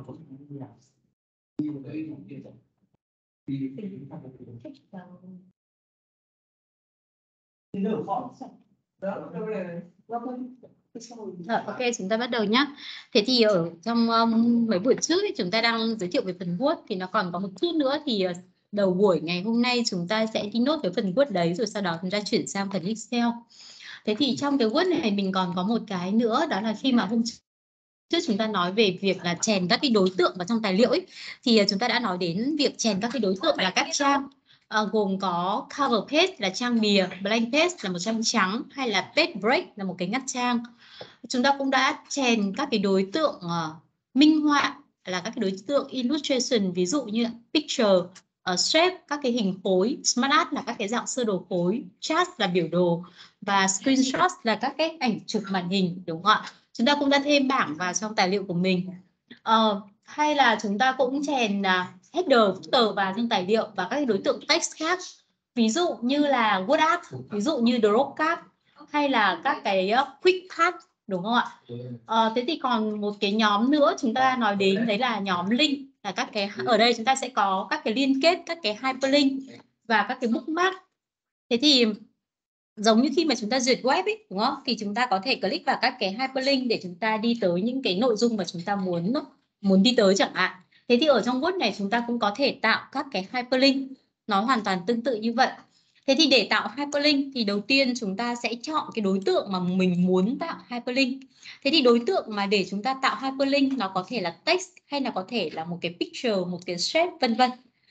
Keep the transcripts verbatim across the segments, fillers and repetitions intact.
Rồi, ok, chúng ta bắt đầu nhé. Thế thì ở trong um, mấy buổi trước ấy, chúng ta đang giới thiệu về phần Word thì nó còn có một chút nữa thì uh, đầu buổi ngày hôm nay chúng ta sẽ đi nốt cái phần Word đấy rồi sau đó chúng ta chuyển sang phần Excel. Thế thì trong cái Word này mình còn có một cái nữa, đó là khi mà hôm trước chúng ta nói về việc là chèn các cái đối tượng vào trong tài liệu ấy, thì chúng ta đã nói đến việc chèn các cái đối tượng là các trang uh, gồm có cover page là trang bìa, blank page là một trang trắng, hay là page break là một cái ngắt trang. Chúng ta cũng đã chèn các cái đối tượng uh, minh họa là các cái đối tượng illustration, ví dụ như picture, uh, shape các cái hình khối, smart art là các cái dạng sơ đồ khối, chart là biểu đồ, và screenshot là các cái ảnh chụp màn hình, đúng không ạ? Chúng ta cũng đã thêm bảng vào trong tài liệu của mình. Uh, hay là chúng ta cũng chèn uh, header, footer vào trong tài liệu và các cái đối tượng text khác, ví dụ như là word art, ví dụ như drop card, hay là các cái uh, quick path, đúng không ạ? Uh, thế thì còn một cái nhóm nữa chúng ta nói đến đấy là nhóm link, là các cái ở đây chúng ta sẽ có các cái liên kết, các cái hyperlink và các cái bookmark. Thế thì giống như khi mà chúng ta duyệt web ấy, đúng không? Thì chúng ta có thể click vào các cái hyperlink để chúng ta đi tới những cái nội dung mà chúng ta muốn muốn đi tới chẳng hạn. Thế thì ở trong Word này chúng ta cũng có thể tạo các cái hyperlink, nó hoàn toàn tương tự như vậy. Thế thì để tạo hyperlink thì đầu tiên chúng ta sẽ chọn cái đối tượng mà mình muốn tạo hyperlink. Thế thì đối tượng mà để chúng ta tạo hyperlink nó có thể là text, hay là có thể là một cái picture, một cái shape, vân vân.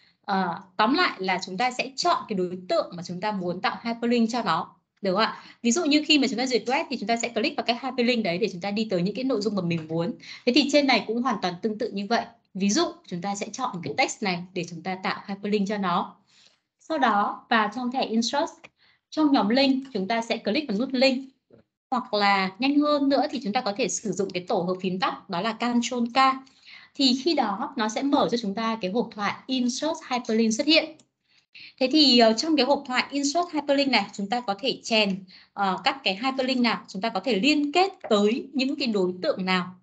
À, tóm lại là chúng ta sẽ chọn cái đối tượng mà chúng ta muốn tạo hyperlink cho nó, được không ạ? Ví dụ như khi mà chúng ta duyệt web thì chúng ta sẽ click vào cái hyperlink đấy để chúng ta đi tới những cái nội dung mà mình muốn. Thế thì trên này cũng hoàn toàn tương tự như vậy. Ví dụ chúng ta sẽ chọn cái text này để chúng ta tạo hyperlink cho nó. Sau đó vào trong thẻ insert, trong nhóm link chúng ta sẽ click vào nút link. Hoặc là nhanh hơn nữa thì chúng ta có thể sử dụng cái tổ hợp phím tắt, đó là Ctrl K. Thì khi đó nó sẽ mở cho chúng ta cái hộp thoại Insert Hyperlink xuất hiện. Thế thì uh, trong cái hộp thoại Insert Hyperlink này chúng ta có thể chèn uh, các cái hyperlink nào, chúng ta có thể liên kết tới những cái đối tượng nào.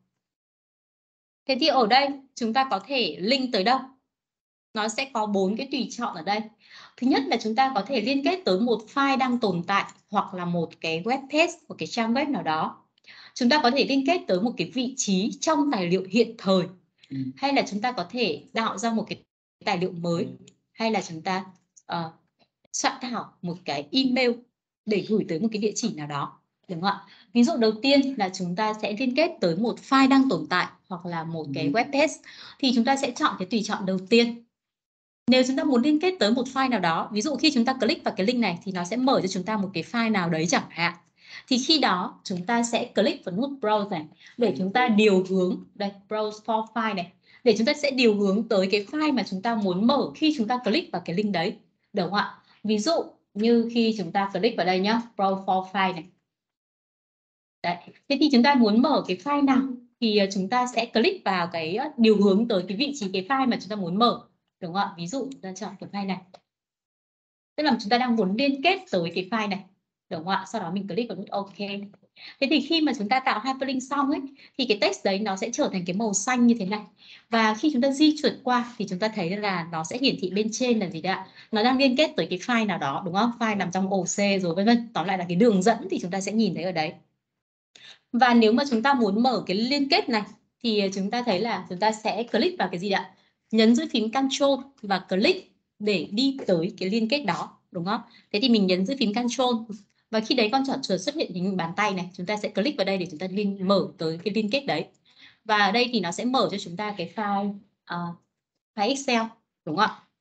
Thế thì ở đây chúng ta có thể link tới đâu? Nó sẽ có bốn cái tùy chọn ở đây. Thứ nhất là chúng ta có thể liên kết tới một file đang tồn tại hoặc là một cái web page, một cái trang web nào đó. Chúng ta có thể liên kết tới một cái vị trí trong tài liệu hiện thời. Ừ. Hay là chúng ta có thể tạo ra một cái tài liệu mới. Ừ. Hay là chúng ta uh, soạn thảo một cái email để gửi tới một cái địa chỉ nào đó, đúng không ạ? Ví dụ đầu tiên là chúng ta sẽ liên kết tới một file đang tồn tại hoặc là một cái web page, thì chúng ta sẽ chọn cái tùy chọn đầu tiên. Nếu chúng ta muốn liên kết tới một file nào đó, ví dụ khi chúng ta click vào cái link này thì nó sẽ mở cho chúng ta một cái file nào đấy chẳng hạn. Thì khi đó chúng ta sẽ click vào nút Browse này để chúng ta điều hướng, đây, Browse for file này, để chúng ta sẽ điều hướng tới cái file mà chúng ta muốn mở khi chúng ta click vào cái link đấy, đúng không ạ? Ví dụ như khi chúng ta click vào đây nhá, Browse for file này. Đấy. Thế thì chúng ta muốn mở cái file nào thì chúng ta sẽ click vào cái điều hướng tới cái vị trí cái file mà chúng ta muốn mở, đúng không ạ? Ví dụ chúng ta chọn cái file này. Tức là chúng ta đang muốn liên kết tới cái file này, đúng không ạ? Sau đó mình click vào nút OK. Thế thì khi mà chúng ta tạo hyperlink xong ấy, thì cái text đấy nó sẽ trở thành cái màu xanh như thế này. Và khi chúng ta di chuyển qua thì chúng ta thấy là nó sẽ hiển thị bên trên là gì đấy ạ? Nó đang liên kết tới cái file nào đó, đúng không? File nằm trong ổ C rồi vân vân. Tóm lại là cái đường dẫn thì chúng ta sẽ nhìn thấy ở đấy. Và nếu mà chúng ta muốn mở cái liên kết này thì chúng ta thấy là chúng ta sẽ click vào cái gì ạ? Nhấn giữ phím Ctrl và click để đi tới cái liên kết đó, đúng không? Thế thì mình nhấn giữ phím Ctrl và khi đấy con chuột xuất hiện hình bàn tay này, chúng ta sẽ click vào đây để chúng ta liên mở tới cái liên kết đấy. Và ở đây thì nó sẽ mở cho chúng ta cái file uh, file Excel, đúng không ạ?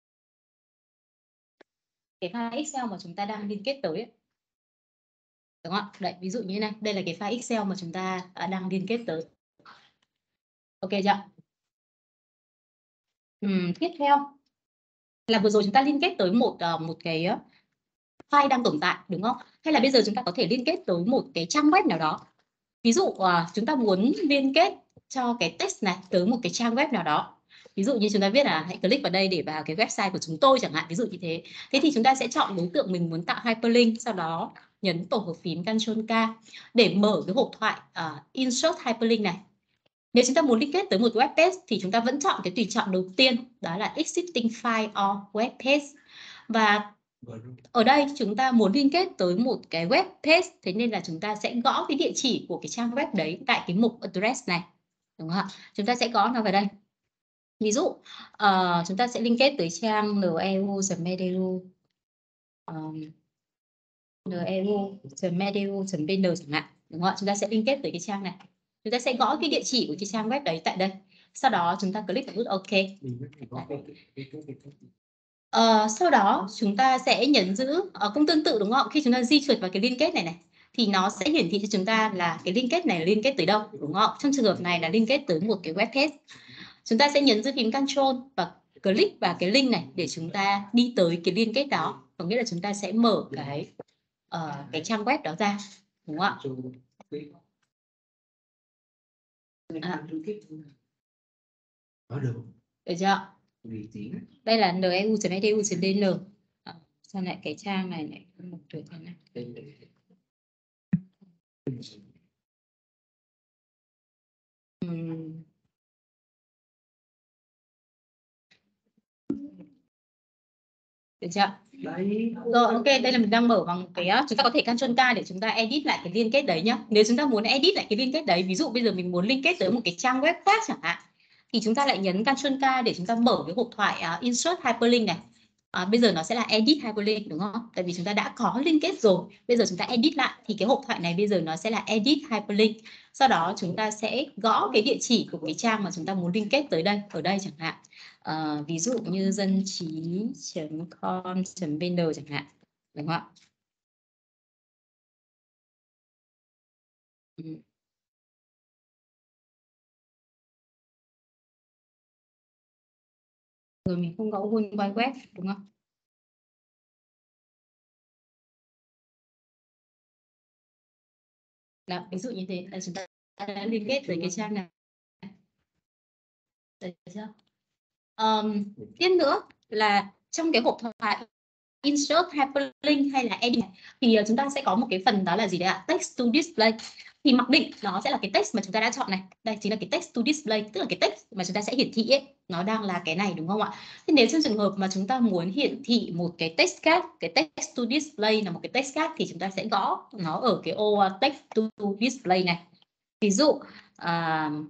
Cái file Excel mà chúng ta đang liên kết tới ấy. Đúng không ạ? Đấy, ví dụ như này, đây là cái file Excel mà chúng ta đang liên kết tới. Ok chưa? Uhm, tiếp theo là vừa rồi chúng ta liên kết tới một uh, một cái file đang tồn tại, đúng không? Hay là bây giờ chúng ta có thể liên kết tới một cái trang web nào đó. Ví dụ uh, chúng ta muốn liên kết cho cái text này tới một cái trang web nào đó. Ví dụ như chúng ta viết là hãy click vào đây để vào cái website của chúng tôi chẳng hạn, ví dụ như thế. Thế thì chúng ta sẽ chọn đối tượng mình muốn tạo hyperlink, sau đó nhấn tổ hợp phím Ctrl K để mở cái hộp thoại uh, Insert Hyperlink này. Nếu chúng ta muốn liên kết tới một web page thì chúng ta vẫn chọn cái tùy chọn đầu tiên, đó là existing file or web page. Và ở đây chúng ta muốn liên kết tới một cái web page, thế nên là chúng ta sẽ gõ cái địa chỉ của cái trang web đấy tại cái mục address này, đúng không ạ? Chúng ta sẽ gõ nó vào đây. Ví dụ uh, chúng ta sẽ liên kết tới trang neu.medu um, neu.medu.vn chẳng hạn, đúng không ạ? Chúng ta sẽ liên kết tới cái trang này. Chúng ta sẽ gõ cái địa chỉ của cái trang web đấy tại đây. Sau đó chúng ta click vào nút OK. Uh, sau đó chúng ta sẽ nhấn giữ, uh, cũng tương tự đúng không? Khi chúng ta di chuột vào cái liên kết này này thì nó sẽ hiển thị cho chúng ta là cái liên kết này liên kết tới đâu, đúng không? Trong trường hợp này là liên kết tới một cái web page. Chúng ta sẽ nhấn giữ phím Control và click vào cái link này để chúng ta đi tới cái liên kết đó. Có nghĩa là chúng ta sẽ mở cái uh, cái trang web đó ra, đúng không ạ? À. Được chưa? Đây là neu.edu.vn. À, sao lại cái trang này lại một tuổi thế này? Uhm. Được chưa? Đấy. Rồi ok, đây là mình đang mở bằng cái, chúng ta có thể Ctrl K để chúng ta edit lại cái liên kết đấy nhá. Nếu chúng ta muốn edit lại cái liên kết đấy, ví dụ bây giờ mình muốn liên kết tới một cái trang web khác chẳng hạn, thì chúng ta lại nhấn Ctrl K để chúng ta mở cái hộp thoại uh, Insert Hyperlink này. À, bây giờ nó sẽ là Edit Hyperlink, đúng không? Tại vì chúng ta đã có liên kết rồi. Bây giờ chúng ta edit lại thì cái hộp thoại này bây giờ nó sẽ là Edit Hyperlink. Sau đó chúng ta sẽ gõ cái địa chỉ của cái trang mà chúng ta muốn liên kết tới đây, ở đây chẳng hạn. À, ví dụ như dân trí chấm com chấm vn chẳng hạn, đúng không ạ? Ừ. Rồi mình không gõ World Wide Web, đúng không? Đó, ví dụ như thế là chúng ta đã liên kết tới cái trang này. Được chưa? Um, tiếp nữa là trong cái hộp thoại Insert Hyperlink hay là Edit thì chúng ta sẽ có một cái phần đó là gì đấy ạ? Text to Display. Thì mặc định nó sẽ là cái text mà chúng ta đã chọn này. Đây chính là cái text to display, tức là cái text mà chúng ta sẽ hiển thị ấy, nó đang là cái này, đúng không ạ? Thế nếu trong trường hợp mà chúng ta muốn hiển thị một cái text khác, cái text to display là một cái text khác, thì chúng ta sẽ gõ nó ở cái ô text to display này. Ví dụ uh,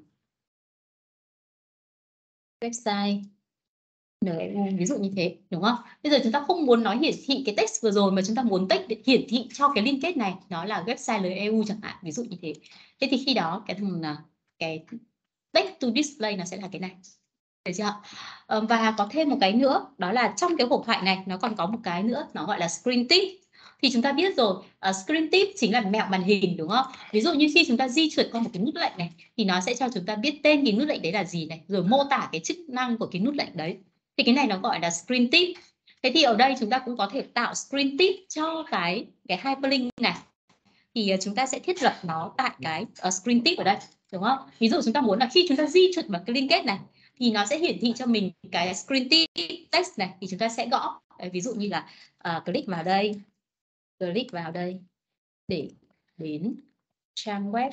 website neu, ví dụ như thế, đúng không? Bây giờ chúng ta không muốn nói hiển thị cái text vừa rồi mà chúng ta muốn text hiển thị cho cái liên kết này nó là website neu chẳng hạn, ví dụ như thế. Thế thì khi đó cái thằng là cái text to display nó sẽ là cái này. Được chưa? Và có thêm một cái nữa, đó là trong cái hộp thoại này nó còn có một cái nữa, nó gọi là screen tip. Thì chúng ta biết rồi, uh, screen tip chính là mẹo màn hình, đúng không? Ví dụ như khi chúng ta di chuyển qua một cái nút lệnh này thì nó sẽ cho chúng ta biết tên cái nút lệnh đấy là gì này, rồi mô tả cái chức năng của cái nút lệnh đấy. Thì cái này nó gọi là screen tip. Thế thì ở đây chúng ta cũng có thể tạo screen tip cho cái cái hyperlink này. Thì chúng ta sẽ thiết lập nó tại cái uh, screen tip ở đây, đúng không? Ví dụ chúng ta muốn là khi chúng ta di chuyển vào cái liên kết này thì nó sẽ hiển thị cho mình cái screen tip text này, thì chúng ta sẽ gõ. Đấy, ví dụ như là uh, click vào đây, click vào đây để đến trang web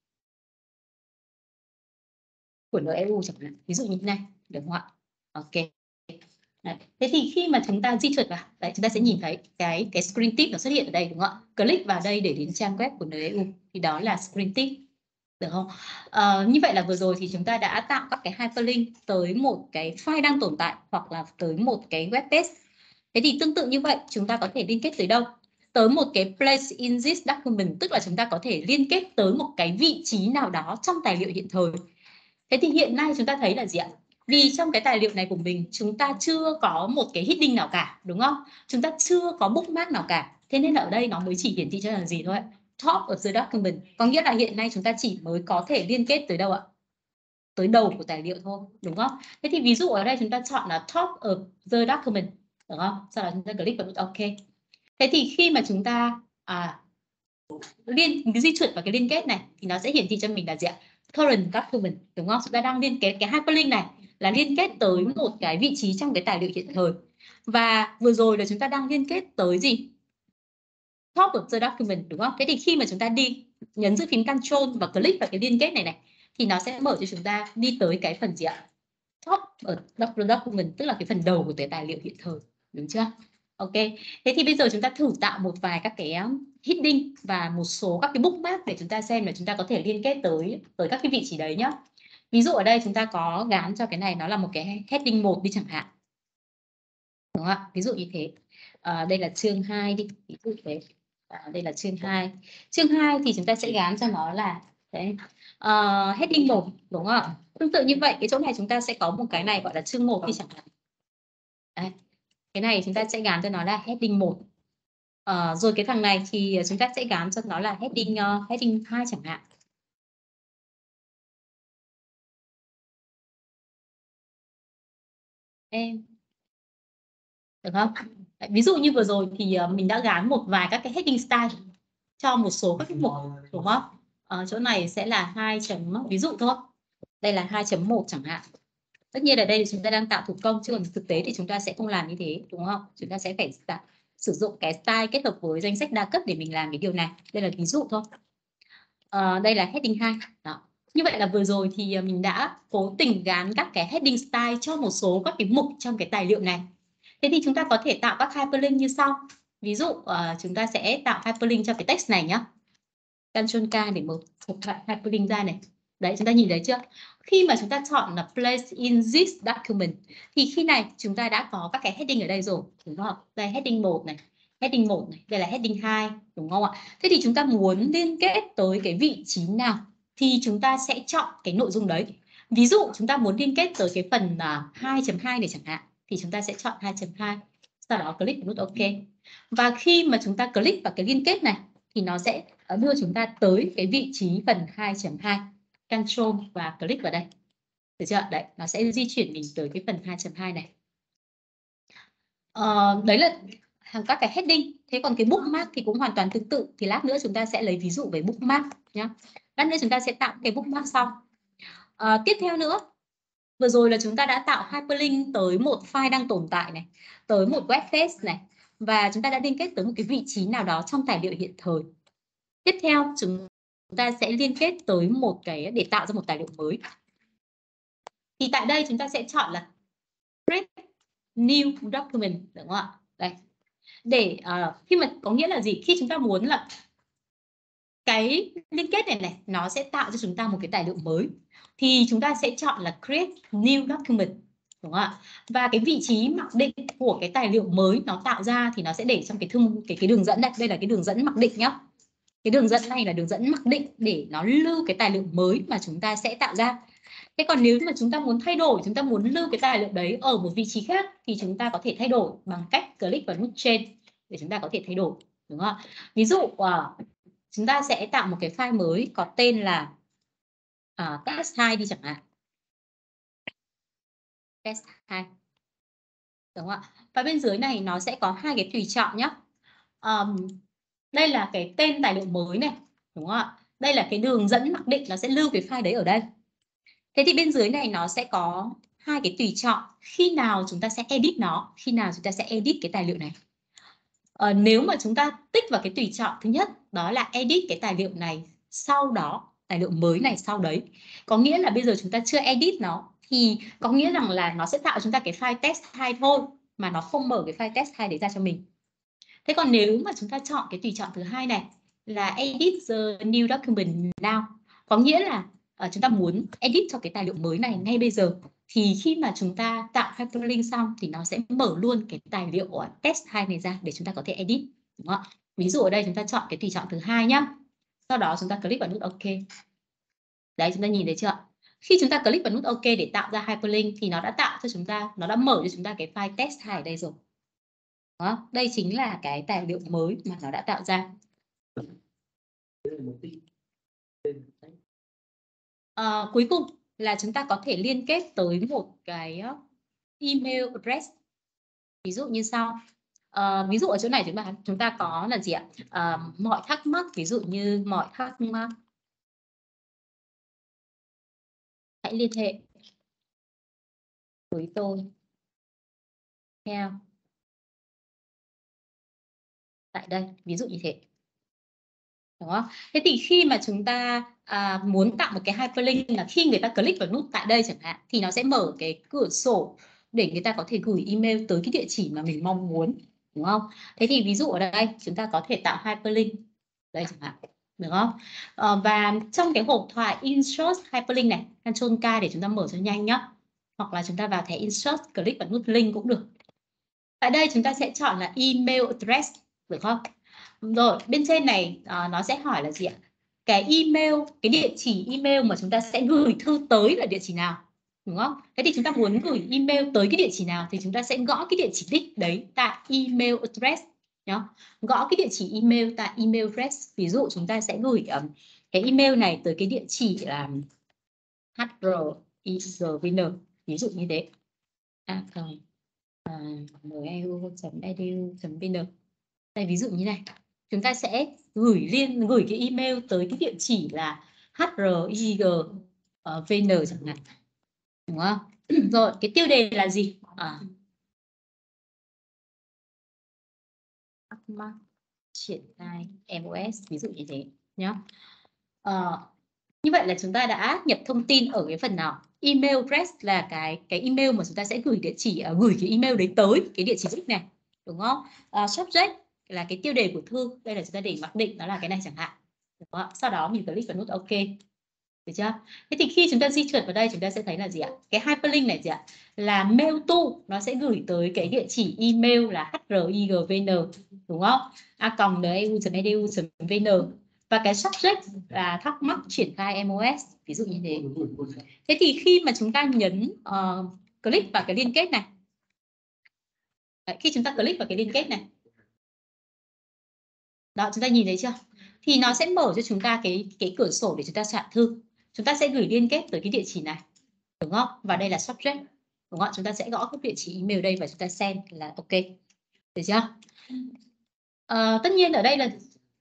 của neu chẳng hạn, ví dụ như thế này, được không ạ? Ok. Đấy. Thế thì khi mà chúng ta di chuyển vào, đấy, chúng ta sẽ nhìn thấy cái cái screen tip nó xuất hiện ở đây, đúng không ạ? Click vào đây để đến trang web của neu thì đó là screen tip, được không? À, như vậy là vừa rồi thì chúng ta đã tạo các cái hyperlink tới một cái file đang tồn tại hoặc là tới một cái web page. Thế thì tương tự như vậy chúng ta có thể liên kết tới đâu? Tới một cái place in this document, tức là chúng ta có thể liên kết tới một cái vị trí nào đó trong tài liệu hiện thời. Thế thì hiện nay chúng ta thấy là gì ạ? Vì trong cái tài liệu này của mình chúng ta chưa có một cái heading nào cả, đúng không? Chúng ta chưa có bookmark nào cả. Thế nên là ở đây nó mới chỉ hiển thị cho là gì thôi ạ? Top of the document. Có nghĩa là hiện nay chúng ta chỉ mới có thể liên kết tới đâu ạ? Tới đầu của tài liệu thôi, đúng không? Thế thì ví dụ ở đây chúng ta chọn là top of the document, đúng không? Sau đó chúng ta click vào nút OK. Thế thì khi mà chúng ta à, liên di chuyển vào cái liên kết này thì nó sẽ hiển thị cho mình là gì ạ? Current document, đúng không? Chúng ta đang liên kết cái hyperlink này là liên kết tới một cái vị trí trong cái tài liệu hiện thời. Và vừa rồi là chúng ta đang liên kết tới gì? Top of the document, đúng không? Thế thì khi mà chúng ta đi nhấn giữ phím Control và click vào cái liên kết này này thì nó sẽ mở cho chúng ta đi tới cái phần gì ạ? Top ở document, tức là cái phần đầu của cái tài liệu hiện thời, đúng chưa? Ok, thế thì bây giờ chúng ta thử tạo một vài các cái heading và một số các cái bookmark để chúng ta xem là chúng ta có thể liên kết tới tới các cái vị trí đấy nhá. Ví dụ ở đây chúng ta có gán cho cái này nó là một cái heading một đi chẳng hạn, đúng không ạ? Ví dụ như thế. À, đây là chương hai đi, ví dụ thế. À, đây là chương hai. Chương hai thì chúng ta sẽ gán cho nó là đấy, uh, heading một, đúng không ạ? Tương tự như vậy, cái chỗ này chúng ta sẽ có một cái này gọi là chương một đi chẳng hạn. Đấy. Cái này chúng ta sẽ gán cho nó là heading một. À, rồi cái thằng này thì chúng ta sẽ gán cho nó là heading uh, heading hai chẳng hạn. Em được không? Đấy, ví dụ như vừa rồi thì uh, mình đã gán một vài các cái heading style cho một số các cái mục, đúng không? Ở chỗ này sẽ là hai chấm, ví dụ thôi. Đây là hai chấm một chẳng hạn. Tất nhiên ở đây chúng ta đang tạo thủ công, chứ còn thực tế thì chúng ta sẽ không làm như thế, đúng không? Chúng ta sẽ phải tạo, sử dụng cái style kết hợp với danh sách đa cấp để mình làm cái điều này. Đây là ví dụ thôi. À, đây là heading hai. Đó. Như vậy là vừa rồi thì mình đã cố tình gán các cái heading style cho một số các cái mục trong cái tài liệu này. Thế thì chúng ta có thể tạo các hyperlink như sau. Ví dụ uh, chúng ta sẽ tạo hyperlink cho cái text này nhé. Ctrl K để mở một hyperlink ra này. Đấy, chúng ta nhìn thấy chưa? Khi mà chúng ta chọn là place in this document thì khi này chúng ta đã có các cái heading ở đây rồi, đúng không? Đây heading một này, heading một này, đây là heading hai, đúng không ạ? Thế thì chúng ta muốn liên kết tới cái vị trí nào thì chúng ta sẽ chọn cái nội dung đấy. Ví dụ chúng ta muốn liên kết tới cái phần hai chấm hai này chẳng hạn thì chúng ta sẽ chọn hai chấm hai, sau đó click vào nút OK. Và khi mà chúng ta click vào cái liên kết này thì nó sẽ đưa chúng ta tới cái vị trí phần hai chấm hai. Control và click vào đây. Được chưa? Đấy, nó sẽ di chuyển mình tới cái phần hai chấm hai này. Ờ, đấy là các cái heading. Thế còn cái bookmark thì cũng hoàn toàn tương tự. Thì lát nữa chúng ta sẽ lấy ví dụ về bookmark nhé. Lát nữa chúng ta sẽ tạo cái bookmark sau. À, tiếp theo nữa, vừa rồi là chúng ta đã tạo hyperlink tới một file đang tồn tại này, tới một web page này, và chúng ta đã liên kết tới một cái vị trí nào đó trong tài liệu hiện thời. Tiếp theo chúng ta sẽ liên kết tới một cái để tạo ra một tài liệu mới. Thì tại đây chúng ta sẽ chọn là create new document, đúng không ạ? Đây. Để uh, khi mà có nghĩa là gì? Khi chúng ta muốn là cái liên kết này này nó sẽ tạo cho chúng ta một cái tài liệu mới thì chúng ta sẽ chọn là create new document, đúng không ạ? Và cái vị trí mặc định của cái tài liệu mới nó tạo ra thì nó sẽ để trong cái thương cái cái đường dẫn đây. Đây là cái đường dẫn mặc định nhá. Cái đường dẫn này là đường dẫn mặc định để nó lưu cái tài liệu mới mà chúng ta sẽ tạo ra. Thế còn nếu mà chúng ta muốn thay đổi, chúng ta muốn lưu cái tài liệu đấy ở một vị trí khác thì chúng ta có thể thay đổi bằng cách click vào nút trên để chúng ta có thể thay đổi, đúng không? Ví dụ uh, chúng ta sẽ tạo một cái file mới có tên là uh, test hai đi chẳng hạn. Test hai. Đúng không ạ? Và bên dưới này nó sẽ có hai cái tùy chọn nhé. Um, đây là cái tên tài liệu mới này, đúng không ạ? Đây là cái đường dẫn mặc định, nó sẽ lưu cái file đấy ở đây. Thế thì bên dưới này nó sẽ có hai cái tùy chọn, khi nào chúng ta sẽ edit nó, khi nào chúng ta sẽ edit cái tài liệu này. Ờ, nếu mà chúng ta tích vào cái tùy chọn thứ nhất, đó là edit cái tài liệu này sau đó, tài liệu mới này sau đấy, có nghĩa là bây giờ chúng ta chưa edit nó, thì có nghĩa rằng là nó sẽ tạo chúng ta cái file test hai thôi, mà nó không mở cái file test hai đấy ra cho mình. Thế còn nếu mà chúng ta chọn cái tùy chọn thứ hai này là edit the new document now, có nghĩa là uh, chúng ta muốn edit cho cái tài liệu mới này ngay bây giờ, thì khi mà chúng ta tạo hyperlink xong thì nó sẽ mở luôn cái tài liệu uh, test hai này ra để chúng ta có thể edit, đúng không ạ? Ví dụ ở đây chúng ta chọn cái tùy chọn thứ hai nhá, sau đó chúng ta click vào nút OK. Đấy, chúng ta nhìn thấy chưa? Khi chúng ta click vào nút OK để tạo ra hyperlink thì nó đã tạo cho chúng ta, nó đã mở cho chúng ta cái file test hai ở đây rồi. Đó, đây chính là cái tài liệu mới mà nó đã tạo ra. À, cuối cùng là chúng ta có thể liên kết tới một cái email address. Ví dụ như sau. À, ví dụ ở chỗ này chúng ta chúng ta có là gì ạ? À, mọi thắc mắc, ví dụ như mọi thắc mắc hãy liên hệ với tôi theo tại đây, ví dụ như thế. Đúng không? Thế thì khi mà chúng ta à, muốn tạo một cái hyperlink là khi người ta click vào nút tại đây chẳng hạn thì nó sẽ mở cái cửa sổ để người ta có thể gửi email tới cái địa chỉ mà mình mong muốn, đúng không? Thế thì ví dụ ở đây chúng ta có thể tạo hyperlink đây chẳng hạn, được không? À, và trong cái hộp thoại insert hyperlink này, Ctrl K để chúng ta mở cho nhanh nhá. Hoặc là chúng ta vào thẻ insert, click vào nút link cũng được. Tại đây chúng ta sẽ chọn là email address, được không? Rồi, bên trên này à, nó sẽ hỏi là gì ạ? Cái email, cái địa chỉ email mà chúng ta sẽ gửi thư tới là địa chỉ nào, đúng không? Thế thì chúng ta muốn gửi email tới cái địa chỉ nào thì chúng ta sẽ gõ cái địa chỉ đích đấy tại email address nhá. Gõ cái địa chỉ email tại email address. Ví dụ chúng ta sẽ gửi um, cái email này tới cái địa chỉ là hrigvn, ví dụ như thế. A cộng meu.edu.vn. Đây ví dụ như này, chúng ta sẽ gửi liên gửi cái email tới cái địa chỉ là hrigvn chẳng hạn, đúng không? Rồi cái tiêu đề là gì? À, triển khai em ô ét, ví dụ như thế nhé. À, như vậy là chúng ta đã nhập thông tin ở cái phần nào? Email address là cái cái email mà chúng ta sẽ gửi địa chỉ uh, gửi cái email đấy tới cái địa chỉ đích này, đúng không? Uh, subject là cái tiêu đề của thư, đây là chúng ta để mặc định nó là cái này chẳng hạn, đúng không? Sau đó mình click vào nút OK, được chưa? Thế thì khi chúng ta di chuyển vào đây chúng ta sẽ thấy là gì ạ? Cái hyperlink này gì ạ? Là mail to, nó sẽ gửi tới cái địa chỉ email là hrigvn, đúng không? a còng edu.edu.vn. Và cái subject là thắc mắc triển khai em ô ét, ví dụ như thế. Thế thì khi mà chúng ta nhấn uh, click vào cái liên kết này, đấy, khi chúng ta click vào cái liên kết này, đó chúng ta nhìn thấy chưa? Thì nó sẽ mở cho chúng ta cái cái cửa sổ để chúng ta soạn thư. Chúng ta sẽ gửi liên kết tới cái địa chỉ này, đúng không? Và đây là subject, đúng không? Chúng ta sẽ gõ cái địa chỉ email đây và chúng ta send là OK, được chưa? Uh, tất nhiên ở đây là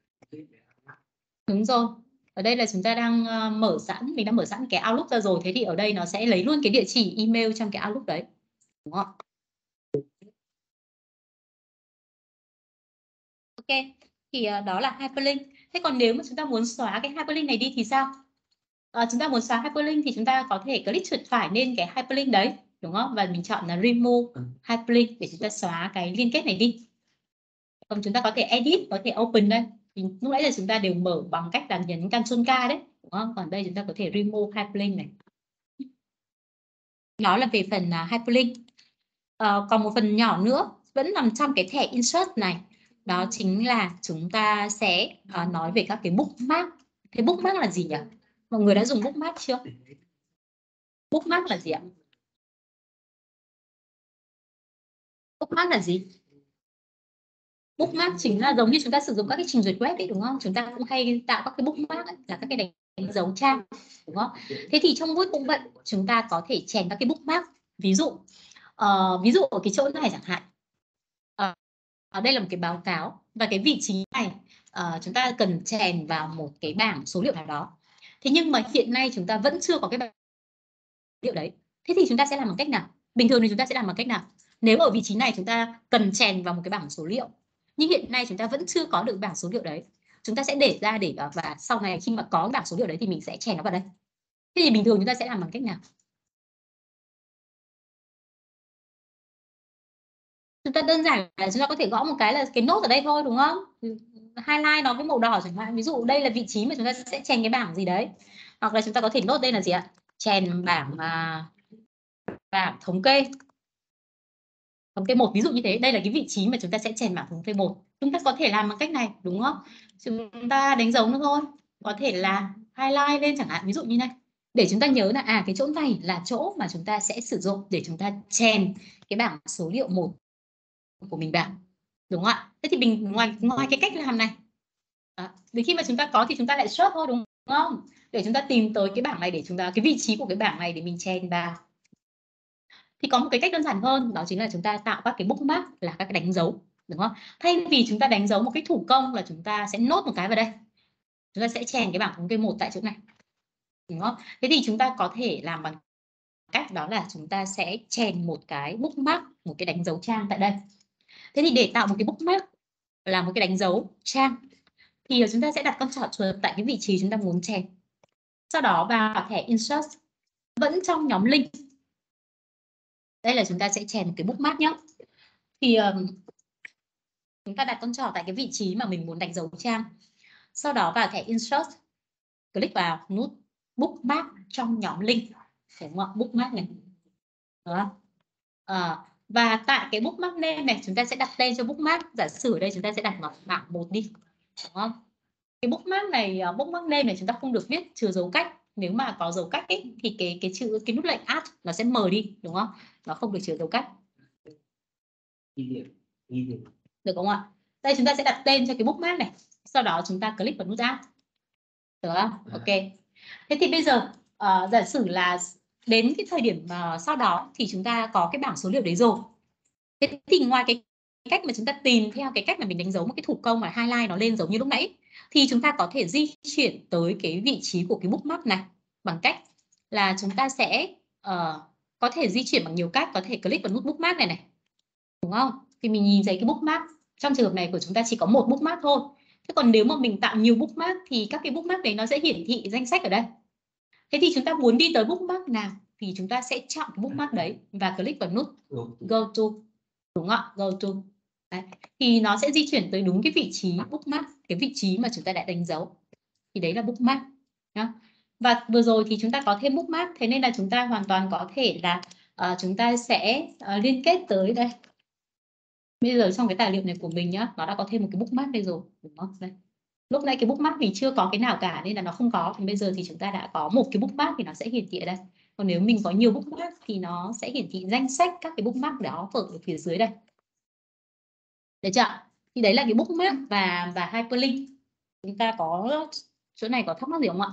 đúng rồi. Ở đây là chúng ta đang uh, mở sẵn, mình đang mở sẵn cái Outlook ra rồi. Thế thì ở đây nó sẽ lấy luôn cái địa chỉ email trong cái Outlook đấy, đúng không? OK, thì uh, đó là hyperlink. Thế còn nếu mà chúng ta muốn xóa cái hyperlink này đi thì sao? Uh, chúng ta muốn xóa hyperlink thì chúng ta có thể click chuột phải lên cái hyperlink đấy, đúng không? Và mình chọn là remove hyperlink để chúng ta xóa cái liên kết này đi. Còn chúng ta có thể edit, có thể open đây. Thì lúc nãy là chúng ta đều mở bằng cách là nhấn Ctrl K đấy, đúng không? Còn đây chúng ta có thể remove hyperlink này. Đó là về phần uh, hyperlink. Uh, còn một phần nhỏ nữa vẫn nằm trong cái thẻ insert này, đó chính là chúng ta sẽ uh, nói về các cái bookmark. Thế bookmark là gì nhỉ? Mọi người đã dùng bookmark chưa? Bookmark là gì ạ? Bookmark là gì? Bookmark chính là giống như chúng ta sử dụng các cái trình duyệt web ấy, đúng không? Chúng ta cũng hay tạo các cái bookmark ấy, là các cái đánh dấu trang, đúng không? Thế thì trong Word cũng vậy, chúng ta có thể chèn các cái bookmark. Ví dụ uh, ví dụ ở cái chỗ này chẳng hạn, uh, ở đây là một cái báo cáo và cái vị trí này uh, chúng ta cần chèn vào một cái bảng số liệu nào đó. Thế nhưng mà hiện nay chúng ta vẫn chưa có cái bảng số liệu đấy. Thế thì chúng ta sẽ làm bằng cách nào? Bình thường thì chúng ta sẽ làm bằng cách nào? Nếu ở vị trí này chúng ta cần chèn vào một cái bảng số liệu, nhưng hiện nay chúng ta vẫn chưa có được bảng số liệu đấy, chúng ta sẽ để ra để và sau này khi mà có bảng số liệu đấy thì mình sẽ chèn nó vào đây. Thế thì bình thường chúng ta sẽ làm bằng cách nào? Chúng ta đơn giản là chúng ta có thể gõ một cái là cái nốt ở đây thôi, đúng không? Highlight nó với màu đỏ chẳng hạn. Ví dụ đây là vị trí mà chúng ta sẽ chèn cái bảng gì đấy, hoặc là chúng ta có thể nốt đây là gì ạ? Chèn bảng mà bảng thống kê, thống kê một, ví dụ như thế. Đây là cái vị trí mà chúng ta sẽ chèn bảng thống kê một. Chúng ta có thể làm bằng cách này, đúng không? Chúng ta đánh dấu nó thôi, có thể là highlight lên chẳng hạn, ví dụ như này, để chúng ta nhớ là à cái chỗ này là chỗ mà chúng ta sẽ sử dụng để chúng ta chèn cái bảng số liệu một của mình vào, đúng không ạ? Thế thì mình ngoài ngoài cái cách làm này, à, đến khi mà chúng ta có thì chúng ta lại search thôi, đúng không? Để chúng ta tìm tới cái bảng này, để chúng ta cái vị trí của cái bảng này để mình chèn vào. Thì có một cái cách đơn giản hơn, đó chính là chúng ta tạo các cái bookmark, là các cái đánh dấu, đúng không? Thay vì chúng ta đánh dấu một cái thủ công là chúng ta sẽ nốt một cái vào đây, chúng ta sẽ chèn cái bảng thống kê một tại chỗ này, đúng không? Thế thì chúng ta có thể làm bằng cách đó là chúng ta sẽ chèn một cái bookmark, một cái đánh dấu trang tại đây. Thế thì để tạo một cái bookmark là một cái đánh dấu trang thì chúng ta sẽ đặt con trỏ chuột tại cái vị trí chúng ta muốn chèn. Sau đó vào thẻ Insert vẫn trong nhóm link. Đây là chúng ta sẽ chèn một cái bookmark nhé. Thì um, chúng ta đặt con trỏ tại cái vị trí mà mình muốn đánh dấu trang. Sau đó vào thẻ Insert, click vào nút bookmark trong nhóm link. Đúng không ạ? Bookmark này. Đó. À, và tại cái bookmark name này chúng ta sẽ đặt tên cho bookmark. Giả sử ở đây chúng ta sẽ đặt vào bảng một đi. Đúng không? Cái bookmark này, bookmark name này chúng ta không được viết trừ dấu cách. Nếu mà có dấu cách ấy, thì cái cái chữ cái nút lệnh add nó sẽ mờ đi, đúng không? Nó không được trừ dấu cách. Được không ạ? Đây chúng ta sẽ đặt tên cho cái bookmark này. Sau đó chúng ta click vào nút add. Được không? Ok. Thế thì bây giờ uh, giả sử là đến cái thời điểm uh, sau đó thì chúng ta có cái bảng số liệu đấy rồi. Thế thì ngoài cái cách mà chúng ta tìm theo cái cách mà mình đánh dấu một cái thủ công mà highlight nó lên giống như lúc nãy, thì chúng ta có thể di chuyển tới cái vị trí của cái bookmark này bằng cách là chúng ta sẽ uh, có thể di chuyển bằng nhiều cách, có thể click vào nút bookmark này này, đúng không? Thì mình nhìn thấy cái bookmark, trong trường hợp này của chúng ta chỉ có một bookmark thôi. Thế còn nếu mà mình tạo nhiều bookmark thì các cái bookmark đấy nó sẽ hiển thị danh sách ở đây. Thế thì chúng ta muốn đi tới bookmark nào thì chúng ta sẽ chọn cái bookmark đấy và click vào nút Go to. Đúng không ạ? Go to. Đấy. Thì nó sẽ di chuyển tới đúng cái vị trí bookmark, cái vị trí mà chúng ta đã đánh dấu. Thì đấy là bookmark. Nhá. Và vừa rồi thì chúng ta có thêm bookmark, thế nên là chúng ta hoàn toàn có thể là uh, chúng ta sẽ uh, liên kết tới đây. Bây giờ trong cái tài liệu này của mình nhá, nó đã có thêm một cái bookmark đây rồi, đúng không? Đây. Lúc nãy cái bookmark thì chưa có cái nào cả nên là nó không có, thì bây giờ thì chúng ta đã có một cái bookmark thì nó sẽ hiển thị ở đây. Còn nếu mình có nhiều bookmark thì nó sẽ hiển thị danh sách các cái bookmark đó ở phía dưới đây. Được chưa? Thì đấy là cái bookmark và và hyperlink. Chúng ta có chỗ này có thắc mắc gì không ạ?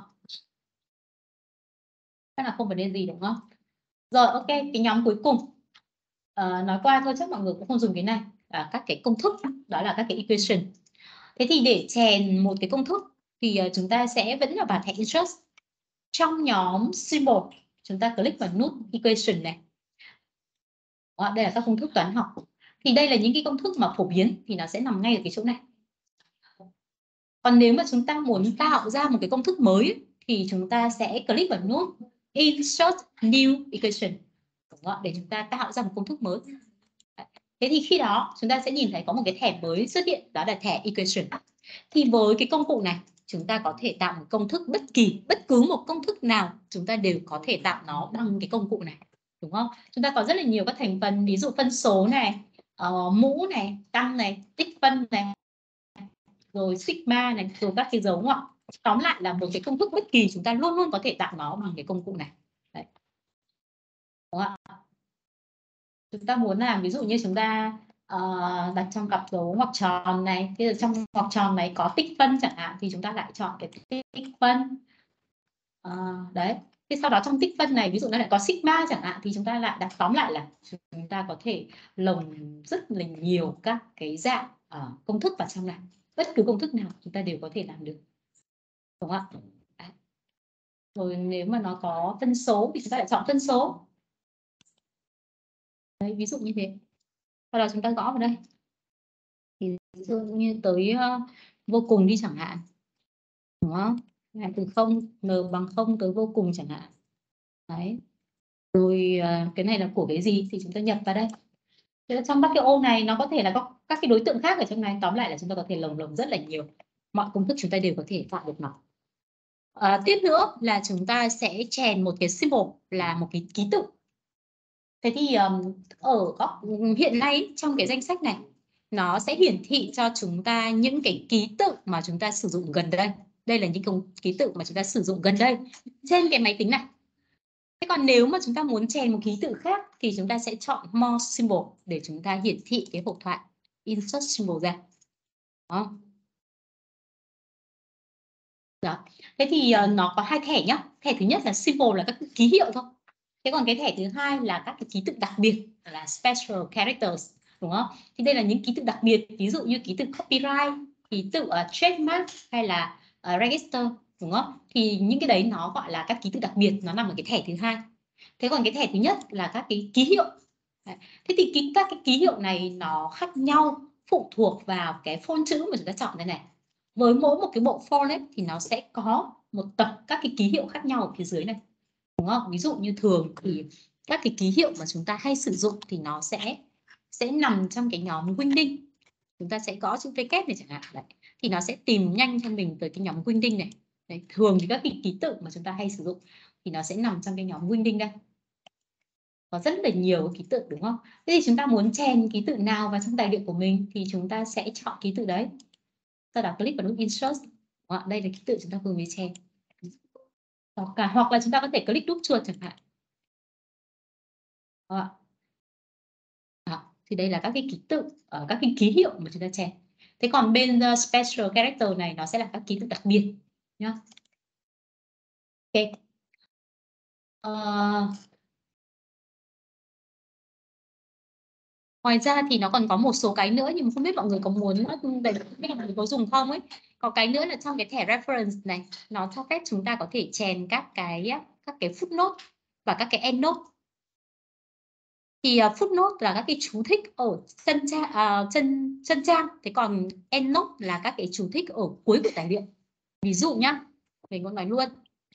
Chắc là không vấn đề gì đúng không? Rồi, ok, cái nhóm cuối cùng. À, nói qua thôi chắc mọi người cũng không dùng cái này. À, các cái công thức, đó là các cái equation. Thế thì để chèn một cái công thức thì uh, chúng ta sẽ vẫn là vào thẻ Insert. Trong nhóm symbol, chúng ta click vào nút equation này. Đó, đây là các công thức toán học. Thì đây là những cái công thức mà phổ biến thì nó sẽ nằm ngay ở cái chỗ này. Còn nếu mà chúng ta muốn tạo ra một cái công thức mới thì chúng ta sẽ click vào nút Insert New Equation. Đúng không? Để chúng ta tạo ra một công thức mới. Thế thì khi đó chúng ta sẽ nhìn thấy có một cái thẻ mới xuất hiện, đó là thẻ equation. Thì với cái công cụ này chúng ta có thể tạo một công thức bất kỳ, bất cứ một công thức nào chúng ta đều có thể tạo nó bằng cái công cụ này, đúng không? Chúng ta có rất là nhiều các thành phần, ví dụ phân số này, uh, mũ này, tăng này, tích phân này, rồi sigma này, rồi các cái dấu ngoặc. Tóm lại là một cái công thức bất kỳ chúng ta luôn luôn có thể tạo nó bằng cái công cụ này. Đấy. Đúng không ạ? Chúng ta muốn làm ví dụ như chúng ta uh, đặt trong cặp dấu ngoặc tròn này, bây giờ trong ngoặc tròn này có tích phân chẳng hạn thì chúng ta lại chọn cái tích phân. Uh, đấy. Thế sau đó trong tích phân này ví dụ nó lại có sigma chẳng hạn thì chúng ta lại đặt, tóm lại là chúng ta có thể lồng rất là nhiều các cái dạng uh, công thức vào trong này. Bất cứ công thức nào chúng ta đều có thể làm được, đúng không ạ? Đấy. Rồi nếu mà nó có phân số thì chúng ta lại chọn phân số. Đấy, ví dụ như thế. Sau đó chúng ta gõ vào đây. Thì ví dụ như tới uh, vô cùng đi chẳng hạn. Đúng không? Từ không, n bằng không tới vô cùng chẳng hạn. Đấy. Rồi uh, cái này là của cái gì thì chúng ta nhập vào đây. Thế trong các cái ô này nó có thể là có các cái đối tượng khác ở trong này. Tóm lại là chúng ta có thể lồng lồng rất là nhiều. Mọi công thức chúng ta đều có thể tạo được nó. À, tiếp nữa là chúng ta sẽ chèn một cái symbol là một cái ký tự. Thế thì um, ở góc hiện nay trong cái danh sách này nó sẽ hiển thị cho chúng ta những cái ký tự mà chúng ta sử dụng gần đây. Đây là những công ký tự mà chúng ta sử dụng gần đây trên cái máy tính này. Thế còn nếu mà chúng ta muốn chèn một ký tự khác thì chúng ta sẽ chọn More Symbol để chúng ta hiển thị cái hộp thoại Insert Symbol ra. Đó. Đó. Thế thì uh, nó có hai thẻ nhá. Thẻ thứ nhất là symbol là các ký hiệu thôi. Thế còn cái thẻ thứ hai là các cái ký tự đặc biệt là special characters, đúng không? Thì đây là những ký tự đặc biệt, ví dụ như ký tự copyright, ký tự uh, trademark hay là uh, register, đúng không? Thì những cái đấy nó gọi là các ký tự đặc biệt, nó nằm ở cái thẻ thứ hai. Thế còn cái thẻ thứ nhất là các cái ký hiệu. Đấy. Thế thì ký, các cái ký hiệu này nó khác nhau phụ thuộc vào cái font chữ mà chúng ta chọn đây này. Với mỗi một cái bộ font ấy, thì nó sẽ có một tập các cái ký hiệu khác nhau ở phía dưới này, đúng không? Ví dụ như thường thì các cái ký hiệu mà chúng ta hay sử dụng thì nó sẽ sẽ nằm trong cái nhóm Wingding. Chúng ta sẽ gõ chữ V kép này chẳng hạn, đấy, thì nó sẽ tìm nhanh cho mình tới cái nhóm Wingding này. Đấy, thường thì các cái ký tự mà chúng ta hay sử dụng thì nó sẽ nằm trong cái nhóm Wingding đây. Có rất là nhiều ký tự, đúng không? Thế thì chúng ta muốn chèn ký tự nào vào trong tài liệu của mình thì chúng ta sẽ chọn ký tự đấy. Sau đó click vào nút Insert. Đó, đây là ký tự chúng ta vừa mới chèn. Hoặc, cả, hoặc là chúng ta có thể click đúp chuột chẳng hạn. Đó. Đó. Thì đây là các cái ký tự, ở các cái ký hiệu mà chúng ta chèn. Thế còn bên uh, special character này nó sẽ là các ký tự đặc biệt nhá. Ok. Uh, ngoài ra thì nó còn có một số cái nữa, nhưng mà không biết mọi người có muốn để mọi người có dùng không ấy. Có cái nữa là trong cái thẻ reference này, nó cho phép chúng ta có thể chèn các cái các cái footnote và các cái endnote. Thì uh, footnote là các cái chú thích ở chân trang, uh, chân chân trang, thế còn endnote là các cái chú thích ở cuối của tài liệu. Ví dụ nhá, mình muốn nói luôn.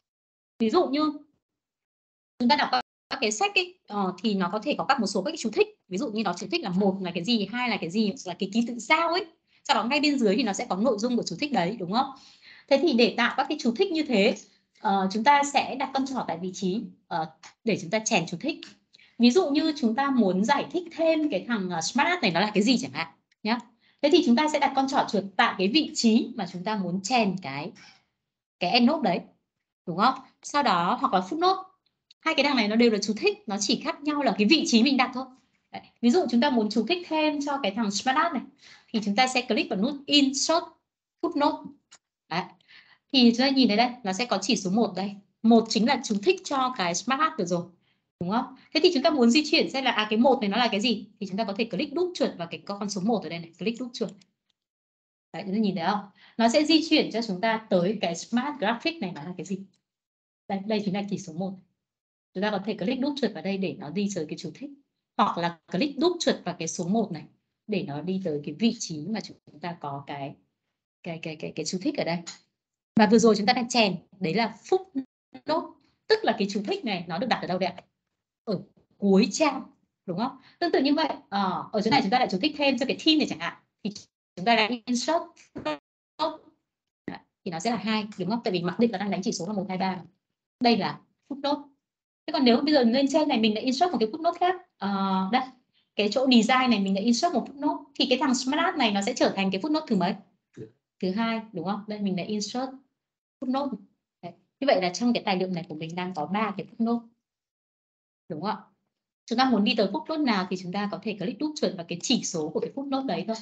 Ví dụ như chúng ta đọc các cái sách ấy, uh, thì nó có thể có các một số các cái chú thích. Ví dụ như nó chú thích là một là cái gì, hai là cái gì, là cái ký tự sao ấy. Sau đó ngay bên dưới thì nó sẽ có nội dung của chú thích đấy, đúng không? Thế thì để tạo các cái chú thích như thế, uh, chúng ta sẽ đặt con trỏ tại vị trí uh, để chúng ta chèn chú thích. Ví dụ như chúng ta muốn giải thích thêm cái thằng uh, Smart này nó là cái gì chẳng hạn nhé. Thế thì chúng ta sẽ đặt con trỏ chuột tại cái vị trí mà chúng ta muốn chèn cái cái endnote đấy, đúng không? Sau đó hoặc là footnote. Hai cái đằng này nó đều là chú thích, nó chỉ khác nhau là cái vị trí mình đặt thôi. Đấy. Ví dụ chúng ta muốn chú thích thêm cho cái thằng Smart này thì chúng ta sẽ click vào nút Insert Footnote. Đấy. Thì chúng ta nhìn thấy đây, nó sẽ có chỉ số một đây. Một chính là chú thích cho cái Smart Art được rồi, đúng không? Thế thì chúng ta muốn di chuyển xem là à cái một này nó là cái gì thì chúng ta có thể click đúp chuột vào cái con số một ở đây này, click đúp chuột. Đấy, chúng ta nhìn thấy không? Nó sẽ di chuyển cho chúng ta tới cái Smart Graphic này nó là cái gì. Đây, đây chính là chỉ số một. Chúng ta có thể click đúp chuột vào đây để nó đi tới cái chú thích, hoặc là click đúp chuột vào cái số một này để nó đi tới cái vị trí mà chúng ta có cái cái cái cái cái chú thích ở đây. Và vừa rồi chúng ta đang chèn đấy là footnote, tức là cái chú thích này nó được đặt ở đâu đấy ạ? Ở cuối trang, đúng không? Tương tự như vậy, ở, ở chỗ này chúng ta lại chú thích thêm cho cái theme này chẳng hạn, thì chúng ta đã insert footnote thì nó sẽ là hai, đúng không? Tại vì mặc định nó đang đánh chỉ số là một, hai, ba. Đây là footnote. Thế còn nếu bây giờ lên trên này mình đã insert một cái footnote khác, uh, đây cái chỗ design này mình đã insert một footnote thì cái thằng Smart này nó sẽ trở thành cái footnote thứ mấy? Thứ hai, đúng không? Đây mình đã insert footnote. Đấy. Như vậy là trong cái tài liệu này của mình đang có ba cái footnote, đúng không ạ? Chúng ta muốn đi tới footnote nào thì chúng ta có thể click đúp chuột vào cái chỉ số của cái footnote đấy thôi,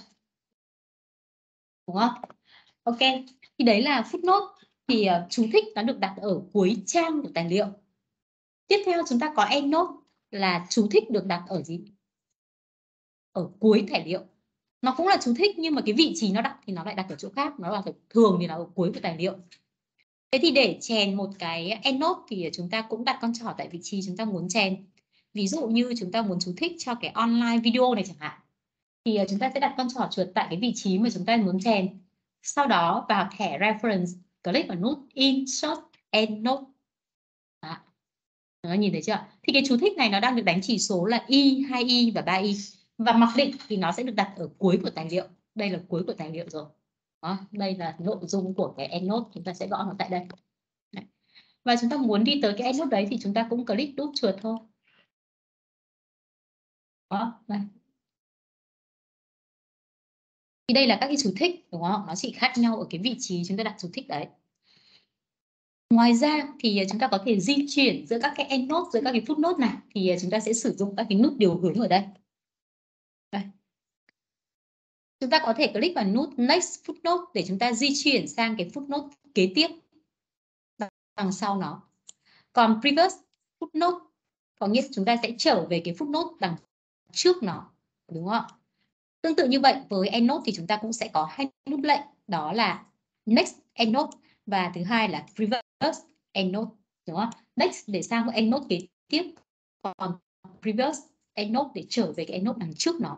đúng không? Ok, thì đấy là footnote. Thì uh, chú thích nó được đặt ở cuối trang của tài liệu. Tiếp theo chúng ta có endnote là chú thích được đặt ở gì? Ở cuối tài liệu. Nó cũng là chú thích nhưng mà cái vị trí nó đặt thì nó lại đặt ở chỗ khác, nó là thường thì nó ở cuối của tài liệu. Thế thì để chèn một cái endnote thì chúng ta cũng đặt con trỏ tại vị trí chúng ta muốn chèn. Ví dụ như chúng ta muốn chú thích cho cái online video này chẳng hạn, thì chúng ta sẽ đặt con trỏ chuột tại cái vị trí mà chúng ta muốn chèn. Sau đó vào thẻ reference, click vào nút Insert Endnote. Đó. Nó nhìn thấy chưa? Thì cái chú thích này nó đang được đánh chỉ số là y, hai y và ba y. Và mặc định thì nó sẽ được đặt ở cuối của tài liệu. Đây là cuối của tài liệu rồi. Đó, đây là nội dung của cái endnote, chúng ta sẽ gõ nó tại đây. Đấy. Và chúng ta muốn đi tới cái endnote đấy thì chúng ta cũng click đúp chuột thôi. Đó, đây. Thì đây là các cái chú thích, đúng không? Nó chỉ khác nhau ở cái vị trí chúng ta đặt chú thích đấy. Ngoài ra thì chúng ta có thể di chuyển giữa các cái endnote, giữa các cái footnote này, thì chúng ta sẽ sử dụng các cái nút điều hướng ở đây. Đây. Chúng ta có thể click vào nút Next Footnote để chúng ta di chuyển sang cái footnote kế tiếp đằng sau nó. Còn Previous Footnote có nghĩa chúng ta sẽ trở về cái footnote đằng trước nó, đúng không? Tương tự như vậy với Endnote thì chúng ta cũng sẽ có hai nút lệnh, đó là Next Endnote và thứ hai là Previous Endnote, đúng không? Next để sang Endnote kế tiếp, còn Previous Endnote để trở về cái Endnote đằng trước nó.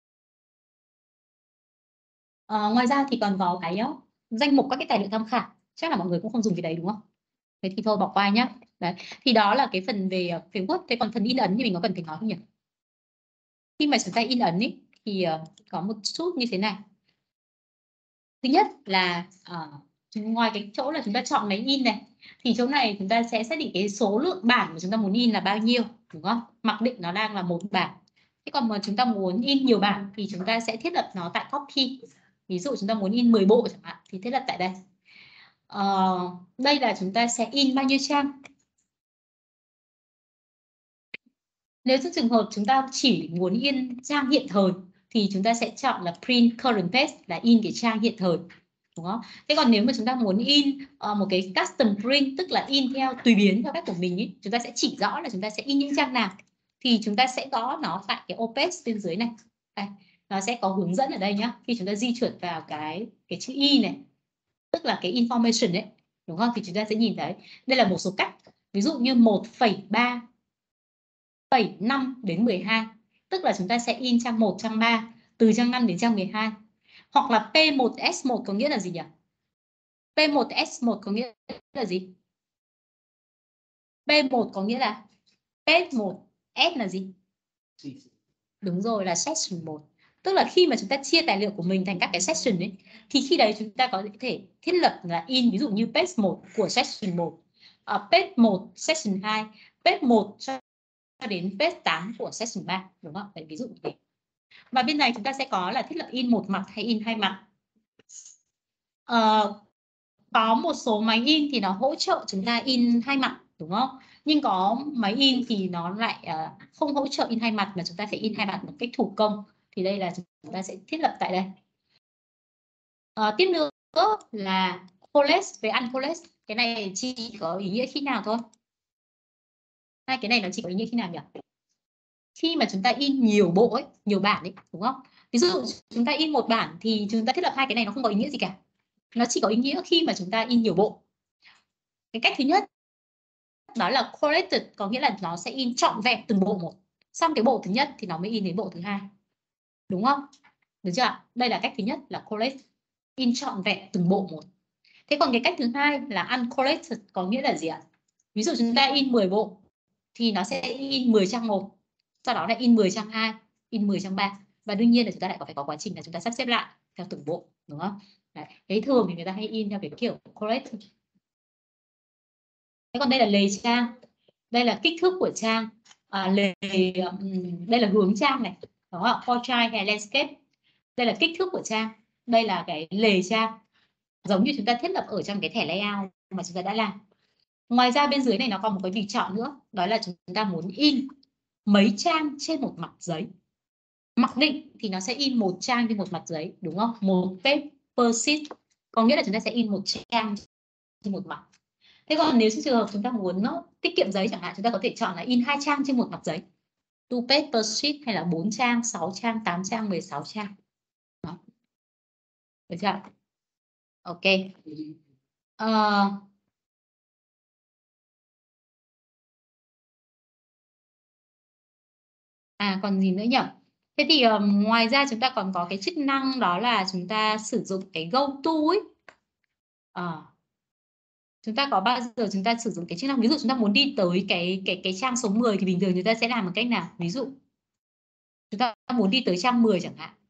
À, ngoài ra thì còn có cái uh, danh mục các cái tài liệu tham khảo. chắc là mọi người cũng không dùng cái đấy đúng không? Thế thì thôi bỏ qua nhá. Đấy, thì đó là cái phần về về Word. Thế còn phần in ấn thì mình có cần phải nói không nhỉ? Khi mà chúng ta in ấn ý, thì uh, có một chút như thế này. Thứ nhất là uh, ngoài cái chỗ là chúng ta chọn máy in này, thì chỗ này chúng ta sẽ xác định cái số lượng bản mà chúng ta muốn in là bao nhiêu, đúng không? Mặc định nó đang là một bản. Thế còn mà chúng ta muốn in nhiều bản thì chúng ta sẽ thiết lập nó tại copy. Ví dụ chúng ta muốn in mười bộ chẳng hạn thì thiết lập tại đây. Uh, đây là chúng ta sẽ in bao nhiêu trang. Nếu trong trường hợp chúng ta chỉ muốn in trang hiện thời thì chúng ta sẽ chọn là print current page, là in cái trang hiện thời, đúng không? Thế còn nếu mà chúng ta muốn in uh, một cái custom print, tức là in theo tùy biến theo cách của mình ý, chúng ta sẽ chỉ rõ là chúng ta sẽ in những trang nào, thì chúng ta sẽ có nó tại cái ô page bên dưới này. Đây, nó sẽ có hướng dẫn ở đây nhá. Khi chúng ta di chuyển vào cái cái chữ y này, tức là cái information đấy, đúng không? Thì chúng ta sẽ nhìn thấy đây là một số cách. Ví dụ như một phẩy ba phẩy năm đến mười hai, tức là chúng ta sẽ in trang một, trang ba, từ trang năm đến trang mười hai. Hoặc là P một S một có nghĩa là gì nhỉ? P một S một có nghĩa là gì? P một có nghĩa là page một, S là gì? Đúng rồi, là section một. Tức là khi mà chúng ta chia tài liệu của mình thành các cái section ấy, thì khi đấy chúng ta có thể thiết lập là in ví dụ như page một của section một, uh, page một section hai, page một cho đến page tám của section ba, đúng không? Đấy, ví dụ như thế. Và bên này chúng ta sẽ có là thiết lập in một mặt hay in hai mặt. Uh, có một số máy in thì nó hỗ trợ chúng ta in hai mặt, đúng không? Nhưng có máy in thì nó lại uh, không hỗ trợ in hai mặt, mà chúng ta phải in hai mặt một cách thủ công. Thì đây là chúng ta sẽ thiết lập tại đây. Uh, tiếp nữa là collage với uncollage. Cái này chỉ có ý nghĩa khi nào thôi? Hai cái này nó chỉ có ý nghĩa khi nào nhỉ? Khi mà chúng ta in nhiều bộ ấy, nhiều bản ấy, đúng không? Ví dụ chúng ta in một bản thì chúng ta thiết lập hai cái này nó không có ý nghĩa gì cả. Nó chỉ có ý nghĩa khi mà chúng ta in nhiều bộ. Cái cách thứ nhất đó là collated, có nghĩa là nó sẽ in trọn vẹn từng bộ một. Xong cái bộ thứ nhất thì nó mới in đến bộ thứ hai, đúng không? Được chưa? Đây là cách thứ nhất là collate, in trọn vẹn từng bộ một. Thế còn cái cách thứ hai là uncollated, có nghĩa là gì ạ? Ví dụ chúng ta in mười bộ thì nó sẽ in mười trang một, sau đó lại in mười trang hai, in mười trang ba, và đương nhiên là chúng ta lại có phải có quá trình là chúng ta sắp xếp lại theo từng bộ, đúng không? Đấy. Thế thường thì người ta hay in theo cái kiểu collated. Thế còn đây là lề trang, đây là kích thước của trang, à, lề đây là hướng trang này, đúng không? Portrait hay landscape, đây là kích thước của trang, đây là cái lề trang, giống như chúng ta thiết lập ở trong cái thẻ layout mà chúng ta đã làm. Ngoài ra bên dưới này nó còn một cái việc chọn nữa, đó là chúng ta muốn in mấy trang trên một mặt giấy. Mặc định thì nó sẽ in một trang trên một mặt giấy, đúng không? Một page per sheet, có nghĩa là chúng ta sẽ in một trang trên một mặt. Thế còn nếu trường hợp chúng ta muốn nó tiết kiệm giấy chẳng hạn, chúng ta có thể chọn là in hai trang trên một mặt giấy, two page per sheet, hay là bốn trang, sáu trang, tám trang, mười sáu trang. Đó. Được chưa? Ok. Uh, à còn gì nữa nhỉ? Thế thì um, ngoài ra chúng ta còn có cái chức năng đó là chúng ta sử dụng cái go to ấy. À, chúng ta có bao giờ chúng ta sử dụng cái chức năng, ví dụ chúng ta muốn đi tới cái cái cái trang số mười thì bình thường chúng ta sẽ làm một cách nào? Ví dụ chúng ta muốn đi tới trang mười chẳng hạn.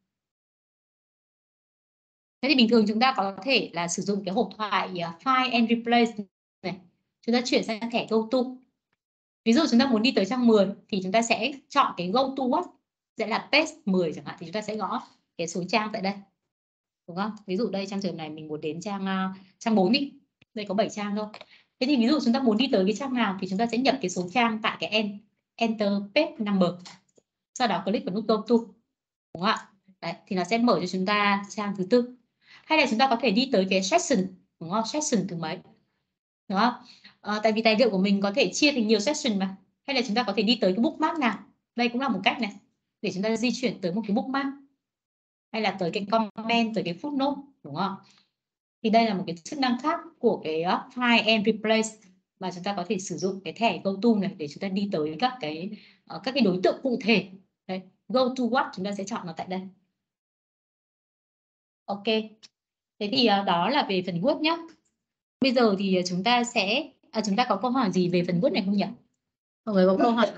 Thế thì bình thường chúng ta có thể là sử dụng cái hộp thoại uh, Find and Replace này. Chúng ta chuyển sang thẻ Go To. Ví dụ chúng ta muốn đi tới trang mười thì chúng ta sẽ chọn cái Go To What, sẽ là page mười chẳng hạn, thì chúng ta sẽ gõ cái số trang tại đây. Đúng không? Ví dụ đây trang trường này mình muốn đến trang uh, trang bốn đi. Đây có bảy trang thôi. Thế thì ví dụ chúng ta muốn đi tới cái trang nào thì chúng ta sẽ nhập cái số trang tại cái en, Enter Page Number. Sau đó click vào nút Go To. Đúng không ạ? Đấy, thì nó sẽ mở cho chúng ta trang thứ tư. Hay là chúng ta có thể đi tới cái section, đúng không? Section thứ mấy, đúng không? À, tại vì tài liệu của mình có thể chia thành nhiều section mà. Hay là chúng ta có thể đi tới cái bookmark nào. Đây cũng là một cách này để chúng ta di chuyển tới một cái bookmark, hay là tới cái comment, tới cái footnote, đúng không? Thì đây là một cái chức năng khác của cái Find and Replace mà chúng ta có thể sử dụng cái thẻ Go To này để chúng ta đi tới các cái uh, các cái đối tượng cụ thể. Đây, Go To What chúng ta sẽ chọn nó tại đây. Ok. Thế thì uh, đó là về phần Word nhé. Bây giờ thì chúng ta sẽ à, chúng ta có câu hỏi gì về phần Word này không nhỉ? Mọi người có câu hỏi?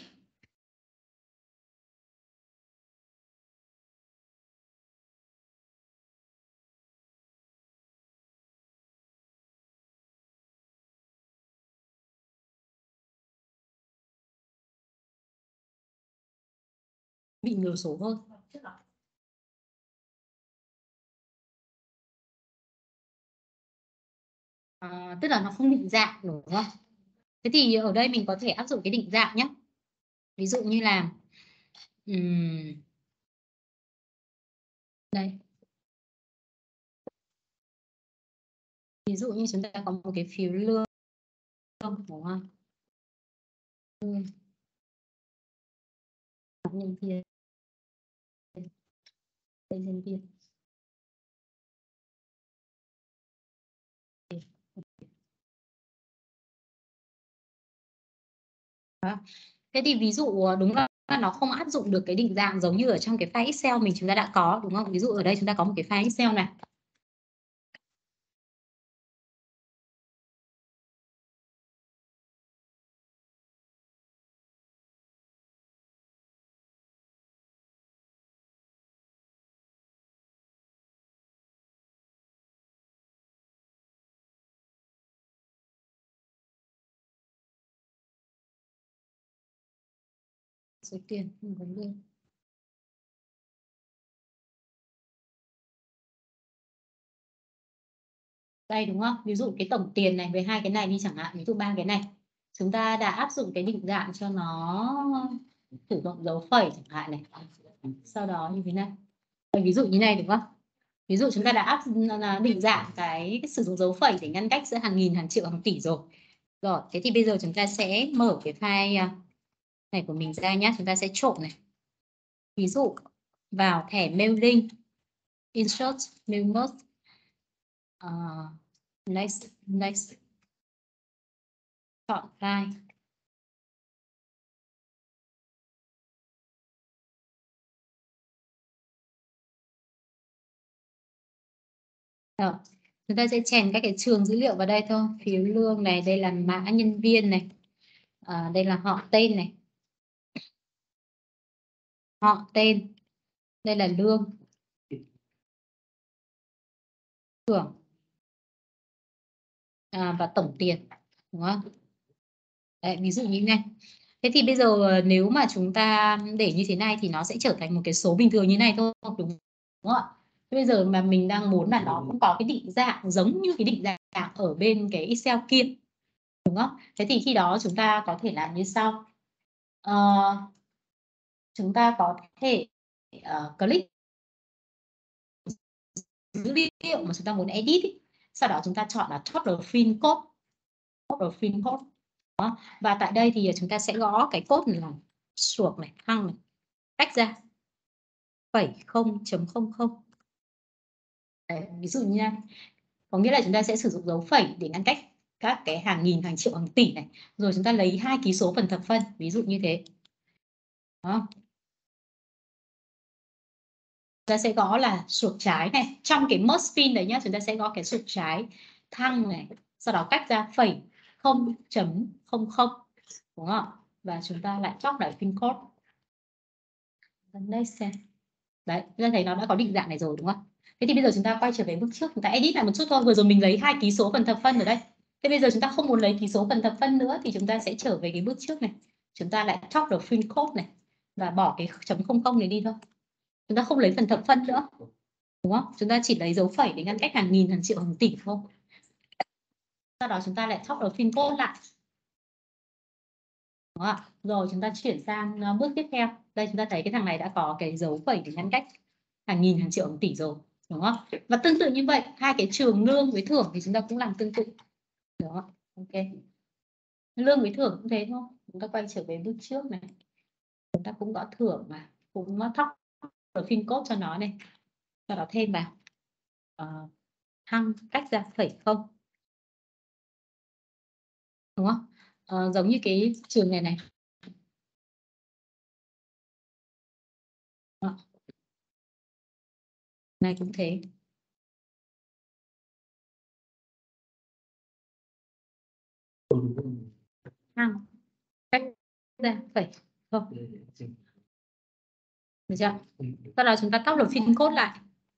Bị nhiều số hơn. À, tức là nó không định dạng đúng không? Thế thì ở đây mình có thể áp dụng cái định dạng nhé. Ví dụ như là um, đây. Ví dụ như chúng ta có một cái phiếu lương đúng không? Nhân viên. Đây nhân viên. Đó. Thế thì ví dụ đúng là nó không áp dụng được cái định dạng giống như ở trong cái file Excel mình chúng ta đã có đúng không? Ví dụ ở đây chúng ta có một cái file Excel này. Số tiền không vấn đề. Đây đúng không? Ví dụ cái tổng tiền này với hai cái này đi chẳng hạn, ví dụ ba cái này. Chúng ta đã áp dụng cái định dạng cho nó sử dụng dấu phẩy chẳng hạn này. Sau đó như thế này. Ví dụ như này đúng không? Ví dụ chúng ta đã áp định dạng cái, cái sử dụng dấu phẩy để ngăn cách giữa hàng nghìn, hàng triệu, hàng tỷ rồi. Rồi, thế thì bây giờ chúng ta sẽ mở cái file này của mình ra nhé. Chúng ta sẽ trộn này. Ví dụ vào thẻ mailing, insert mail mode, uh, next, next, chọn file. Rồi, chúng ta sẽ chèn các cái trường dữ liệu vào đây thôi. Phiếu lương này, đây là mã nhân viên này, à, đây là họ tên này, họ tên, đây là lương, thưởng, à, và tổng tiền, đúng không? Đấy, ví dụ như này. Thế thì bây giờ nếu mà chúng ta để như thế này thì nó sẽ trở thành một cái số bình thường như này thôi, đúng không ạ? Bây giờ mà mình đang muốn là nó cũng có cái định dạng giống như cái định dạng ở bên cái Excel kia, đúng không? Thế thì khi đó chúng ta có thể làm như sau. Ờ, chúng ta có thể uh, click dữ liệu mà chúng ta muốn edit ý. Sau đó chúng ta chọn là Total Fill Code, Total Fill Code. Đó. Và tại đây thì chúng ta sẽ gõ cái code là chuột này, hăng này, tách ra phẩy không chấm không không. Đấy, ví dụ như này, có nghĩa là chúng ta sẽ sử dụng dấu phẩy để ngăn cách các cái hàng nghìn, hàng triệu, hàng tỷ này. Rồi chúng ta lấy hai ký số phần thập phân, ví dụ như thế. Đó. Chúng ta sẽ gõ là chuột trái này, trong cái merge pin đấy nhá, chúng ta sẽ gõ cái chuột trái thăng này, sau đó cách ra phẩy không chấm không không, đúng không? Và chúng ta lại chóc lại pin code. Đấy, chúng ta thấy nó đã có định dạng này rồi đúng không? Thế thì bây giờ chúng ta quay trở về bước trước, chúng ta edit lại một chút thôi. Vừa rồi mình lấy hai ký số phần thập phân ở đây. Thế bây giờ chúng ta không muốn lấy ký số phần thập phân nữa thì chúng ta sẽ trở về cái bước trước này. Chúng ta lại top được fill code này và bỏ cái chấm không không này đi thôi. Chúng ta không lấy phần thập phân nữa. Đúng không? Chúng ta chỉ lấy dấu phẩy để ngăn cách hàng nghìn, hàng triệu, hàng tỷ thôi. Sau đó chúng ta lại top được fill code lại. Đúng không? Rồi chúng ta chuyển sang bước tiếp theo. Đây chúng ta thấy cái thằng này đã có cái dấu phẩy để ngăn cách hàng nghìn, hàng triệu, hàng tỷ rồi, đúng không? Và tương tự như vậy, hai cái trường lương với thưởng thì chúng ta cũng làm tương tự. Đó, ok. Lương với thưởng cũng thế thôi. Chúng ta quay trở về bước trước này. Chúng ta cũng có thưởng mà, cũng nó thóc ở phim code cho nó này. Cho nó thêm vào. Uh, hăng cách ra phẩy không. Đúng không? Uh, giống như cái trường này này. Đó. Này cũng thế. Hàng cách ra phải không? Được chưa? Sau đó chúng ta tác lập phim code lại.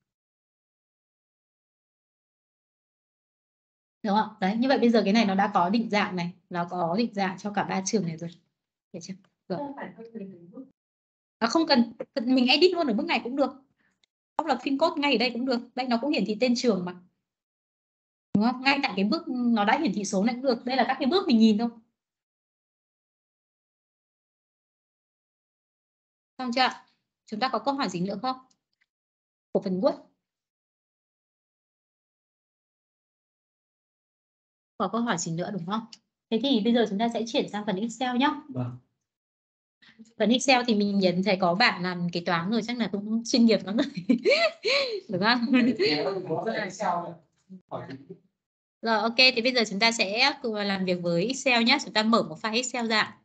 Đúng không? Đấy, như vậy bây giờ cái này nó đã có định dạng này, nó có định dạng cho cả ba trường này rồi. Được chưa? Rồi. À, không cần, mình edit luôn ở bước này cũng được. Tác lập phim code ngay ở đây cũng được. Đây nó cũng hiển thị tên trường mà. Đúng không? Ngay tại cái bước nó đã hiển thị số này cũng được. Đây là các cái bước mình nhìn thôi. Xong chưa? Chúng ta có câu hỏi gì nữa không? Của phần Word. Có câu hỏi gì nữa đúng không? Thế thì bây giờ chúng ta sẽ chuyển sang phần Excel nhé. Vâng. Phần Excel thì mình nhận thấy có bạn làm kế toán rồi, chắc là cũng chuyên nghiệp lắm rồi. Đúng không? Rồi, ok, thì bây giờ chúng ta sẽ làm việc với Excel nhé. Chúng ta mở một file Excel ra.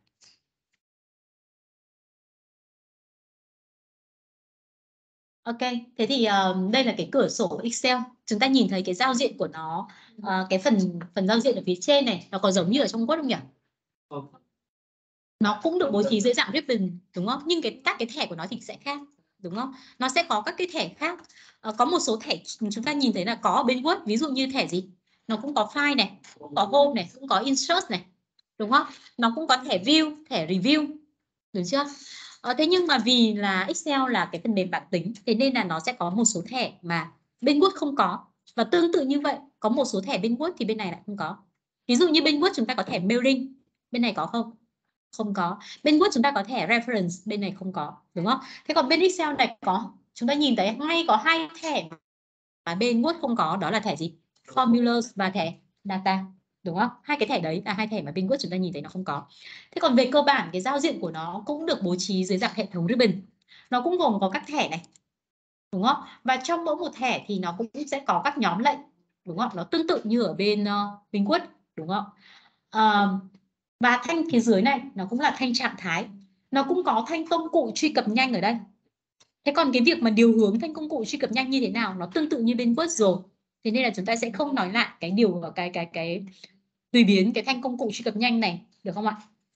Ok, thế thì uh, đây là cái cửa sổ Excel. Chúng ta nhìn thấy cái giao diện của nó, uh, cái phần phần giao diện ở phía trên này, nó có giống như ở trong Word không nhỉ? Ừ. Nó cũng được bố trí dưới dạng ribbon, đúng không? Nhưng cái các cái thẻ của nó thì sẽ khác, đúng không? Nó sẽ có các cái thẻ khác. Uh, có một số thẻ chúng ta nhìn thấy là có ở bên Word, ví dụ như thẻ gì? Nó cũng có file này, cũng có home này, cũng có insert này, đúng không? Nó cũng có thẻ view, thẻ review, được chưa? Ờ, thế nhưng mà vì là Excel là cái phần mềm bản tính, thế nên là nó sẽ có một số thẻ mà bên Word không có. Và tương tự như vậy, có một số thẻ bên Word thì bên này lại không có. Ví dụ như bên Word chúng ta có thẻ mailing, bên này có không? Không có. Bên Word chúng ta có thẻ reference, bên này không có, đúng không? Thế còn bên Excel này có. Chúng ta nhìn thấy ngay có hai thẻ mà bên Word không có, đó là thẻ gì? Formulas và thẻ data. Đúng không? Hai cái thẻ đấy là hai thẻ mà bên Word chúng ta nhìn thấy nó không có. Thế còn về cơ bản cái giao diện của nó cũng được bố trí dưới dạng hệ thống ribbon. Nó cũng gồm có các thẻ này. Đúng không? Và trong mỗi một thẻ thì nó cũng sẽ có các nhóm lệnh. Đúng không? Nó tương tự như ở bên uh, bên Word, đúng không? Uh, và thanh phía dưới này nó cũng là thanh trạng thái. Nó cũng có thanh công cụ truy cập nhanh ở đây. Thế còn cái việc mà điều hướng thanh công cụ truy cập nhanh như thế nào nó tương tự như bên Word rồi. Thế nên là chúng ta sẽ không nói lại cái điều cái cái cái tùy biến cái thanh công cụ truy cập nhanh này, được không ạ?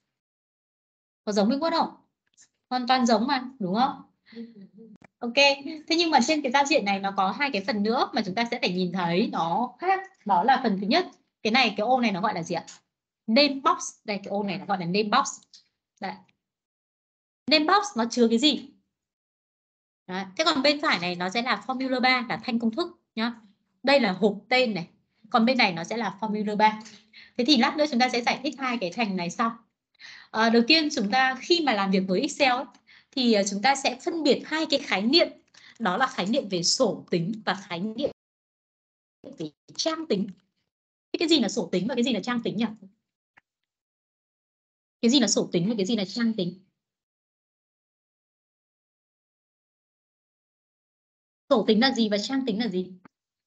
Có giống với Word không? Hoàn toàn giống mà, đúng không? Ok, thế nhưng mà trên cái giao diện này nó có hai cái phần nữa mà chúng ta sẽ phải nhìn thấy nó khác. Đó là phần thứ nhất, cái này cái ô này nó gọi là gì ạ? Name box. Đây, cái ô này nó gọi là name box. Đây. Name box nó chứa cái gì? Đấy. Thế còn bên phải này nó sẽ là formula bar, là thanh công thức nhá. Đây là hộp tên này. Còn bên này nó sẽ là formula bar. Thế thì lát nữa chúng ta sẽ giải thích hai cái thành này sau. À, đầu tiên chúng ta khi mà làm việc với Excel ấy, thì chúng ta sẽ phân biệt hai cái khái niệm, đó là khái niệm về sổ tính và khái niệm về trang tính. Cái gì là sổ tính và cái gì là trang tính nhỉ? Cái gì là sổ tính và cái gì là trang tính? Sổ tính là gì và trang tính là gì?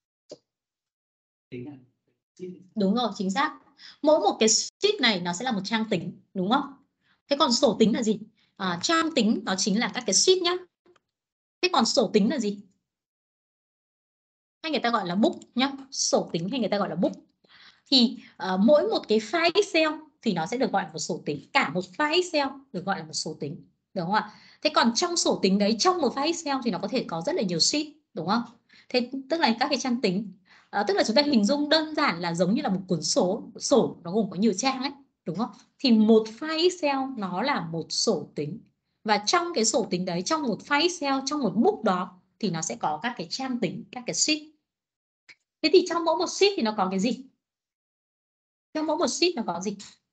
Đúng rồi, chính xác. Mỗi một cái sheet này nó sẽ là một trang tính, đúng không? Thế còn sổ tính là gì? À, trang tính nó chính là các cái sheet nhá. Thế còn sổ tính là gì? Hay người ta gọi là book nhá. Sổ tính hay người ta gọi là book. Thì uh, mỗi một cái file Excel thì nó sẽ được gọi là một sổ tính. Cả một file Excel được gọi là một sổ tính, đúng không ạ? Thế còn trong sổ tính đấy, trong một file Excel thì nó có thể có rất là nhiều sheet, đúng không? Thế tức là các cái trang tính, uh, tức là chúng ta hình dung đơn giản là giống như là một cuốn sổ, sổ nó gồm có nhiều trang ấy, đúng không? Thì một file Excel nó là một sổ tính. Và trong cái sổ tính đấy, trong một file Excel, trong một book đó thì nó sẽ có các cái trang tính, các cái sheet. Thế thì trong mỗi một sheet thì nó có cái gì? Trong mỗi một sheet nó có gì?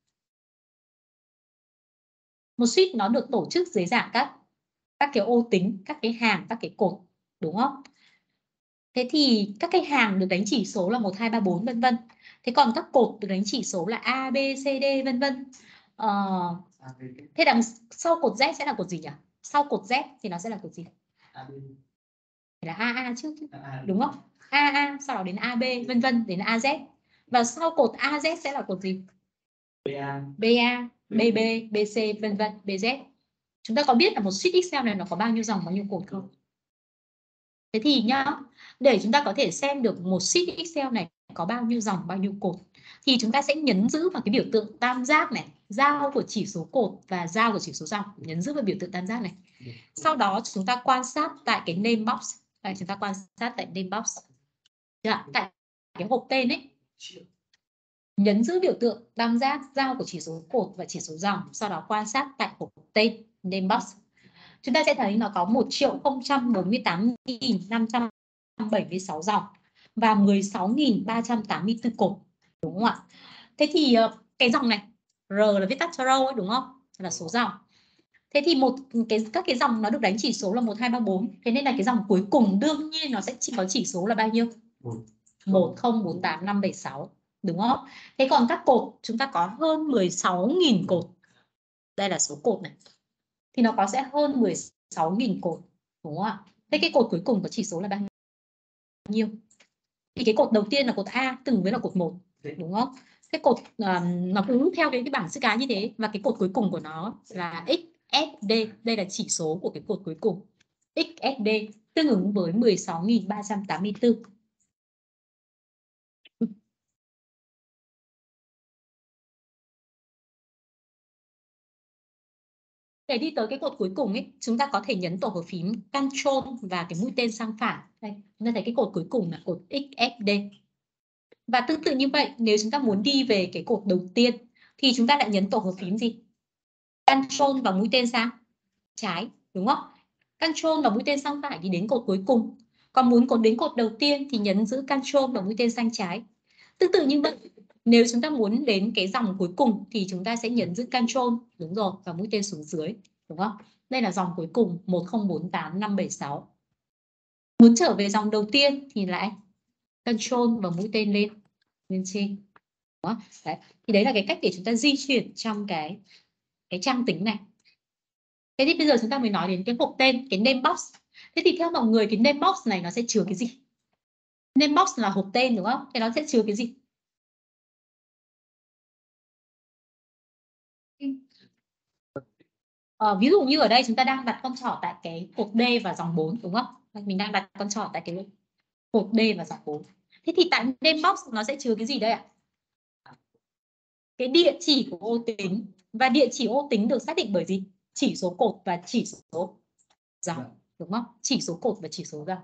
Một sheet nó được tổ chức dưới dạng các các cái ô tính, các cái hàng, các cái cột, đúng không? Thế thì các cái hàng được đánh chỉ số là một, hai, ba, bốn vân vân. Thế còn các cột được đánh chỉ số là A, B, C, D vân vân. Ờ, thế đằng sau cột Z sẽ là cột gì nhỉ? Sau cột Z thì nó sẽ là cột gì? Là a a trước, đúng không? a a sau đó đến a bê vân vân đến a zét. Và sau cột a zét sẽ là cột gì? bê a, bê a, bê bê, bê xê vân vân, bê zét. Chúng ta có biết là một sheet Excel này nó có bao nhiêu dòng, bao nhiêu cột không? Thế thì nhá, để chúng ta có thể xem được một sheet Excel này có bao nhiêu dòng, bao nhiêu cột, thì chúng ta sẽ nhấn giữ vào cái biểu tượng tam giác này, giao của chỉ số cột và giao của chỉ số dòng, nhấn giữ vào biểu tượng tam giác này. Sau đó chúng ta quan sát tại cái name box, đây, chúng ta quan sát tại name box, dạ, tại cái hộp tên ấy, nhấn giữ biểu tượng tam giác, giao của chỉ số cột và chỉ số dòng, sau đó quan sát tại hộp tên name box. Chúng ta sẽ thấy nó có một triệu không trăm bốn mươi tám nghìn năm trăm bảy mươi sáu dòng và mười sáu nghìn ba trăm tám mươi tư cột, đúng không ạ? Thế thì cái dòng này R là viết tắt cho row ấy, đúng không? Là số dòng. Thế thì một cái các cái dòng nó được đánh chỉ số là một, hai, ba, bốn. Thế nên là cái dòng cuối cùng đương nhiên nó sẽ chỉ có chỉ số là bao nhiêu? một, không, bốn, tám, năm, bảy, sáu, đúng không? Thế còn các cột chúng ta có hơn mười sáu nghìn cột. Đây là số cột này. Thì nó có sẽ hơn mười sáu nghìn cột, đúng không ạ? Thế cái cột cuối cùng có chỉ số là bao nhiêu? Thì cái cột đầu tiên là cột A tương ứng với là cột một, đúng không? Cái cột um, nó cứ theo cái, cái bảng chữ cái như thế, và cái cột cuối cùng của nó là x ét đê, đây là chỉ số của cái cột cuối cùng. x ét đê tương ứng với mười sáu nghìn ba trăm tám mươi tư. Để đi tới cái cột cuối cùng ấy, chúng ta có thể nhấn tổ hợp phím Ctrl và cái mũi tên sang phải. Đây, chúng ta thấy cái cột cuối cùng là cột x ét đê. Và tương tự như vậy, nếu chúng ta muốn đi về cái cột đầu tiên thì chúng ta lại nhấn tổ hợp phím gì? Ctrl và mũi tên sang trái, đúng không? Ctrl và mũi tên sang phải thì đến cột cuối cùng. Còn muốn cột đến cột đầu tiên thì nhấn giữ Ctrl và mũi tên sang trái. Tương tự như vậy, nếu chúng ta muốn đến cái dòng cuối cùng thì chúng ta sẽ nhấn giữ Ctrl, đúng rồi, và mũi tên xuống dưới, đúng không? Đây là dòng cuối cùng một, không, bốn, tám, năm, bảy, sáu. Muốn trở về dòng đầu tiên thì lại Ctrl và mũi tên lên lên trên. Đó. Đấy. Thì đấy là cái cách để chúng ta di chuyển trong cái cái trang tính này. Thế thì bây giờ chúng ta mới nói đến cái hộp tên, cái name box. Thế thì theo mọi người cái name box này nó sẽ chứa cái gì? Name box là hộp tên, đúng không? Thế nó sẽ chứa cái gì? Ờ, ví dụ như ở đây chúng ta đang đặt con trỏ tại cái cột D và dòng bốn, đúng không? Mình đang đặt con trỏ tại cái cột D và dòng bốn. Thế thì tại name box nó sẽ chứa cái gì đây ạ? Cái địa chỉ của ô tính, và địa chỉ ô tính được xác định bởi gì? Chỉ số cột và chỉ số dòng, đúng không? Chỉ số cột và chỉ số dòng.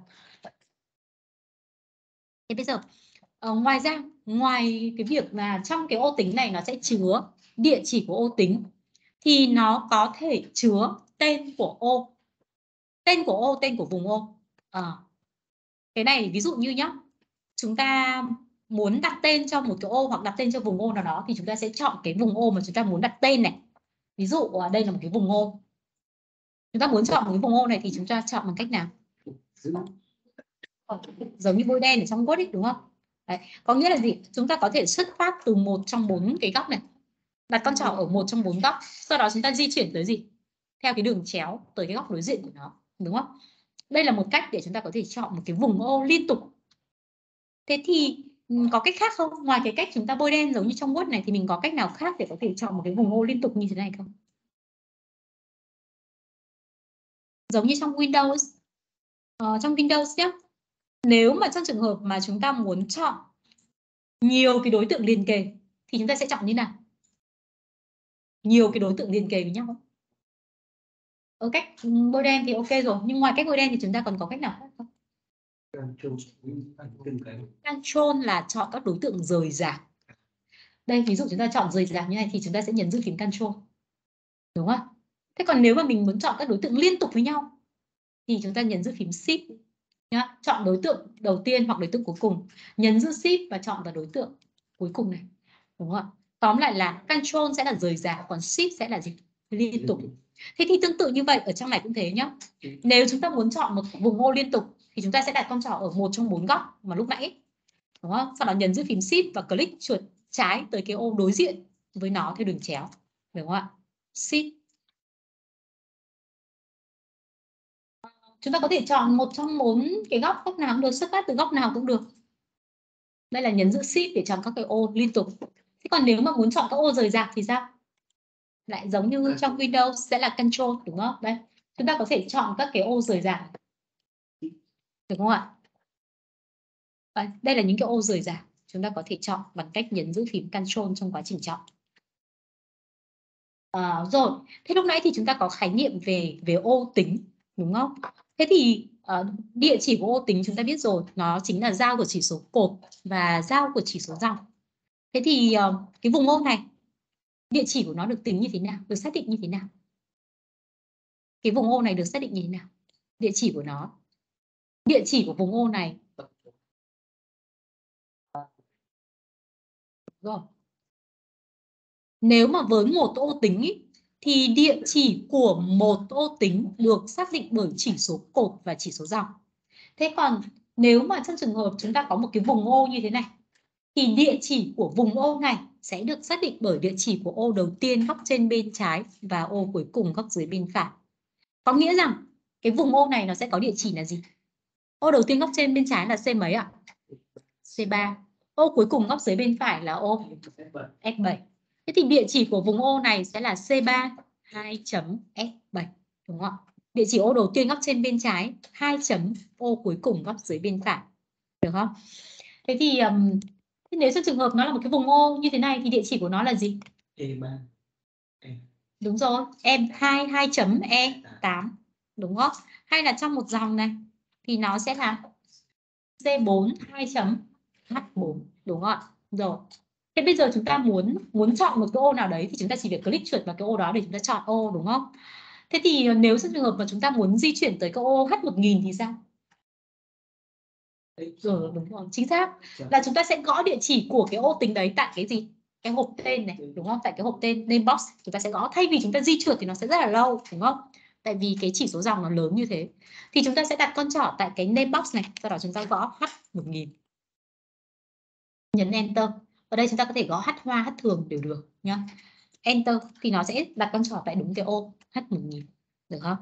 Thế bây giờ uh, ngoài ra, ngoài cái việc là trong cái ô tính này nó sẽ chứa địa chỉ của ô tính, thì nó có thể chứa tên của ô, tên của ô, tên của vùng ô. À, cái này ví dụ như nhá, chúng ta muốn đặt tên cho một cái ô hoặc đặt tên cho vùng ô nào đó thì chúng ta sẽ chọn cái vùng ô mà chúng ta muốn đặt tên này. Ví dụ ở đây là một cái vùng ô, chúng ta muốn chọn một cái vùng ô này thì chúng ta chọn bằng cách nào? Giống như bôi đen ở trong Word ấy, đúng không? Đấy. Có nghĩa là gì? Chúng ta có thể xuất phát từ một trong bốn cái góc này, đặt con trỏ ở một trong bốn góc, sau đó chúng ta di chuyển tới gì? Theo cái đường chéo tới cái góc đối diện của nó, đúng không? Đây là một cách để chúng ta có thể chọn một cái vùng ô liên tục. Thế thì có cách khác không? Ngoài cái cách chúng ta bôi đen giống như trong Word này thì mình có cách nào khác để có thể chọn một cái vùng ô liên tục như thế này không? Giống như trong Windows. Ờ, trong Windows nhé. Nếu mà trong trường hợp mà chúng ta muốn chọn nhiều cái đối tượng liền kề thì chúng ta sẽ chọn như nào? Nhiều cái đối tượng liền kề với nhau. Ở cách bôi đen thì ok rồi, nhưng ngoài cách bôi đen thì chúng ta còn có cách nào khác không? Control là chọn các đối tượng rời rạc. Đây, ví dụ chúng ta chọn rời rạc như này thì chúng ta sẽ nhấn giữ phím Control, đúng không? Thế còn nếu mà mình muốn chọn các đối tượng liên tục với nhau thì chúng ta nhấn giữ phím Shift nhá, chọn đối tượng đầu tiên hoặc đối tượng cuối cùng, nhấn giữ Shift và chọn vào đối tượng cuối cùng này, đúng không ạ? Tóm lại là Control sẽ là rời rạc, còn Shift sẽ là gì? Liên tục. Thế thì tương tự như vậy ở trong này cũng thế nhá. Nếu chúng ta muốn chọn một vùng ô liên tục thì chúng ta sẽ đặt con trỏ ở một trong bốn góc mà lúc nãy, đúng không? Sau đó nhấn giữ phím Shift và click chuột trái tới cái ô đối diện với nó theo đường chéo, đúng không ạ? Shift. Chúng ta có thể chọn một trong bốn cái góc, góc nào cũng được, xuất phát từ góc nào cũng được. Đây là nhấn giữ Shift để chọn các cái ô liên tục. Thế còn nếu mà muốn chọn các ô rời rạc thì sao? Lại giống như trong Windows sẽ là Control, đúng không? Đây, chúng ta có thể chọn các cái ô rời rạc, được không ạ? Đây là những cái ô rời rạc. chúng ta có thể chọn bằng cách nhấn giữ phím Control trong quá trình chọn. À, rồi, thế lúc nãy thì chúng ta có khái niệm về về ô tính, đúng không? Thế thì uh, địa chỉ của ô tính chúng ta biết rồi, nó chính là giao của chỉ số cột và giao của chỉ số dòng. Thế thì uh, cái vùng ô này, địa chỉ của nó được tính như thế nào, được xác định như thế nào? Cái vùng ô này được xác định như thế nào? Địa chỉ của nó, địa chỉ của vùng ô này. Rồi. Nếu mà với một ô tính ý, thì địa chỉ của một ô tính được xác định bởi chỉ số cột và chỉ số dòng. Thế còn nếu mà trong trường hợp chúng ta có một cái vùng ô như thế này, thì địa chỉ của vùng ô này sẽ được xác định bởi địa chỉ của ô đầu tiên góc trên bên trái và ô cuối cùng góc dưới bên phải. Có nghĩa rằng cái vùng ô này nó sẽ có địa chỉ là gì? Ô đầu tiên góc trên bên trái là C mấy ạ? C ba. Ô cuối cùng góc dưới bên phải là ô F bảy. Thế thì địa chỉ của vùng ô này sẽ là C ba hai chấm F bảy, đúng không ạ? Địa chỉ ô đầu tiên góc trên bên trái, hai chấm ô cuối cùng góc dưới bên phải, được không? Thế thì um, nếu trong trường hợp nó là một cái vùng ô như thế này thì địa chỉ của nó là gì? E ba. Đúng rồi, em hai hai chấm E tám, đúng không? Hay là trong một dòng này thì nó sẽ là C bốn hai chấm H bốn, đúng không ạ? Rồi. Thế bây giờ chúng ta muốn muốn chọn một cái ô nào đấy thì chúng ta chỉ việc click chuột vào cái ô đó để chúng ta chọn ô, đúng không? Thế thì nếu trong trường hợp mà chúng ta muốn di chuyển tới cái ô H một nghìn thì sao? Rồi, đúng rồi, chính xác là chúng ta sẽ gõ địa chỉ của cái ô tính đấy tại cái gì? Cái hộp tên này, đúng không? Tại cái hộp tên name box chúng ta sẽ gõ, thay vì chúng ta di chuột thì nó sẽ rất là lâu, đúng không? Tại vì cái chỉ số dòng nó lớn như thế thì chúng ta sẽ đặt con trỏ tại cái name box này, sau đó chúng ta gõ H một nghìn, nhấn enter. Ở đây chúng ta có thể gõ H hoa, H thường đều được nhá. Enter thì nó sẽ đặt con trỏ tại đúng cái ô H một nghìn, được không?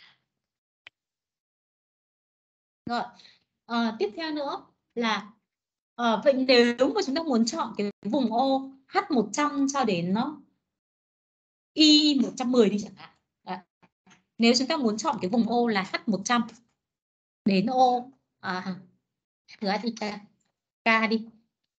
Rồi. À, tiếp theo nữa là à, vậy nếu mà chúng ta muốn chọn cái vùng ô H một trăm cho đến nó Y một trăm mười đi chẳng hạn. Đấy. Nếu chúng ta muốn chọn cái vùng ô là H một trăm đến ô à, đi K, K đi.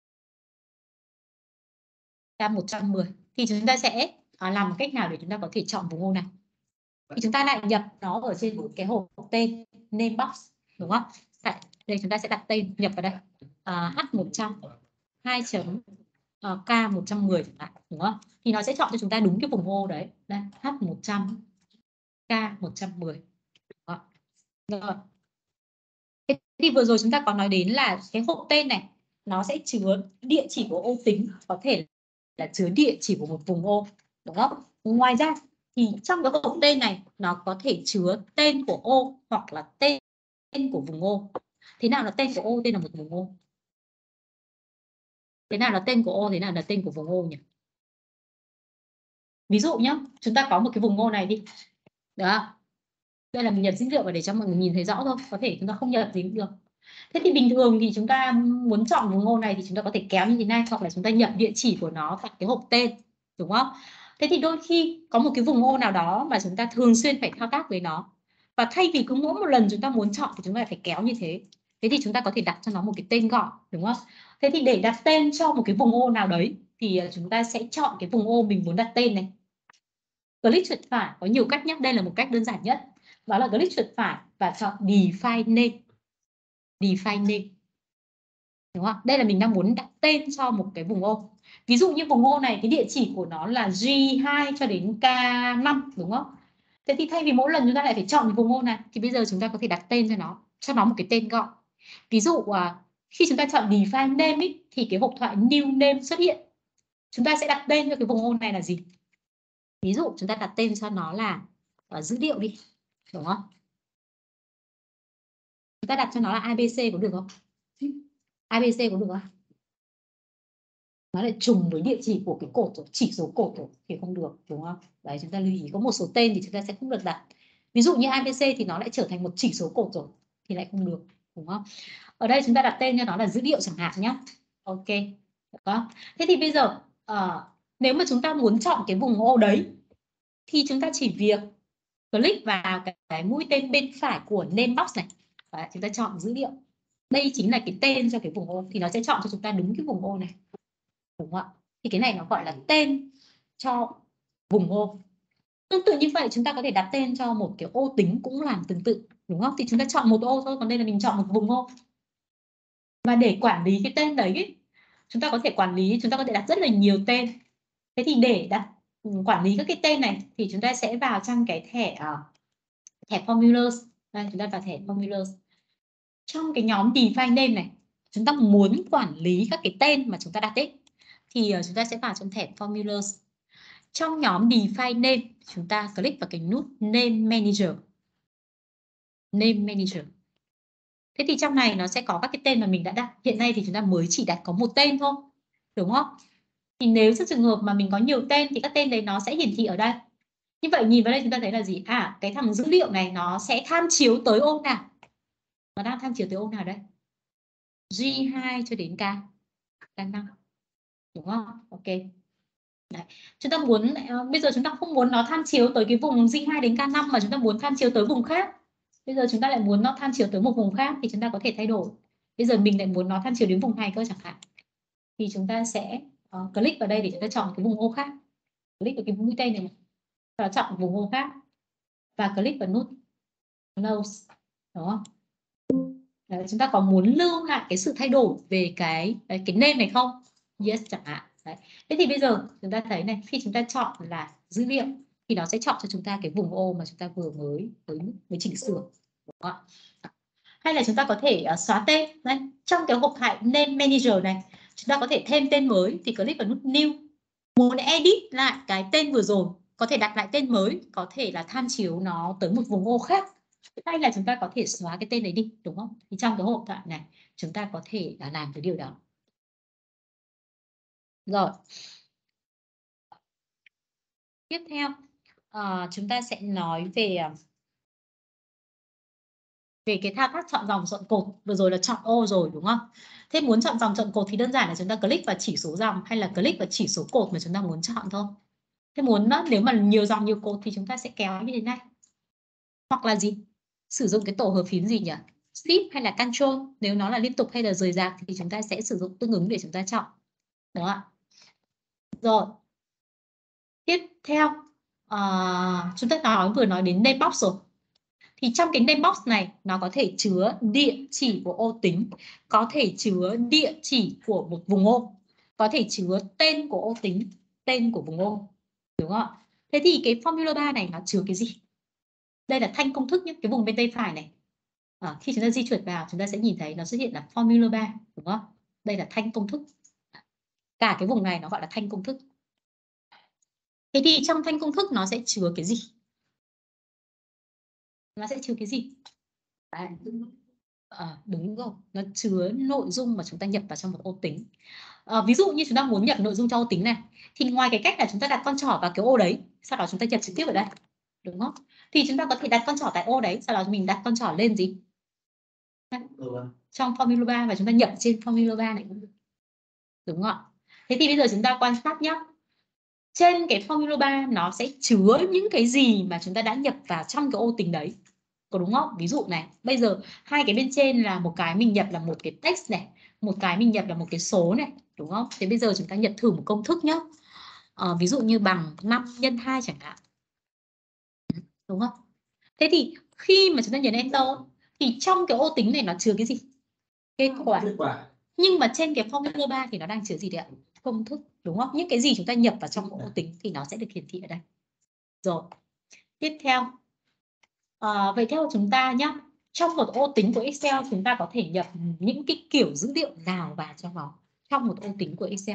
K một trăm mười thì chúng ta sẽ à, làm một cách nào để chúng ta có thể chọn vùng ô này? Thì chúng ta lại nhập nó ở trên cái hộp tên name box, đúng không? Đây chúng ta sẽ đặt tên, nhập vào đây à, H một trăm hai chấm K một trăm mười, đúng không? Thì nó sẽ chọn cho chúng ta đúng cái vùng ô đấy. Đây, H một trăm K một trăm mười. Đó. Rồi. Thế thì vừa rồi chúng ta có nói đến là cái hộp tên này nó sẽ chứa địa chỉ của ô tính, có thể là chứa địa chỉ của một vùng ô, đúng không? Ngoài ra thì trong cái hộp tên này nó có thể chứa tên của ô hoặc là tên của vùng ô. Thế nào là tên của ô, tên là một vùng ô? Thế nào là tên của ô, thế nào là tên của vùng ô nhỉ? Ví dụ nhé, chúng ta có một cái vùng ô này đi. Đó. Đây là mình nhập dữ liệu và để cho mọi người nhìn thấy rõ thôi. Có thể chúng ta không nhập gì cũng được. Thế thì bình thường thì chúng ta muốn chọn vùng ô này thì chúng ta có thể kéo như thế này, hoặc là chúng ta nhập địa chỉ của nó tại cái hộp tên, đúng không? Thế thì đôi khi có một cái vùng ô nào đó mà chúng ta thường xuyên phải thao tác với nó. Và thay vì cứ mỗi một lần chúng ta muốn chọn thì chúng ta phải kéo như thế. Thế thì chúng ta có thể đặt cho nó một cái tên gọi, đúng không? Thế thì để đặt tên cho một cái vùng ô nào đấy thì chúng ta sẽ chọn cái vùng ô mình muốn đặt tên này. Click chuột phải, có nhiều cách nhé, đây là một cách đơn giản nhất. Đó là click chuột phải và chọn define name. Define name. Đúng không? Đây là mình đang muốn đặt tên cho một cái vùng ô. Ví dụ như vùng ô này cái địa chỉ của nó là G hai cho đến K năm, đúng không? Thế thì thay vì mỗi lần chúng ta lại phải chọn vùng ô này thì bây giờ chúng ta có thể đặt tên cho nó, cho nó một cái tên gọi. Ví dụ khi chúng ta chọn define name ý, thì cái hộp thoại new name xuất hiện. Chúng ta sẽ đặt tên cho cái vùng ô này là gì? Ví dụ chúng ta đặt tên cho nó là uh, dữ liệu đi, đúng không? Chúng ta đặt cho nó là a bê xê có được không? a bê xê có được không? Nó lại trùng với địa chỉ của cái cột rồi, chỉ số cột rồi thì không được, đúng không? Đấy, chúng ta lưu ý có một số tên thì chúng ta sẽ không được đặt. Ví dụ như a bê xê thì nó lại trở thành một chỉ số cột rồi thì lại không được, đúng không? Ở đây chúng ta đặt tên cho nó là dữ liệu chẳng hạn nhé. Ok, được không? Thế thì bây giờ uh, nếu mà chúng ta muốn chọn cái vùng ô đấy thì chúng ta chỉ việc click vào cái, cái mũi tên bên phải của name box này. Đấy, chúng ta chọn dữ liệu. đây chính là cái tên cho cái vùng ô, thì nó sẽ chọn cho chúng ta đúng cái vùng ô này, đúng không ạ? Thì cái này nó gọi là tên cho vùng ô. Tương tự như vậy chúng ta có thể đặt tên cho một cái ô tính cũng làm tương tự, đúng không? Thì chúng ta chọn một ô thôi, còn đây là mình chọn một vùng ô. Và để quản lý cái tên đấy ấy, chúng ta có thể quản lý, chúng ta có thể đặt rất là nhiều tên. Thế thì để đặt quản lý các cái tên này thì chúng ta sẽ vào trong cái thẻ uh, thẻ formulas. Đây, chúng ta vào thẻ formulas. Trong cái nhóm define name này, chúng ta muốn quản lý các cái tên mà chúng ta đặt ấy, thì uh, chúng ta sẽ vào trong thẻ formulas. Trong nhóm define name, chúng ta click vào cái nút name manager. Name manager. Thế thì trong này nó sẽ có các cái tên mà mình đã đặt. Hiện nay thì chúng ta mới chỉ đặt có một tên thôi, đúng không? Thì nếu trong trường hợp mà mình có nhiều tên thì các tên đấy nó sẽ hiển thị ở đây. Như vậy nhìn vào đây chúng ta thấy là gì? À, cái thằng dữ liệu này nó sẽ tham chiếu tới ô nào? Nó đang tham chiếu tới ô nào đây? G hai cho đến K, K năm. Đúng không? Ok. Đấy. Chúng ta muốn uh, bây giờ chúng ta không muốn nó tham chiếu tới cái vùng G hai đến K năm mà chúng ta muốn tham chiếu tới vùng khác. Bây giờ chúng ta lại muốn nó tham chiếu tới một vùng khác thì chúng ta có thể thay đổi. Bây giờ mình lại muốn nó tham chiếu đến vùng này cơ chẳng hạn. Thì chúng ta sẽ uh, click vào đây để chúng ta chọn cái vùng ô khác. Click vào cái mũi tên này và chọn vùng ô khác và click vào nút close, đúng không? Đấy, chúng ta có muốn lưu lại cái sự thay đổi về cái cái name này không? Yes chẳng hạn. Đấy. Thế thì bây giờ chúng ta thấy này, khi chúng ta chọn là dữ liệu thì nó sẽ chọn cho chúng ta cái vùng ô mà chúng ta vừa mới mới, mới chỉnh sửa, đúng không? Hay là chúng ta có thể uh, xóa tên. Đây, trong cái hộp hại name manager này chúng ta có thể thêm tên mới thì click vào nút new. Muốn edit lại cái tên vừa rồi, có thể đặt lại tên mới, có thể là tham chiếu nó tới một vùng ô khác, hay là chúng ta có thể xóa cái tên đấy đi, đúng không? Thì trong cái hộp thoại này chúng ta có thể là làm cái điều đó. Rồi, tiếp theo uh, chúng ta sẽ nói về về cái thao tác chọn dòng chọn cột. Vừa rồi là chọn ô rồi, đúng không? Thế muốn chọn dòng chọn cột thì đơn giản là chúng ta click vào chỉ số dòng hay là click vào chỉ số cột mà chúng ta muốn chọn thôi. Thế muốn đó, nếu mà nhiều dòng nhiều cột thì chúng ta sẽ kéo như thế này. Hoặc là gì? Sử dụng cái tổ hợp phím gì nhỉ? Shift hay là Control. Nếu nó là liên tục hay là rời rạc thì chúng ta sẽ sử dụng tương ứng để chúng ta chọn. Đúng không ạ? Rồi. Tiếp theo, uh, chúng ta nói vừa nói đến name box rồi. Thì trong cái name box này nó có thể chứa địa chỉ của ô tính, có thể chứa địa chỉ của một vùng ô, có thể chứa tên của ô tính, tên của vùng ô, đúng không ạ? Thế thì cái formula bar này nó chứa cái gì? Đây là thanh công thức nhé, cái vùng bên tay phải này. À, khi chúng ta di chuyển vào chúng ta sẽ nhìn thấy nó xuất hiện là formula bar, đúng không? Đây là thanh công thức. Cả cái vùng này nó gọi là thanh công thức. Thế thì trong thanh công thức nó sẽ chứa cái gì? Nó sẽ chứa cái gì? Đấy. À, đúng rồi, nó chứa nội dung mà chúng ta nhập vào trong một ô tính. À, ví dụ như chúng ta muốn nhập nội dung cho ô tính này thì ngoài cái cách là chúng ta đặt con trỏ vào cái ô đấy, sau đó chúng ta nhập trực tiếp ở đây, đúng không? Thì chúng ta có thể đặt con trỏ tại ô đấy, sau đó mình đặt con trỏ lên gì? Trong formula bar và chúng ta nhập trên formula bar này cũng được, đúng không ạ? Thế thì bây giờ chúng ta quan sát nhé. Trên cái formula bar nó sẽ chứa những cái gì mà chúng ta đã nhập vào trong cái ô tính đấy, có đúng không? Ví dụ này, bây giờ hai cái bên trên là một cái mình nhập là một cái text này, một cái mình nhập là một cái số này, đúng không? Thế bây giờ chúng ta nhập thử một công thức nhé. À, ví dụ như bằng năm nhân hai chẳng hạn, đúng không? Thế thì khi mà chúng ta nhấn enter thì trong cái ô tính này nó chứa cái gì? Kết quả. Kết quả. Nhưng mà trên cái formula bar thì nó đang chứa gì đấy ạ? Công thức, đúng không? Những cái gì chúng ta nhập vào trong ô tính thì nó sẽ được hiển thị ở đây. Rồi, tiếp theo. À, vậy theo chúng ta nhé, trong một ô tính của Excel chúng ta có thể nhập những cái kiểu dữ liệu nào vào trong nó, trong một ô tính của Excel?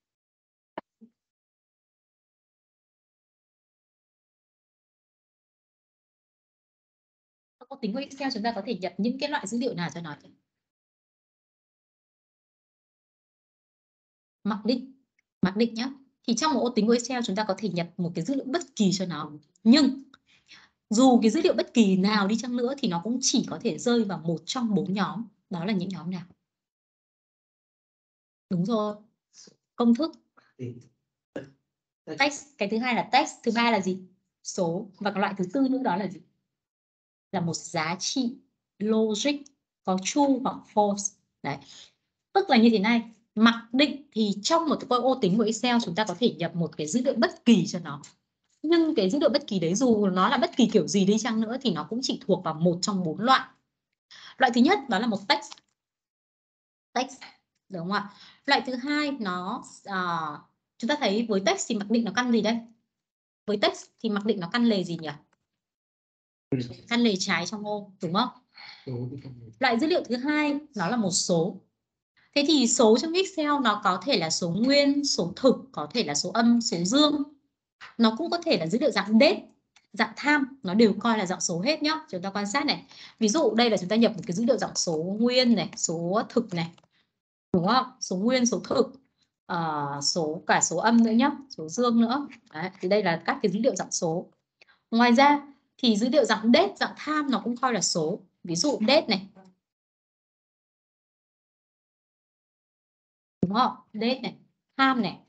Trong ô tính của Excel chúng ta có thể nhập những cái loại dữ liệu nào cho nó? Mặc định, mặc định nhé. Thì trong một ô tính của Excel chúng ta có thể nhập một cái dữ liệu bất kỳ cho nó. Nhưng dù cái dữ liệu bất kỳ nào đi chăng nữa thì nó cũng chỉ có thể rơi vào một trong bốn nhóm. Đó là những nhóm nào? Đúng rồi. Công thức. Text. Cái thứ hai là text. Thứ ba là gì? Số. Và cái loại thứ tư nữa đó là gì? Là một giá trị logic. có true hoặc false. Đấy. Tức là như thế này, mặc định thì trong một cái ô tính của Excel chúng ta có thể nhập một cái dữ liệu bất kỳ cho nó. Nhưng cái dữ liệu bất kỳ đấy dù nó là bất kỳ kiểu gì đi chăng nữa thì nó cũng chỉ thuộc vào một trong bốn loại. Loại thứ nhất đó là một text. Text, đúng không ạ? Loại thứ hai nó uh, chúng ta thấy với text thì mặc định nó căn gì đây? Với text thì mặc định nó căn lề gì nhỉ? Căn lề trái trong ô, đúng không? Loại dữ liệu thứ hai nó là một số. Thế thì số trong Excel nó có thể là số nguyên, số thực, có thể là số âm, số dương. Nó cũng có thể là dữ liệu dạng date, dạng time, nó đều coi là dạng số hết nhá. Chúng ta quan sát này. Ví dụ đây là chúng ta nhập một cái dữ liệu dạng số nguyên này, số thực này. Đúng không? Số nguyên, số thực, uh, số cả số âm nữa nhá, số dương nữa. Đấy, thì đây là các cái dữ liệu dạng số. Ngoài ra thì dữ liệu dạng date, dạng time nó cũng coi là số. Ví dụ date này. Đúng không? Date này, time này.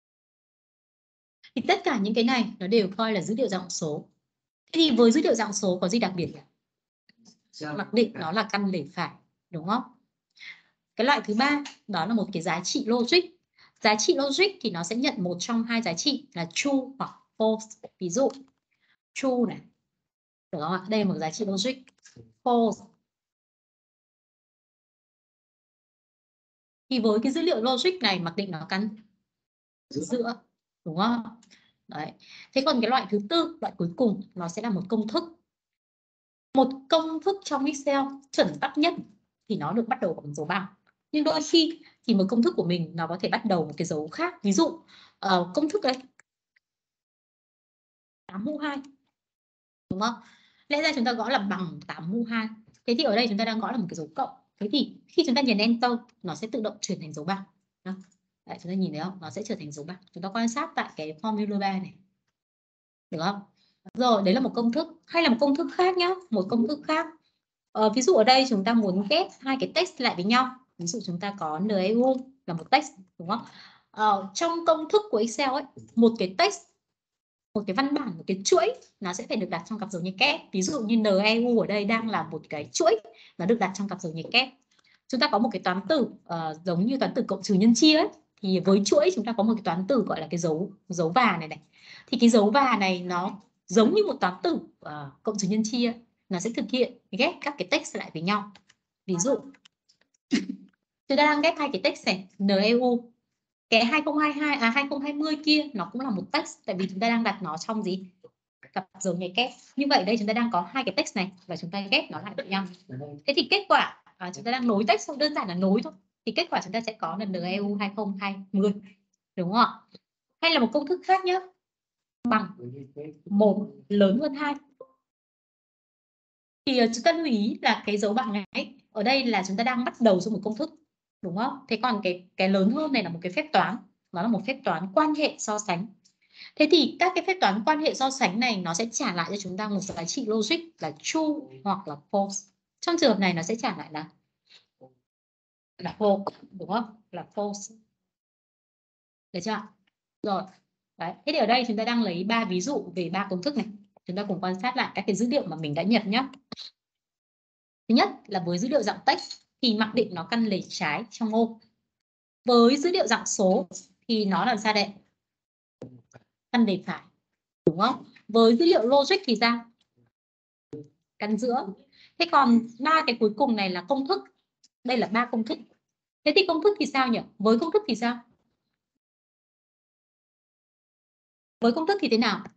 Thì tất cả những cái này nó đều coi là dữ liệu dạng số. Thế thì với dữ liệu dạng số có gì đặc biệt? Mặc định nó là căn lề phải, đúng không? Cái loại thứ ba đó là một cái giá trị logic. Giá trị logic thì nó sẽ nhận một trong hai giá trị là true hoặc false. Ví dụ true này, được không ạ? Đây là một giá trị logic. False. Thì với cái dữ liệu logic này mặc định nó căn giữa, đúng không? Đấy. Thế còn cái loại thứ tư, loại cuối cùng nó sẽ là một công thức. Một công thức trong Excel chuẩn tắc nhất thì nó được bắt đầu bằng dấu bằng. Nhưng đôi khi thì một công thức của mình nó có thể bắt đầu một cái dấu khác. Ví dụ uh, công thức đây tám mũ hai, đúng không? Lẽ ra chúng ta gõ là bằng tám mũ hai. Thế thì ở đây chúng ta đang gõ là một cái dấu cộng. Thế thì khi chúng ta nhấn Enter nó sẽ tự động chuyển thành dấu bằng. Đấy, chúng ta nhìn thấy không? Nó sẽ trở thành dấu bằng. Chúng ta quan sát tại cái Formula ba này. Được không? Rồi, đấy là một công thức. Hay là một công thức khác nhá. Một công thức khác. Ờ, ví dụ ở đây chúng ta muốn ghép hai cái text lại với nhau. Ví dụ chúng ta có en e u là một text, đúng không? Ờ, trong công thức của Excel ấy, một cái text, một cái văn bản, một cái chuỗi nó sẽ phải được đặt trong cặp dấu nhấn kép. Ví dụ như en e u ở đây đang là một cái chuỗi, nó được đặt trong cặp dấu nhấn kép. Chúng ta có một cái toán tử uh, giống như toán tử cộng trừ nhân chia ấy. Thì với chuỗi chúng ta có một cái toán tử gọi là cái dấu dấu và này này. Thì cái dấu và này nó giống như một toán tử uh, cộng trừ nhân chia, nó sẽ thực hiện ghép các cái text lại với nhau. Ví dụ chúng ta đang ghép hai cái text này, en e u. Cái hai không hai hai à hai không hai không kia nó cũng là một text, tại vì chúng ta đang đặt nó trong gì? Cặp dấu nhấn kép. Như vậy đây chúng ta đang có hai cái text này và chúng ta ghép nó lại với nhau. Thế thì kết quả à, chúng ta đang nối text, đơn giản là nối thôi. Thì kết quả chúng ta sẽ có là en e u hai không hai không, đúng không ạ? Hay là một công thức khác nhé, bằng một lớn hơn hai. Thì chúng ta lưu ý là cái dấu bằng này ở đây là chúng ta đang bắt đầu trong một công thức, đúng không? Thế còn cái cái lớn hơn này là một cái phép toán, nó là một phép toán quan hệ so sánh. Thế thì các cái phép toán quan hệ so sánh này nó sẽ trả lại cho chúng ta một giá trị logic là true hoặc là false. Trong trường hợp này nó sẽ trả lại là là false, đúng không? Là false. Được chưa? Rồi. Đấy. Thế thì ở đây chúng ta đang lấy ba ví dụ về ba công thức này. Chúng ta cùng quan sát lại các cái dữ liệu mà mình đã nhập nhé. Thứ nhất là với dữ liệu dạng text thì mặc định nó căn lề trái trong ô. Với dữ liệu dạng số thì nó là sao đây? Căn lề phải, đúng không? Với dữ liệu logic thì sao? Căn giữa. Thế còn ba cái cuối cùng này là công thức. Đây là ba công thức. Thế thì công thức thì sao nhỉ? Với công thức thì sao? Với công thức thì thế nào?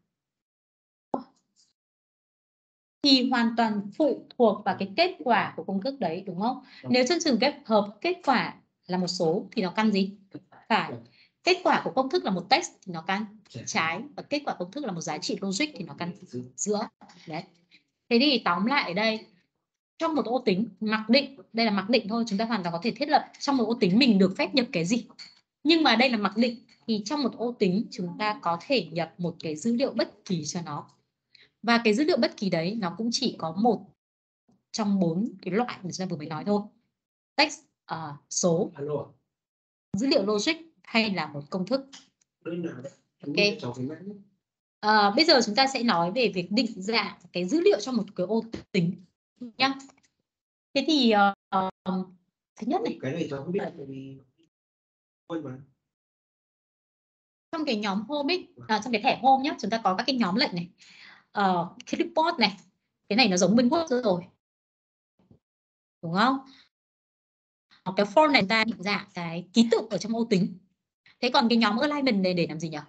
Thì hoàn toàn phụ thuộc vào cái kết quả của công thức đấy, đúng không? Nếu trong trường kết hợp kết quả là một số thì nó căn gì? Phải. Kết quả của công thức là một text thì nó căn trái, và kết quả công thức là một giá trị logic thì nó căn giữa. Đấy. Thế thì tóm lại ở đây, trong một ô tính mặc định, đây là mặc định thôi, chúng ta hoàn toàn có thể thiết lập trong một ô tính mình được phép nhập cái gì. Nhưng mà đây là mặc định thì trong một ô tính chúng ta có thể nhập một cái dữ liệu bất kỳ cho nó. Và cái dữ liệu bất kỳ đấy nó cũng chỉ có một trong bốn cái loại mà chúng ta vừa mới nói thôi. Text, uh, số, dữ liệu logic hay là một công thức. Ok. Uh, bây giờ chúng ta sẽ nói về việc định dạng cái dữ liệu trong một cái ô tính nhá. Thế thì uh, thứ nhất này. Cái này cháu không biết vì quên mà. Trong cái nhóm home ấy, à, trong cái thẻ home nhé, chúng ta có các cái nhóm lệnh này, uh, clipboard này, cái này nó giống bên Word rồi, đúng không? Cái form này chúng ta định dạng cái ký tự ở trong ô tính. Thế còn cái nhóm alignment này để làm gì nhỉ?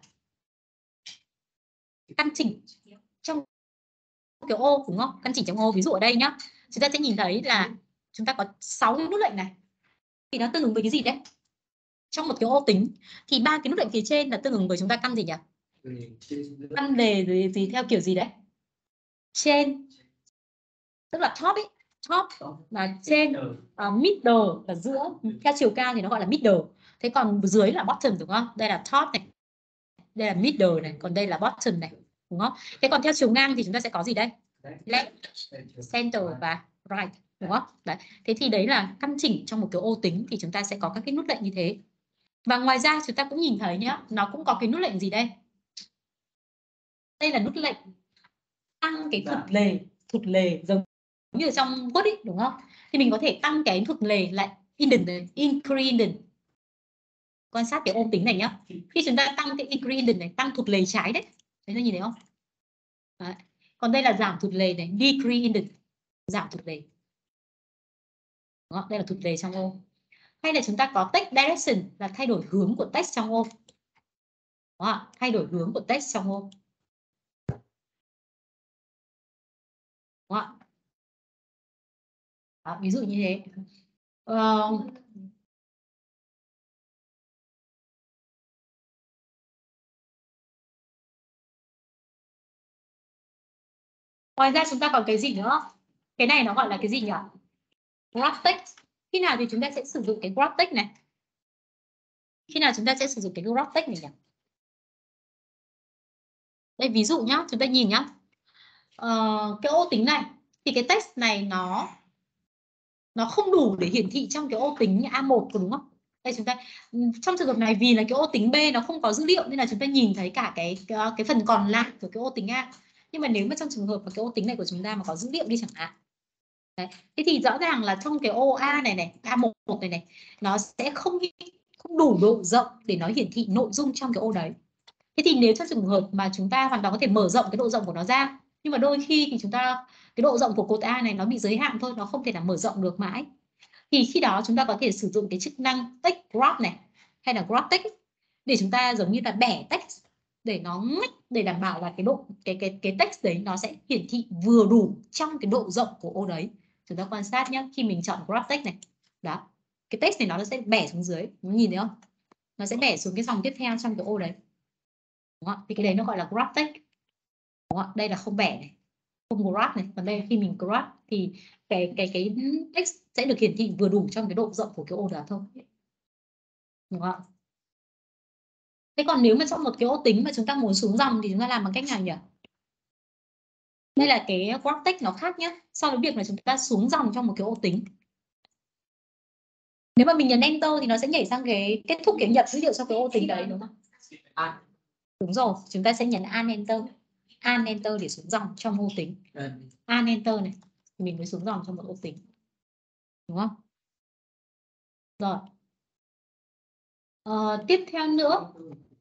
Căn chỉnh trong cái ô, đúng không? Căn chỉnh trong ô, ví dụ ở đây nhá, chúng ta sẽ nhìn thấy là chúng ta có sáu cái nút lệnh này, thì nó tương ứng với cái gì đấy? Trong một cái ô tính thì ba cái nút lệnh phía trên là tương ứng với chúng ta căn gì nhỉ? Căn đề gì, gì theo kiểu gì đấy? Trên, tức là top ấy, top là trên, uh, middle là giữa, theo chiều cao thì nó gọi là middle. Thế còn dưới là bottom, đúng không? Đây là top này, đây là middle này, còn đây là bottom này, đúng không? Thế còn theo chiều ngang thì chúng ta sẽ có gì đây? Left, center và right, đúng không? Đấy. Thế thì đấy là căn chỉnh trong một cái ô tính thì chúng ta sẽ có các cái nút lệnh như thế. Và ngoài ra chúng ta cũng nhìn thấy nhá, nó cũng có cái nút lệnh gì đây? Đây là nút lệnh tăng cái thuật lề, thuật lề giống như ở trong Word ấy, đúng không? Thì mình có thể tăng cái thuật lề lại indent, increment. Quan sát cái ô tính này nhá. Khi chúng ta tăng cái increment này, tăng thuật lề trái đấy. Đấy, nó nhìn thấy không? Đấy. Còn đây là giảm thuật lề này, decrement, giảm thuật lề. Đó, đây là thuật lề trong ô. Hay là chúng ta có text direction là thay đổi hướng của text trong ô. Đó, thay đổi hướng của text trong ô. Đó. Đó, ví dụ như thế. Ờ, ngoài ra chúng ta còn cái gì nữa? Cái này nó gọi là cái gì nhỉ? Graph text. Khi nào thì chúng ta sẽ sử dụng cái graph text này? Khi nào chúng ta sẽ sử dụng cái graph text này nhỉ? Đây ví dụ nhá, chúng ta nhìn nhá. Ờ, cái ô tính này thì cái text này nó nó không đủ để hiển thị trong cái ô tính A một, đúng không? Đây chúng ta trong trường hợp này vì là cái ô tính B nó không có dữ liệu nên là chúng ta nhìn thấy cả cái cái, cái phần còn lại của cái ô tính A. Nhưng mà nếu mà trong trường hợp mà cái ô tính này của chúng ta mà có dữ liệu đi chẳng hạn. Đấy. Thế thì rõ ràng là trong cái ô A này này, A một này này, nó sẽ không không đủ độ rộng để nó hiển thị nội dung trong cái ô đấy. Thế thì nếu trong trường hợp mà chúng ta hoàn toàn có thể mở rộng cái độ rộng của nó ra, nhưng mà đôi khi thì chúng ta cái độ rộng của cột A này nó bị giới hạn thôi, nó không thể nào mở rộng được mãi. Thì khi đó chúng ta có thể sử dụng cái chức năng text graph này hay là graph text để chúng ta giống như là bẻ text để nó ngách, để đảm bảo là cái độ cái cái cái text đấy nó sẽ hiển thị vừa đủ trong cái độ rộng của ô đấy. Chúng ta quan sát nhé, khi mình chọn graph text này, đó, cái text này nó sẽ bẻ xuống dưới, nhìn thấy không? Nó sẽ bẻ xuống cái dòng tiếp theo trong cái ô đấy. Đúng không? Thì cái đấy nó gọi là graph text. Đúng không? Đây là không bẻ này, không graph này, còn đây khi mình graph thì cái cái cái text sẽ được hiển thị vừa đủ trong cái độ rộng của cái ô đó thôi. Đúng không? Thế còn nếu mà trong một cái ô tính mà chúng ta muốn xuống dòng thì chúng ta làm bằng cách nào nhỉ? Đây là cái graph text nó khác nhé, so với việc là chúng ta xuống dòng trong một cái ô tính. Nếu mà mình nhấn enter thì nó sẽ nhảy sang cái kết thúc kiểm nhập dữ liệu trong cái ô tính đấy, đúng không? À, đúng rồi, chúng ta sẽ nhấn an enter, an enter để xuống dòng trong ô tính. An enter này thì mình mới xuống dòng trong một ô tính, đúng không? Rồi. Ờ, tiếp theo nữa.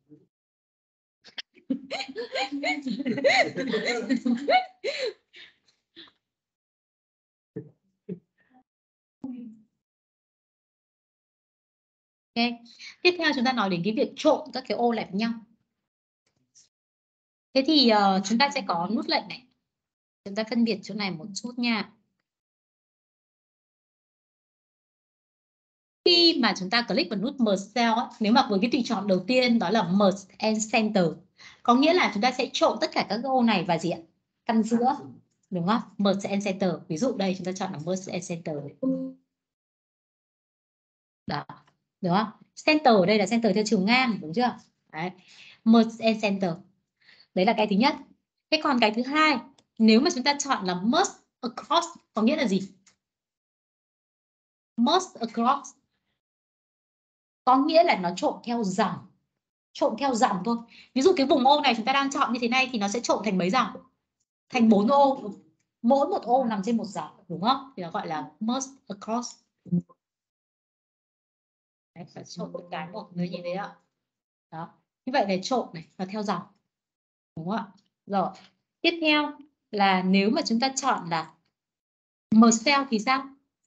Okay. Tiếp theo chúng ta nói đến cái việc trộn các cái ô lại với nhau. Thế thì uh, chúng ta sẽ có nút lệnh này. Chúng ta phân biệt chỗ này một chút nha. Khi mà chúng ta click vào nút Merge Cell, nếu mà với cái tùy chọn đầu tiên đó là Merge and Center, có nghĩa là chúng ta sẽ trộn tất cả các ô này và gì ạ? Căn giữa, đúng không? Merge and Center. Ví dụ đây chúng ta chọn là Merge and Center. Đó, đúng không? Center ở đây là center theo chiều ngang, đúng chưa? Đấy. Merge and Center. Đấy là cái thứ nhất. Thế còn cái thứ hai, nếu mà chúng ta chọn là Merge Across, có nghĩa là gì? Merge Across có nghĩa là nó trộn theo dòng, trộn theo dòng thôi. Ví dụ cái vùng ô này chúng ta đang chọn như thế này thì nó sẽ trộn thành mấy dòng? Thành bốn ô, mỗi một ô nằm trên một dòng, đúng không? Thì nó gọi là merge across. Đấy, phải trộn một cái một người nhìn thấy ạ. Đó, như vậy là trộn này và theo dòng, đúng không ạ? Rồi, tiếp theo là nếu mà chúng ta chọn là merge cell thì sao?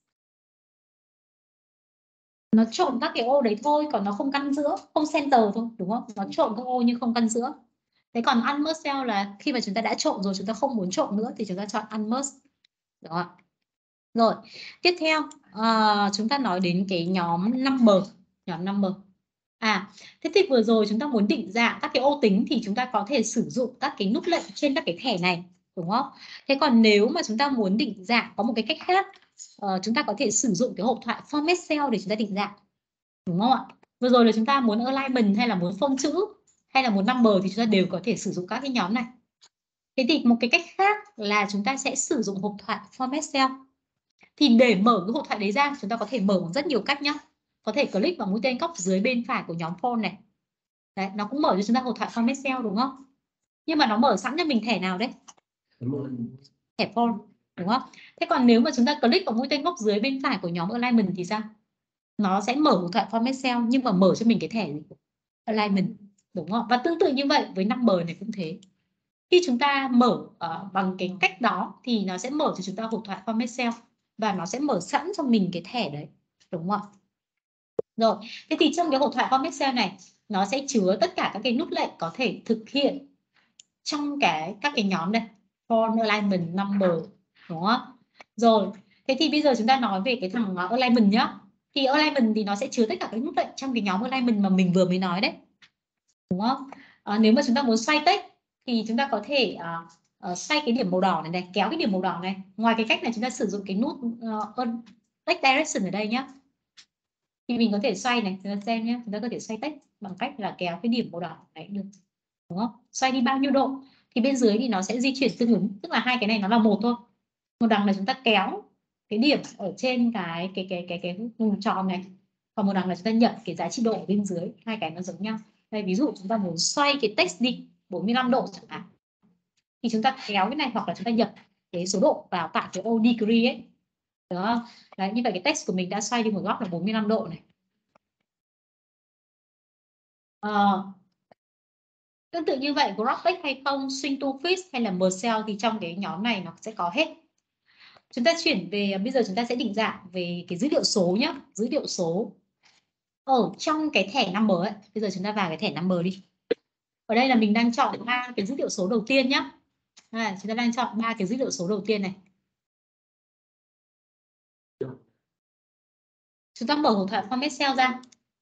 Nó trộn các cái ô đấy thôi, còn nó không căn giữa, không center thôi, đúng không? Nó trộn các ô nhưng không căn giữa. Thế còn unmerge cell là khi mà chúng ta đã trộn rồi, chúng ta không muốn trộn nữa thì chúng ta chọn unmerge. Đó. Rồi, tiếp theo uh, chúng ta nói đến cái nhóm number, nhóm number. À, thế thì vừa rồi chúng ta muốn định dạng các cái ô tính thì chúng ta có thể sử dụng các cái nút lệnh trên các cái thẻ này, đúng không? Thế còn nếu mà chúng ta muốn định dạng có một cái cách khác, uh, chúng ta có thể sử dụng cái hộp thoại format cell để chúng ta định dạng, đúng không ạ? Vừa rồi là chúng ta muốn alignment hay là muốn phông chữ hay là muốn number thì chúng ta đều có thể sử dụng các cái nhóm này. Thế thì một cái cách khác là chúng ta sẽ sử dụng hộp thoại format cell. Thì để mở cái hộp thoại đấy ra, chúng ta có thể mở bằng rất nhiều cách nhé. Có thể click vào mũi tên góc dưới bên phải của nhóm phone này. Đấy, nó cũng mở cho chúng ta hộp thoại format cell, đúng không? Nhưng mà nó mở sẵn cho mình thẻ nào đấy? Thẻ phone, đúng không? Thế còn nếu mà chúng ta click vào mũi tên góc dưới bên phải của nhóm alignment thì sao? Nó sẽ mở hộp thoại format cell nhưng mà mở cho mình cái thẻ alignment, đúng không? Và tương tự như vậy với number này cũng thế. Khi chúng ta mở uh, bằng cái cách đó thì nó sẽ mở cho chúng ta hộp thoại format cell và nó sẽ mở sẵn cho mình cái thẻ đấy, đúng không ạ? Rồi, thế thì trong cái hộp thoại format cell này nó sẽ chứa tất cả các cái nút lệnh có thể thực hiện trong cái các cái nhóm này, form, alignment, number, đúng không? Rồi, thế thì bây giờ chúng ta nói về cái thằng alignment nhá. Thì alignment thì nó sẽ chứa tất cả các nút lệnh trong cái nhóm alignment mà mình vừa mới nói đấy, đúng không? À, nếu mà chúng ta muốn xoay text thì chúng ta có thể uh, uh, xoay cái điểm màu đỏ này này, kéo cái điểm màu đỏ này. Ngoài cái cách này chúng ta sử dụng cái nút uh, text direction ở đây nhá. Thì mình có thể xoay này, chúng ta xem nhé, chúng ta có thể xoay text bằng cách là kéo cái điểm màu đỏ này được, đúng không? Xoay đi bao nhiêu độ thì bên dưới thì nó sẽ di chuyển tương ứng, tức là hai cái này nó là một thôi. Một đằng là chúng ta kéo cái điểm ở trên cái cái cái cái cái vùng tròn này, còn một đằng là chúng ta nhận cái giá trị độ ở bên dưới, hai cái nó giống nhau. Đây, ví dụ chúng ta muốn xoay cái text đi bốn mươi lăm độ chẳng hạn, thì chúng ta kéo cái này hoặc là chúng ta nhập cái số độ vào tại cái ô degree ấy, đúng không? Đấy, như vậy cái text của mình đã xoay đi một góc là bốn mươi lăm độ này. Ờ, tương tự như vậy, crop text hay không, swing to fit hay là merge cell thì trong cái nhóm này nó sẽ có hết. Chúng ta chuyển về, bây giờ chúng ta sẽ định dạng về cái dữ liệu số nhé, dữ liệu số ở trong cái thẻ number ấy. Bây giờ chúng ta vào cái thẻ number đi. Ở đây là mình đang chọn ba cái dữ liệu số đầu tiên nhé. À, chúng ta đang chọn ba cái dữ liệu số đầu tiên này. Chúng ta mở hộp thoại format cell ra.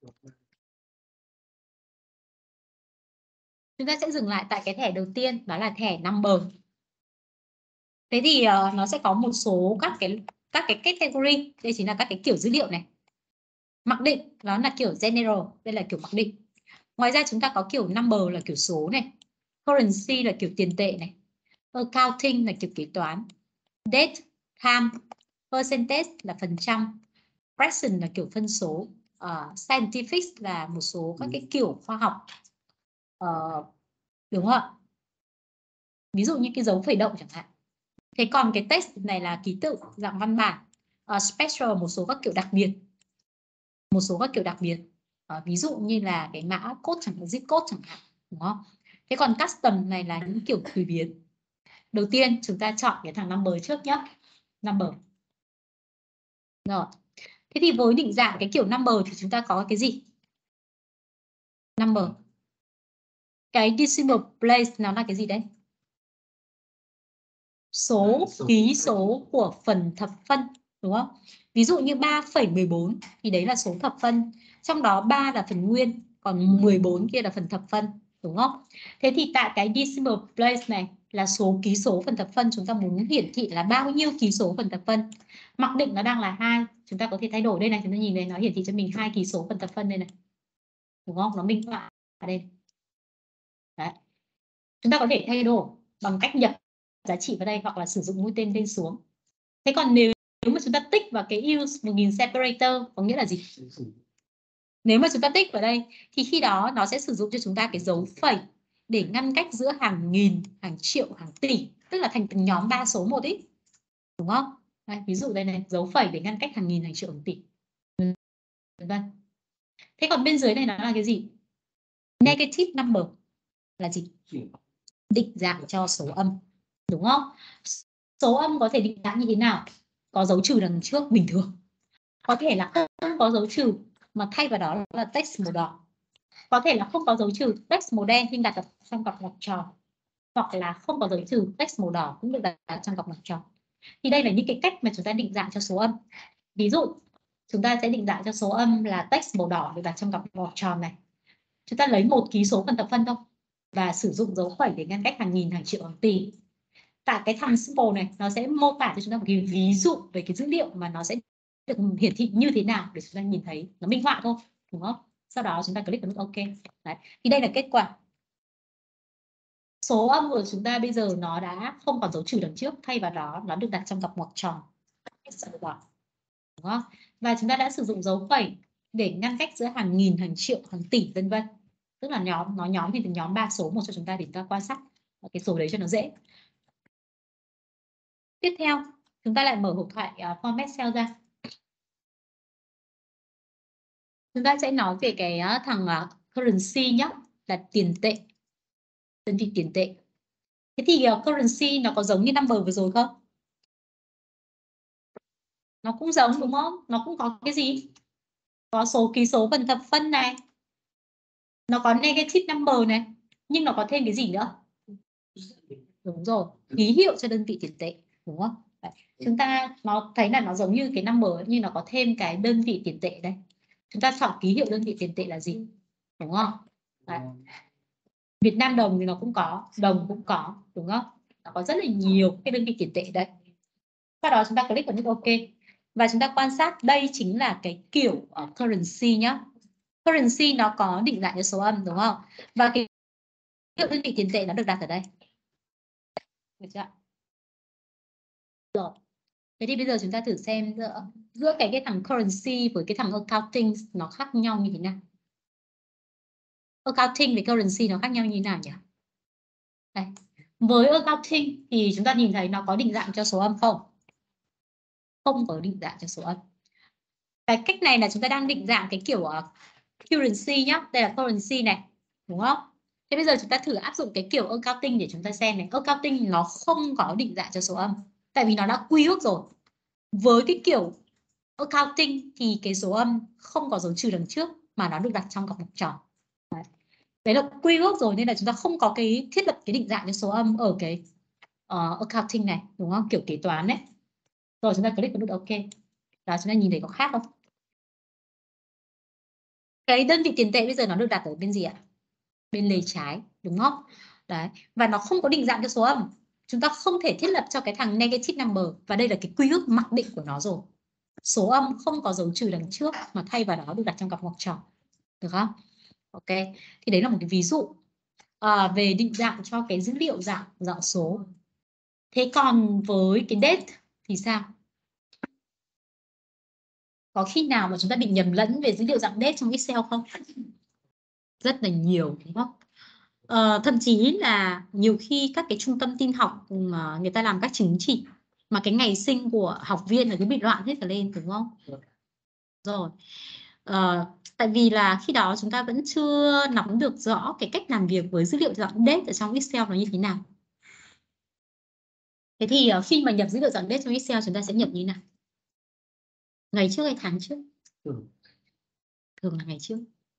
Chúng ta sẽ dừng lại tại cái thẻ đầu tiên, đó là thẻ number. Thế thì uh, nó sẽ có một số các cái các cái category, đây chính là các cái kiểu dữ liệu này. Mặc định nó là kiểu general, đây là kiểu mặc định. Ngoài ra chúng ta có kiểu number là kiểu số này, currency là kiểu tiền tệ này, accounting là kiểu kế toán, date, time, percentage là phần trăm, present là kiểu phân số, uh, scientific là một số các cái kiểu khoa học, uh, đúng không ạ? Ví dụ như cái dấu phẩy động chẳng hạn. Thế còn cái text này là ký tự dạng văn bản, uh, special một số các kiểu đặc biệt, một số các kiểu đặc biệt, uh, ví dụ như là cái mã code chẳng hạn, zip code chẳng hạn, đúng không? Thế còn custom này là những kiểu tùy biến. Đầu tiên chúng ta chọn cái thằng number trước nhé, number. Rồi, thế thì với định dạng cái kiểu number thì chúng ta có cái gì? Number. Cái decimal place nó là cái gì đấy? Số ký số của phần thập phân, đúng không? Ví dụ như ba phẩy mười bốn thì đấy là số thập phân, trong đó ba là phần nguyên, còn mười bốn kia là phần thập phân, đúng không? Thế thì tại cái decimal place này là số ký số phần thập phân, chúng ta muốn hiển thị là bao nhiêu ký số phần thập phân. Mặc định nó đang là hai, chúng ta có thể thay đổi đây này, chúng ta nhìn đây, nó hiển thị cho mình hai ký số phần thập phân đây này, đúng không? Nó minh họa ở đây. Đấy. Chúng ta có thể thay đổi bằng cách nhập giá trị vào đây hoặc là sử dụng mũi tên lên xuống. Thế còn nếu, nếu mà chúng ta tích vào cái use một nghìn separator có nghĩa là gì? Nếu mà chúng ta tích vào đây thì khi đó nó sẽ sử dụng cho chúng ta cái dấu phẩy để ngăn cách giữa hàng nghìn, hàng triệu, hàng tỷ, tức là thành từng nhóm ba số một ý, đúng không? Đây, ví dụ đây này, dấu phẩy để ngăn cách hàng nghìn, hàng triệu, hàng tỷ. Vân. Thế còn bên dưới này nó là cái gì? Negative number là gì? Định dạng cho số âm, đúng không? Số âm có thể định dạng như thế nào? Có dấu trừ đằng trước bình thường. Có thể là không có dấu trừ mà thay vào đó là text màu đỏ. Có thể là không có dấu trừ text màu đen nhưng đặt ở trong cặp ngoặc tròn. Hoặc là không có dấu trừ text màu đỏ cũng được đặt trong cặp ngoặc tròn. Thì đây là những cái cách mà chúng ta định dạng cho số âm. Ví dụ chúng ta sẽ định dạng cho số âm là text màu đỏ được đặt trong cặp ngoặc tròn này. Chúng ta lấy một ký số phần thập phân thôi và sử dụng dấu phẩy để ngăn cách hàng nghìn, hàng triệu, hàng tỷ. Tại cái thằng symbol này nó sẽ mô tả cho chúng ta một cái ví dụ về cái dữ liệu mà nó sẽ được hiển thị như thế nào để chúng ta nhìn thấy, nó minh họa thôi, đúng không? Sau đó chúng ta click vào nút OK. Đấy. Thì đây là kết quả. Số âm của chúng ta bây giờ nó đã không còn dấu trừ đằng trước, thay vào đó nó được đặt trong cặp ngoặc tròn. Đúng không? Và chúng ta đã sử dụng dấu phẩy để ngăn cách giữa hàng nghìn, hàng triệu, hàng tỷ vân vân. Tức là nhóm nó nhóm thì từ nhóm ba số một cho chúng ta để chúng ta quan sát cái số đấy cho nó dễ. Tiếp theo, chúng ta lại mở hộp thoại uh, format cell ra. Chúng ta sẽ nói về cái uh, thằng uh, currency nhé, là tiền tệ, đơn vị tiền tệ. Thế thì uh, currency nó có giống như number vừa rồi không? Nó cũng giống đúng không? Nó cũng có cái gì? Có số ký số phần thập phân này. Nó có negative number này. Nhưng nó có thêm cái gì nữa? Đúng rồi, ký hiệu cho đơn vị tiền tệ, đúng không? Đấy. Chúng ta nó thấy là nó giống như cái number ấy, nhưng nó có thêm cái đơn vị tiền tệ đây. Chúng ta chọn ký hiệu đơn vị tiền tệ là gì? Đúng không? Đấy. Việt Nam đồng thì nó cũng có, đồng cũng có, đúng không? Nó có rất là nhiều cái đơn vị tiền tệ đây. Sau đó chúng ta click vào nút OK. Và chúng ta quan sát đây chính là cái kiểu ở currency nhá. Currency nó có định dạng cho số âm, đúng không? Và cái hiệu đơn vị tiền tệ nó được đặt ở đây. Được chưa? Rồi. Thế thì bây giờ chúng ta thử xem giữa, giữa cái cái thằng currency với cái thằng accounting nó khác nhau như thế nào. Accounting với currency nó khác nhau như thế nào nhỉ? Đây. Với accounting thì chúng ta nhìn thấy nó có định dạng cho số âm không? Không có định dạng cho số âm. Cái cách này là chúng ta đang định dạng cái kiểu uh, currency nhá. Đây là currency này, đúng không? Thế bây giờ chúng ta thử áp dụng cái kiểu accounting để chúng ta xem này. Accounting nó không có định dạng cho số âm, tại vì nó đã quy ước rồi. Với cái kiểu accounting thì cái số âm không có dấu trừ đằng trước mà nó được đặt trong cặp ngoặc tròn. Đấy. Đấy là quy ước rồi nên là chúng ta không có cái thiết lập cái định dạng cho số âm ở cái uh, accounting này, đúng không? Kiểu kế toán đấy. Rồi chúng ta click vào nút OK. Đó, chúng ta nhìn thấy có khác không? Cái đơn vị tiền tệ bây giờ nó được đặt ở bên gì ạ? Bên lề trái, đúng không? Đấy. Và nó không có định dạng cho số âm. Chúng ta không thể thiết lập cho cái thằng negative number, và đây là cái quy ước mặc định của nó rồi. Số âm không có dấu trừ đằng trước mà thay vào đó được đặt trong cặp ngoặc tròn, được không? OK, thì đấy là một cái ví dụ à, về định dạng cho cái dữ liệu dạng dạng số. Thế còn với cái date thì sao? Có khi nào mà chúng ta bị nhầm lẫn về dữ liệu dạng date trong Excel không? Rất là nhiều, đúng không? Ờ, thậm chí là nhiều khi các cái trung tâm tin học mà người ta làm các chứng chỉ mà cái ngày sinh của học viên là cứ bị loạn hết cả lên, đúng không? Rồi. Ờ, tại vì là khi đó chúng ta vẫn chưa nắm được rõ cái cách làm việc với dữ liệu dạng date ở trong Excel nó như thế nào. Thế thì khi mà nhập dữ liệu dạng date trong Excel chúng ta sẽ nhập như thế nào? Ngày trước hay tháng trước? Ừ. Thường là ngày trước.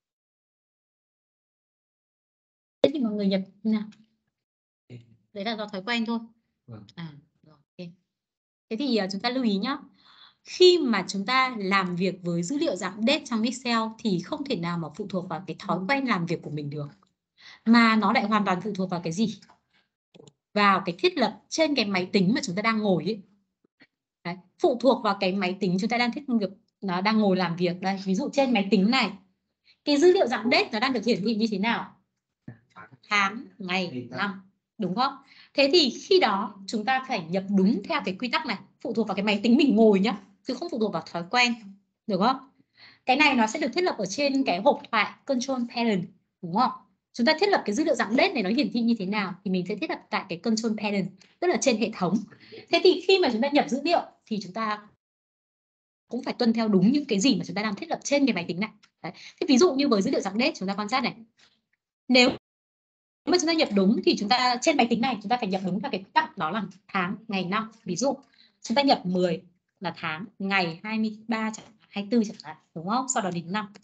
Thế thì mọi người nhập như nào? Đấy là do thói quen thôi. À, rồi, okay. Thế thì chúng ta lưu ý nhé. Khi mà chúng ta làm việc với dữ liệu dạng date trong Excel thì không thể nào mà phụ thuộc vào cái thói quen làm việc của mình được. Mà nó lại hoàn toàn phụ thuộc vào cái gì? Vào cái thiết lập trên cái máy tính mà chúng ta đang ngồi ấy. Đấy, phụ thuộc vào cái máy tính chúng ta đang thiết lập, nó đang ngồi làm việc đây. Ví dụ trên máy tính này, cái dữ liệu dạng date nó đang được hiển thị như thế nào? Tháng, ngày, năm, đúng không? Thế thì khi đó chúng ta phải nhập đúng theo cái quy tắc này, phụ thuộc vào cái máy tính mình ngồi nhá, chứ không phụ thuộc vào thói quen, được không? Cái này nó sẽ được thiết lập ở trên cái hộp thoại control panel, đúng không? Chúng ta thiết lập cái dữ liệu dạng date này nó hiển thị như thế nào thì mình sẽ thiết lập tại cái control panel, tức là trên hệ thống. Thế thì khi mà chúng ta nhập dữ liệu thì chúng ta cũng phải tuân theo đúng những cái gì mà chúng ta đang thiết lập trên cái máy tính này. Đấy. Thế ví dụ như với dữ liệu dạng date chúng ta quan sát này, nếu mà chúng ta nhập đúng thì chúng ta trên máy tính này chúng ta phải nhập đúng theo cái tặng đó là tháng, ngày, năm. Ví dụ chúng ta nhập mười là tháng, ngày hai mươi ba chẳng hạn, hai mươi tư chẳng hạn, đúng không? Sau đó đến năm.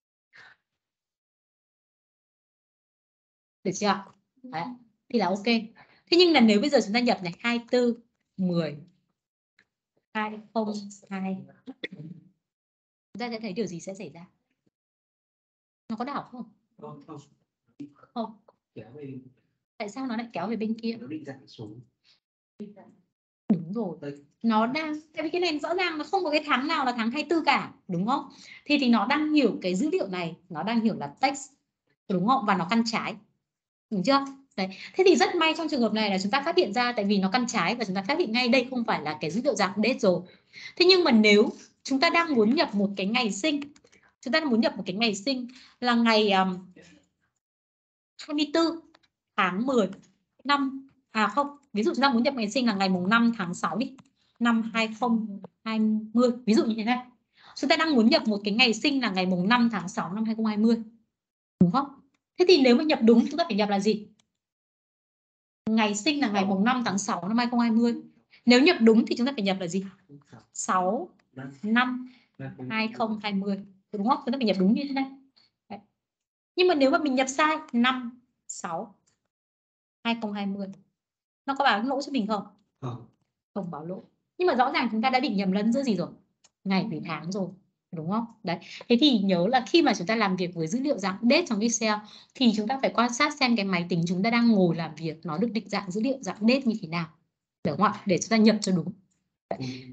Được chưa? Đấy. Thì là ok. Thế nhưng là nếu bây giờ chúng ta nhập này hai mươi tư, mười, hai không hai, chúng ta sẽ thấy điều gì sẽ xảy ra? Nó có đảo không? Không, không. Không. Kéo về, Tại sao nó lại kéo về bên kia? nó định dạng xuống. Đúng rồi. Nó đang, tại vì cái này rõ ràng nó không có cái tháng nào là tháng hai mươi tư cả, đúng không? Thì thì nó đang hiểu cái dữ liệu này, nó đang hiểu là text, đúng không? Và nó căn trái. Đúng chưa? Đấy. Thế thì rất may trong trường hợp này là chúng ta phát hiện ra, tại vì nó căn trái và chúng ta phát hiện ngay đây không phải là cái dữ liệu dạng date rồi. Thế nhưng mà nếu chúng ta đang muốn nhập một cái ngày sinh, chúng ta đang muốn nhập một cái ngày sinh là ngày um, hai mươi tư tháng mười năm, à không, ví dụ chúng ta muốn nhập ngày sinh là ngày mùng năm tháng sáu đi, năm hai không hai không, ví dụ như thế này. Chúng ta đang muốn nhập một cái ngày sinh là ngày mùng năm tháng sáu năm hai không hai không, đúng không? Thế thì nếu mà nhập đúng chúng ta phải nhập là gì? Ngày sinh là ngày mùng năm tháng sáu năm hai không hai không. Nếu nhập đúng thì chúng ta phải nhập là gì? sáu năm hai không hai không, đúng không? Chúng ta phải nhập đúng như thế này. Đấy. Nhưng mà nếu mà mình nhập sai năm sáu hai không hai không, nó có báo lỗi cho mình không? Không. Không báo lỗi. Nhưng mà rõ ràng chúng ta đã bị nhầm lẫn giữa gì rồi? Ngày với tháng rồi, đúng không? Đấy. Thế thì nhớ là khi mà chúng ta làm việc với dữ liệu dạng date trong Excel thì chúng ta phải quan sát xem cái máy tính chúng ta đang ngồi làm việc nó được định dạng dữ liệu dạng date như thế nào, đúng không ạ? Để chúng ta nhập cho đúng. Đấy.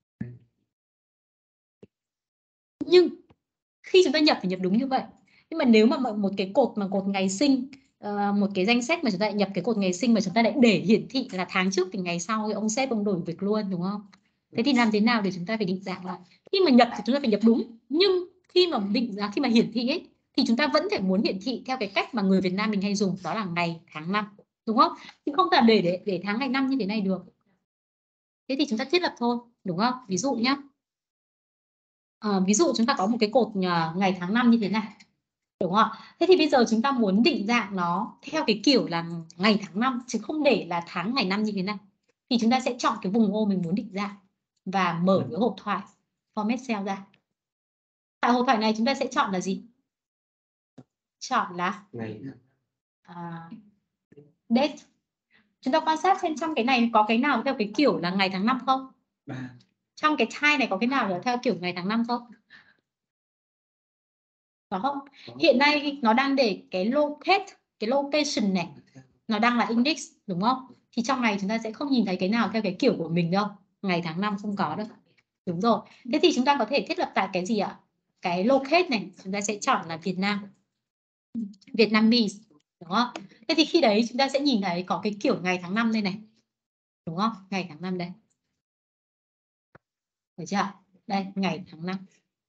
Nhưng khi chúng ta nhập thì nhập đúng như vậy. Nhưng mà nếu mà một cái cột mà cột ngày sinh, uh, một cái danh sách mà chúng ta lại nhập cái cột ngày sinh mà chúng ta lại để hiển thị là tháng trước thì ngày sau thì ông sếp ông đổi việc luôn, đúng không? Thế thì làm thế nào để chúng ta phải định dạng lại? Khi mà nhập thì chúng ta phải nhập đúng, nhưng khi mà định dạng, khi mà hiển thị ấy, thì chúng ta vẫn phải muốn hiển thị theo cái cách mà người Việt Nam mình hay dùng, đó là ngày tháng năm, đúng không? Chứ không thể để, để để tháng ngày năm như thế này được. Thế thì chúng ta thiết lập thôi, đúng không? Ví dụ nhé. À, ví dụ chúng ta có một cái cột ngày tháng năm như thế này, đúng không? Thế thì bây giờ chúng ta muốn định dạng nó theo cái kiểu là ngày tháng năm chứ không để là tháng ngày năm như thế này, thì chúng ta sẽ chọn cái vùng ô mình muốn định dạng và mở cái hộp thoại format cell ra. Tại hộp thoại này chúng ta sẽ chọn là gì? Chọn là ngày uh, date. Chúng ta quan sát xem trong cái này có cái nào theo cái kiểu là ngày tháng năm không? ba. Trong cái type này có cái nào là theo kiểu ngày tháng năm không? Có không? Hiện nay nó đang để cái locate, cái location này nó đang là index, đúng không? Thì trong này chúng ta sẽ không nhìn thấy cái nào theo cái kiểu của mình đâu, ngày tháng năm không có đâu. Đúng rồi. Thế thì chúng ta có thể thiết lập tại cái gì ạ? Cái locate này chúng ta sẽ chọn là Việt Nam, Vietnamese, đúng không? Thế thì khi đấy chúng ta sẽ nhìn thấy có cái kiểu ngày tháng năm đây này, đúng không? Ngày tháng năm đây, được chưa? Đây, ngày tháng năm.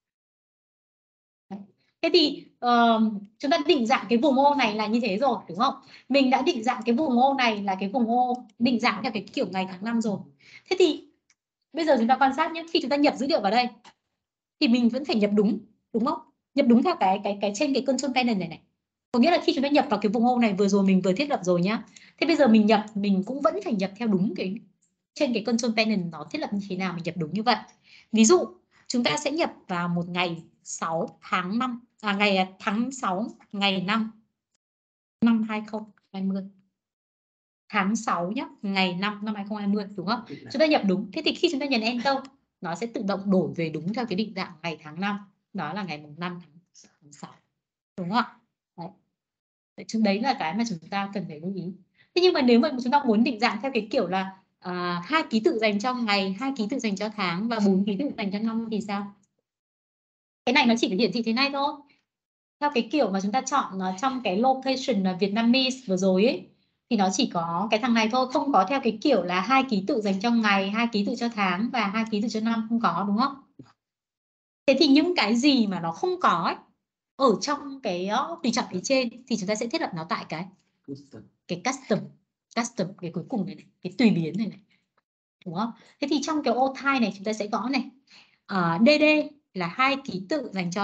Thế thì uh, chúng ta định dạng cái vùng ô này là như thế rồi, đúng không? Mình đã định dạng cái vùng ô này là cái vùng ô định dạng theo cái kiểu ngày tháng năm rồi. Thế thì bây giờ chúng ta quan sát nhé, khi chúng ta nhập dữ liệu vào đây thì mình vẫn phải nhập đúng, đúng không? Nhập đúng theo cái cái cái trên cái control panel này này. Có nghĩa là khi chúng ta nhập vào cái vùng ô này vừa rồi mình vừa thiết lập rồi nhá. Thế bây giờ mình nhập mình cũng vẫn phải nhập theo đúng cái trên cái control panel nó thiết lập như thế nào mình nhập đúng như vậy. Ví dụ chúng ta sẽ nhập vào một ngày sáu tháng năm, à, ngày tháng sáu ngày năm năm hai không hai không, tháng sáu nhé, ngày năm năm hai không hai không, đúng không? Chúng ta nhập đúng. Thế thì khi chúng ta nhấn enter nó sẽ tự động đổi về đúng theo cái định dạng ngày tháng năm, đó là ngày mùng năm tháng sáu, đúng không ạ? Đấy. Đấy là cái mà chúng ta cần phải lưu ý. Thế nhưng mà nếu mà chúng ta muốn định dạng theo cái kiểu là à, hai ký tự dành cho ngày, hai ký tự dành cho tháng và bốn ký tự dành cho năm thì sao? Cái này nó chỉ hiển thị thế này thôi. Theo cái kiểu mà chúng ta chọn nó trong cái location là Vietnamese vừa rồi ấy, thì nó chỉ có cái thằng này thôi, không có theo cái kiểu là hai ký tự dành cho ngày, hai ký tự cho tháng và hai ký tự cho năm, không có, đúng không? Thế thì những cái gì mà nó không có ấy, ở trong cái tùy chọn phía trên thì chúng ta sẽ thiết lập nó tại cái cái custom, custom cái cuối cùng này, này cái tùy biến này này, đúng không? Thế thì trong cái ô type này chúng ta sẽ gõ này uh, đê đê là hai ký tự dành cho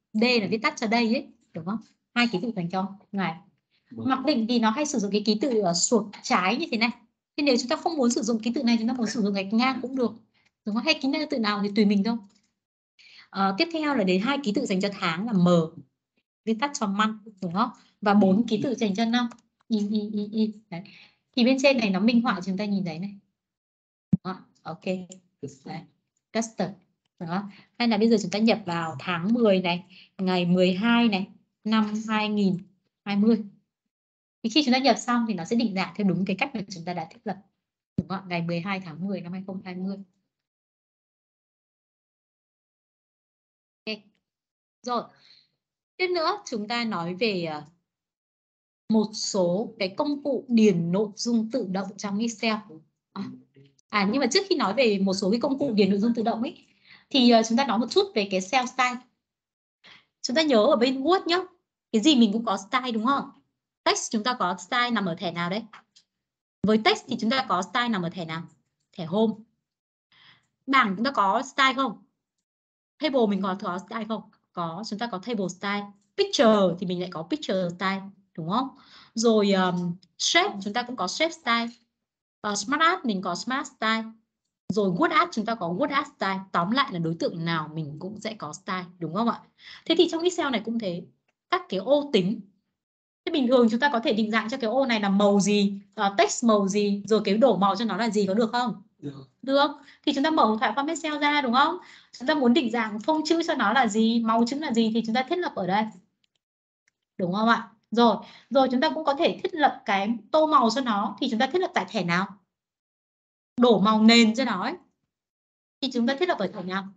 D là viết tắt cho đây ấy, đúng không? Hai ký tự dành cho ngày. Mặc định thì nó hay sử dụng cái ký tự uh, suột trái như thế này. Thế nếu chúng ta không muốn sử dụng ký tự này, chúng ta muốn sử dụng gạch ngang cũng được, đúng không? Hay ký tự nào thì tùy mình thôi. Uh, tiếp theo là đến hai ký tự dành cho tháng là M, viết tắt cho month, đúng không? Và bốn ký tự dành cho năm, y y y y. Đấy. Thì bên trên này nó minh họa chúng ta nhìn thấy này. Đó, ok. Đấy. Custom. Đó. Hay là bây giờ chúng ta nhập vào tháng mười này, ngày mười hai này, năm hai nghìn hai mươi. Thì khi chúng ta nhập xong thì nó sẽ định dạng theo đúng cái cách mà chúng ta đã thiết lập. Đúng không? Ngày mười hai tháng mười năm hai nghìn hai mươi. Ok. Rồi. Tiếp nữa chúng ta nói về một số cái công cụ điền nội dung tự động trong Excel. À, à nhưng mà trước khi nói về một số cái công cụ điền nội dung tự động ấy thì uh, chúng ta nói một chút về cái cell style. Chúng ta nhớ ở bên Word nhá, cái gì mình cũng có style đúng không? Text chúng ta có style nằm ở thẻ nào đấy? Với text thì chúng ta có style nằm ở thẻ nào? Thẻ home. Bảng chúng ta có style không? Table mình có có style không? Có, chúng ta có table style. Picture thì mình lại có picture style, đúng không? Rồi um, shape chúng ta cũng có shape style. Uh, smart art mình có smart style. Rồi Word art chúng ta có Word art style. Tóm lại là đối tượng nào mình cũng sẽ có style, đúng không ạ? Thế thì trong Excel này cũng thế. Các cái ô tính. Thế bình thường chúng ta có thể định dạng cho cái ô này là màu gì, uh, text màu gì, rồi cái đổ màu cho nó là gì, có được không? Được. Được. Thì chúng ta mở một thoại format cell ra, đúng không? Chúng ta muốn định dạng phông chữ cho nó là gì, màu chữ là gì thì chúng ta thiết lập ở đây. Đúng không ạ? Rồi, rồi chúng ta cũng có thể thiết lập cái tô màu cho nó thì chúng ta thiết lập tại thẻ nào? Đổ màu nền cho nó ấy. Thì chúng ta thiết lập ở thẻ nào?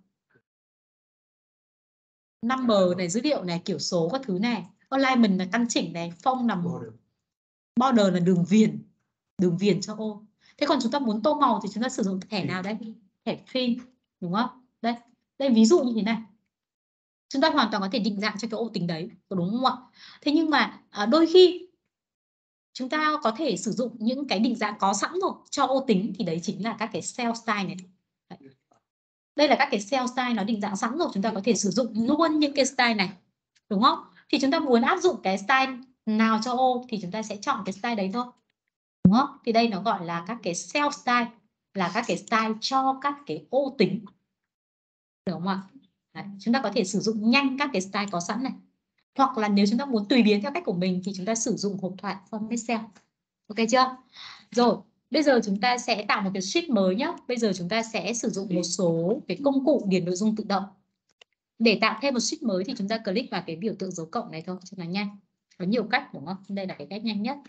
Number này, dữ liệu này, kiểu số các thứ này, alignment là căn chỉnh này, phông là border là đường viền, đường viền cho ô. Thế còn chúng ta muốn tô màu thì chúng ta sử dụng thẻ nào đây? Thẻ fill, đúng không? Đây, đây ví dụ như thế này. Chúng ta hoàn toàn có thể định dạng cho cái ô tính đấy, đúng không ạ? Thế nhưng mà à, đôi khi chúng ta có thể sử dụng những cái định dạng có sẵn rồi cho ô tính, thì đấy chính là các cái cell style này. Đấy. Đây là các cái cell style nó định dạng sẵn rồi, chúng ta có thể sử dụng luôn những cái style này, đúng không? Thì chúng ta muốn áp dụng cái style nào cho ô thì chúng ta sẽ chọn cái style đấy thôi, đúng không? Thì đây nó gọi là các cái cell style, là các cái style cho các cái ô tính, được không ạ? Đấy. Chúng ta có thể sử dụng nhanh các cái style có sẵn này, hoặc là nếu chúng ta muốn tùy biến theo cách của mình thì chúng ta sử dụng hộp thoại format cell. Ok chưa? Rồi, bây giờ chúng ta sẽ tạo một cái sheet mới nhé. Bây giờ chúng ta sẽ sử dụng một số cái công cụ điền nội dung tự động. Để tạo thêm một sheet mới thì chúng ta click vào cái biểu tượng dấu cộng này thôi cho nó nhanh. Có nhiều cách đúng không? Đây là cái cách nhanh nhất.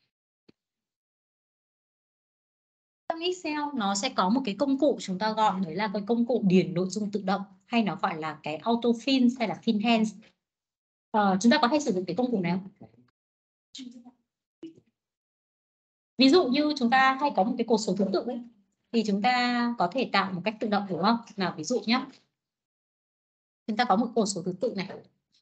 Trong Excel nó sẽ có một cái công cụ chúng ta gọi đấy là cái công cụ điền nội dung tự động, hay nó gọi là cái auto fill hay là fill hands. Ờ, chúng ta có hay sử dụng cái công cụ này không? Ví dụ như chúng ta hay có một cái cột số thứ tự ấy, thì chúng ta có thể tạo một cách tự động, đúng không? Nào ví dụ nhé. Chúng ta có một cột số thứ tự này.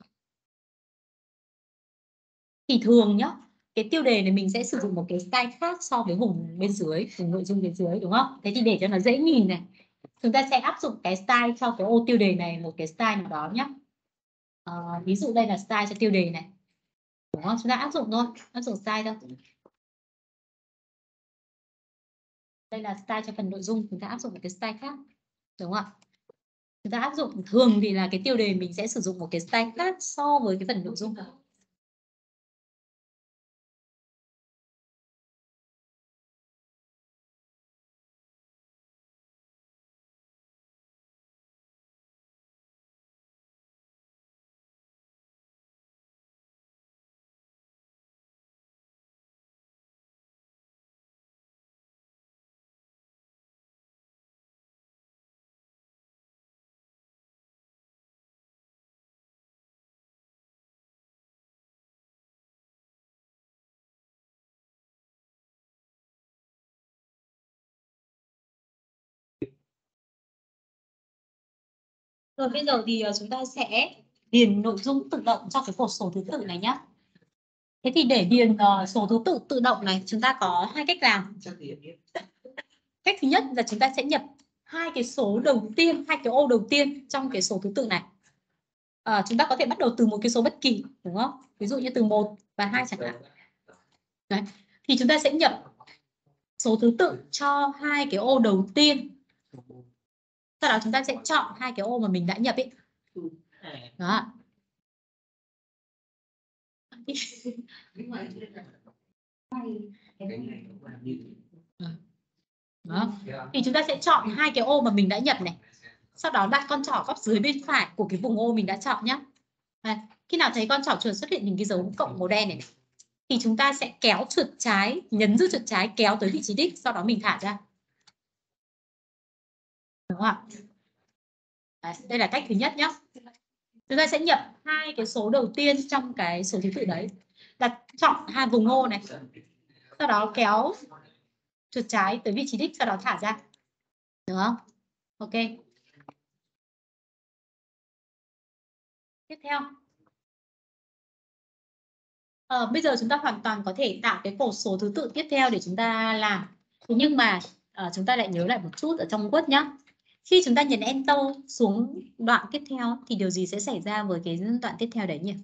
Thì thường nhá, cái tiêu đề này mình sẽ sử dụng một cái style khác so với vùng bên dưới, vùng nội dung bên dưới, đúng không? Thế thì để cho nó dễ nhìn này, chúng ta sẽ áp dụng cái style cho cái ô tiêu đề này một cái style nào đó nhé. À, ví dụ đây là style cho tiêu đề này, đúng không? Chúng ta áp dụng thôi, áp dụng style thôi. Đây là style cho phần nội dung, chúng ta áp dụng một cái style khác, đúng không ạ? Chúng ta áp dụng thường thì là cái tiêu đề mình sẽ sử dụng một cái style khác so với cái phần nội dung. Rồi bây giờ thì chúng ta sẽ điền nội dung tự động cho cái cột số thứ tự này nhé. Thế thì để điền uh, số thứ tự tự động này chúng ta có hai cách làm. Cách thứ nhất là chúng ta sẽ nhập hai cái số đầu tiên, hai cái ô đầu tiên trong cái số thứ tự này. à, chúng ta có thể bắt đầu từ một cái số bất kỳ, đúng không? Ví dụ như từ một và hai chẳng hạn. Đấy. Thì chúng ta sẽ nhập số thứ tự cho hai cái ô đầu tiên. Sau đó chúng ta sẽ chọn hai cái ô mà mình đã nhập ấy. Đó. Đó. Thì chúng ta sẽ chọn hai cái ô mà mình đã nhập này. Sau đó đặt con trỏ góc dưới bên phải của cái vùng ô mình đã chọn nhé. Đây. Khi nào thấy con trỏ chuột xuất hiện hình cái dấu cộng màu đen này, này thì chúng ta sẽ kéo chuột trái, nhấn giữ chuột trái kéo tới vị trí đích, sau đó mình thả ra. Đúng không ạ? Đấy, đây là cách thứ nhất nhé. Chúng ta sẽ nhập hai cái số đầu tiên trong cái số thứ tự đấy. Đặt chọn hai vùng ô này. Sau đó kéo chuột trái tới vị trí đích, sau đó thả ra. Được không? Ok. Tiếp theo. Ờ, bây giờ chúng ta hoàn toàn có thể tạo cái cột số thứ tự tiếp theo để chúng ta làm. Thế nhưng mà uh, chúng ta lại nhớ lại một chút ở trong Word nhé. Khi chúng ta nhấn Enter xuống đoạn tiếp theo thì điều gì sẽ xảy ra với cái đoạn tiếp theo đấy nhỉ?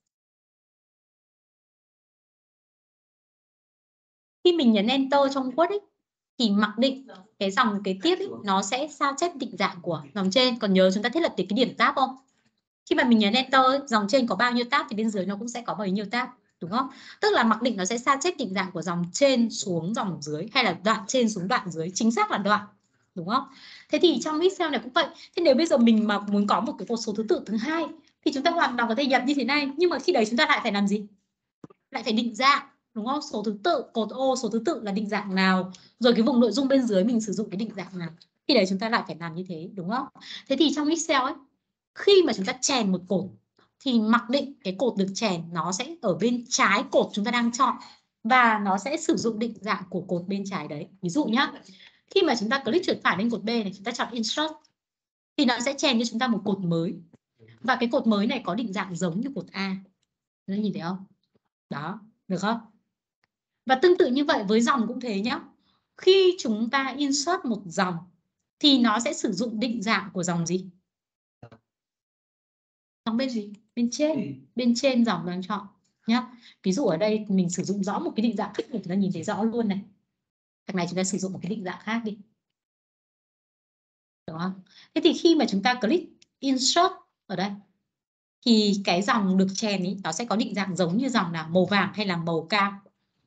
Khi mình nhấn Enter trong Word ấy, thì mặc định cái dòng kế tiếp ấy, nó sẽ sao chép định dạng của dòng trên. Còn nhớ chúng ta thiết lập cái điểm tab không? Khi mà mình nhấn Enter ấy, dòng trên có bao nhiêu tab thì bên dưới nó cũng sẽ có bấy nhiêu tab, đúng không? Tức là mặc định nó sẽ sao chép định dạng của dòng trên xuống dòng dưới, hay là đoạn trên xuống đoạn dưới, chính xác là đoạn, đúng không? Thế thì trong Excel này cũng vậy. Thế nếu bây giờ mình mà muốn có một cái cột số thứ tự thứ hai thì chúng ta hoàn toàn có thể nhập như thế này, nhưng mà khi đấy chúng ta lại phải làm gì? Lại phải định dạng, đúng không? Số thứ tự, cột ô số thứ tự là định dạng nào, rồi cái vùng nội dung bên dưới mình sử dụng cái định dạng nào. Khi đấy chúng ta lại phải làm như thế, đúng không? Thế thì trong Excel ấy, khi mà chúng ta chèn một cột thì mặc định cái cột được chèn nó sẽ ở bên trái cột chúng ta đang chọn, và nó sẽ sử dụng định dạng của cột bên trái đấy. Ví dụ nhá, khi mà chúng ta click chuột phải lên cột B này, chúng ta chọn Insert thì nó sẽ chèn cho chúng ta một cột mới, và cái cột mới này có định dạng giống như cột A. Chúng ta nhìn thấy không? Đó, được không? Và tương tự như vậy với dòng cũng thế nhá. Khi chúng ta insert một dòng thì nó sẽ sử dụng định dạng của dòng gì? Dòng bên gì? Bên trên. Bên trên dòng đang chọn nhá. Ví dụ ở đây mình sử dụng rõ một cái định dạng khác để chúng ta nhìn thấy rõ luôn này. Thằng này chúng ta sử dụng một cái định dạng khác đi. Đúng không? Thế thì khi mà chúng ta click insert ở đây thì cái dòng được chèn ý, nó sẽ có định dạng giống như dòng nào? Màu vàng hay là màu cam?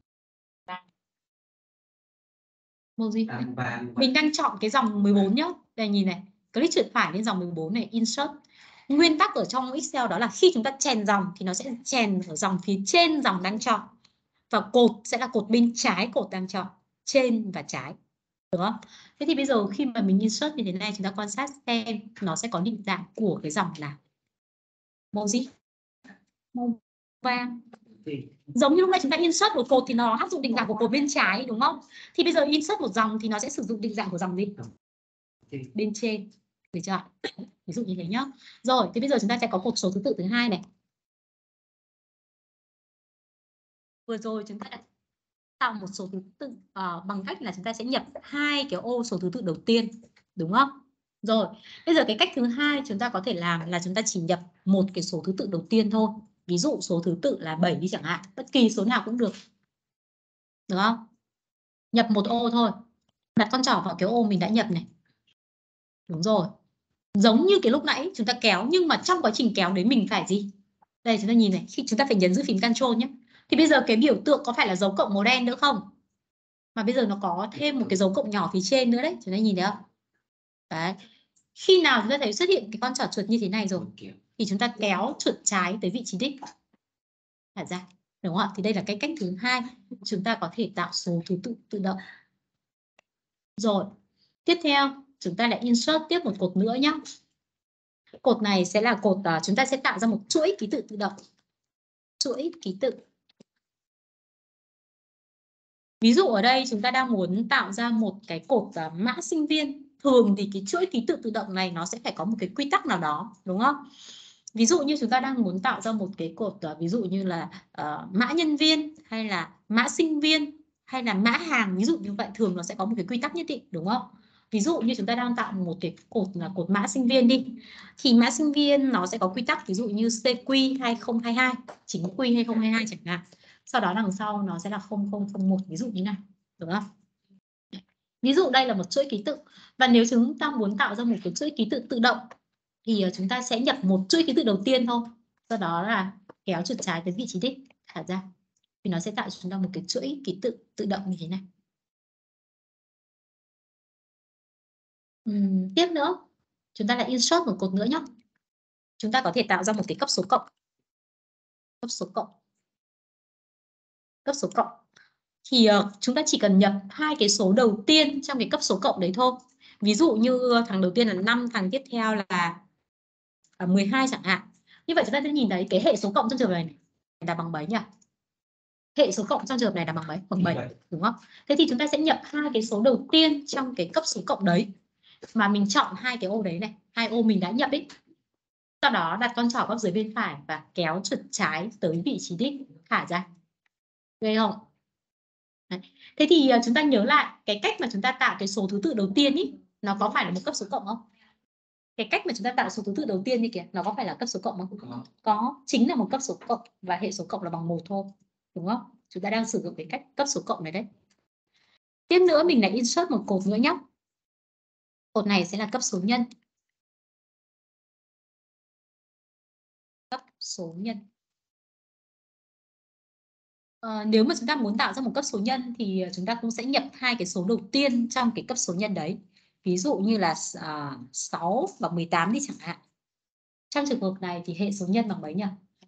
Màu gì? Mình đang chọn cái dòng mười bốn nhá. Đây nhìn này, click chuột phải lên dòng mười bốn này, insert. Nguyên tắc ở trong Excel đó là khi chúng ta chèn dòng thì nó sẽ chèn ở dòng phía trên dòng đang chọn, và cột sẽ là cột bên trái cột đang chọn, trên và trái, được không? Thế thì bây giờ khi mà mình insert như thế này, chúng ta quan sát xem nó sẽ có định dạng của cái dòng nào. Màu gì? Màu vàng. Giống như lúc nãy chúng ta insert một cột thì nó áp dụng định dạng của cột bên trái, đúng không? Thì bây giờ insert một dòng thì nó sẽ sử dụng định dạng của dòng gì? Bên trên, được chưa? Ví dụ như thế nhá. Rồi, thì bây giờ chúng ta sẽ có cột số thứ tự thứ hai này. Vừa rồi chúng ta đã tạo một số thứ tự uh, bằng cách là chúng ta sẽ nhập hai cái ô số thứ tự đầu tiên, đúng không? Rồi, bây giờ cái cách thứ hai chúng ta có thể làm là chúng ta chỉ nhập một cái số thứ tự đầu tiên thôi. Ví dụ số thứ tự là bảy đi chẳng hạn, bất kỳ số nào cũng được. Được không? Nhập một ô thôi. Đặt con trỏ vào cái ô mình đã nhập này. Đúng rồi. Giống như cái lúc nãy chúng ta kéo, nhưng mà trong quá trình kéo đấy mình phải gì? Đây chúng ta nhìn này, khi chúng ta phải nhấn giữ phím Ctrl nhé. Thì bây giờ cái biểu tượng có phải là dấu cộng màu đen nữa không? Mà bây giờ nó có thêm một cái dấu cộng nhỏ phía trên nữa đấy, chúng ta nhìn thấy không? Đấy. Khi nào chúng ta thấy xuất hiện cái con trỏ chuột như thế này rồi thì chúng ta kéo chuột trái tới vị trí đích, thả ra, đúng không ạ? Thì đây là cái cách thứ hai chúng ta có thể tạo số thứ tự tự động. Rồi, tiếp theo chúng ta lại insert tiếp một cột nữa nhé. Cột này sẽ là cột uh, chúng ta sẽ tạo ra một chuỗi ký tự tự động. Chuỗi ký tự. Ví dụ ở đây chúng ta đang muốn tạo ra một cái cột uh, mã sinh viên. Thường thì cái chuỗi ký tự tự động này nó sẽ phải có một cái quy tắc nào đó, đúng không? Ví dụ như chúng ta đang muốn tạo ra một cái cột uh, ví dụ như là uh, mã nhân viên, hay là mã sinh viên, hay là mã hàng, ví dụ như vậy, thường nó sẽ có một cái quy tắc nhất định, đúng không? Ví dụ như chúng ta đang tạo một cái cột là cột mã sinh viên đi, thì mã sinh viên nó sẽ có quy tắc ví dụ như xê quy hai không hai hai, chính quy hai không hai hai chẳng hạn. Sau đó đằng sau nó sẽ là không không không một, ví dụ như này, đúng không? Ví dụ đây là một chuỗi ký tự, và nếu chúng ta muốn tạo ra một cái chuỗi ký tự tự động thì chúng ta sẽ nhập một chuỗi ký tự đầu tiên thôi, sau đó là kéo chuột trái tới vị trí đích thả ra, thì nó sẽ tạo cho chúng ta một cái chuỗi ký tự tự động như thế này. Uhm, tiếp nữa chúng ta lại insert một cột nữa nhé. Chúng ta có thể tạo ra một cái cấp số cộng, cấp số cộng cấp số cộng thì uh, chúng ta chỉ cần nhập hai cái số đầu tiên trong cái cấp số cộng đấy thôi. Ví dụ như thằng đầu tiên là năm, thằng tiếp theo là uh, mười hai chẳng hạn. Như vậy chúng ta sẽ nhìn thấy cái hệ số cộng trong trường này, này là bằng mấy nhỉ? Hệ số cộng trong trường hợp này là bằng mấy? Bằng bảy, đúng không? Thế thì chúng ta sẽ nhập hai cái số đầu tiên trong cái cấp số cộng đấy, mà mình chọn hai cái ô đấy này, hai ô mình đã nhập ấy. Sau đó đặt con trỏ góc dưới bên phải và kéo chuột trái tới vị trí đích thả ra. Ghê không? Đấy. Thế thì chúng ta nhớ lại cái cách mà chúng ta tạo cái số thứ tự đầu tiên ý, nó có phải là một cấp số cộng không? Cái cách mà chúng ta tạo số thứ tự đầu tiên đi kìa, nó có phải là cấp số cộng không? Có. Có, chính là một cấp số cộng và hệ số cộng là bằng một thôi, đúng không? Chúng ta đang sử dụng cái cách cấp số cộng này đấy. Tiếp nữa mình lại insert một cột nữa nhé. Cột này sẽ là cấp số nhân. Cấp số nhân. À, nếu mà chúng ta muốn tạo ra một cấp số nhân thì chúng ta cũng sẽ nhập hai cái số đầu tiên trong cái cấp số nhân đấy. Ví dụ như là à, sáu và mười tám đi chẳng hạn. Trong trường hợp này thì hệ số nhân bằng mấy nhỉ?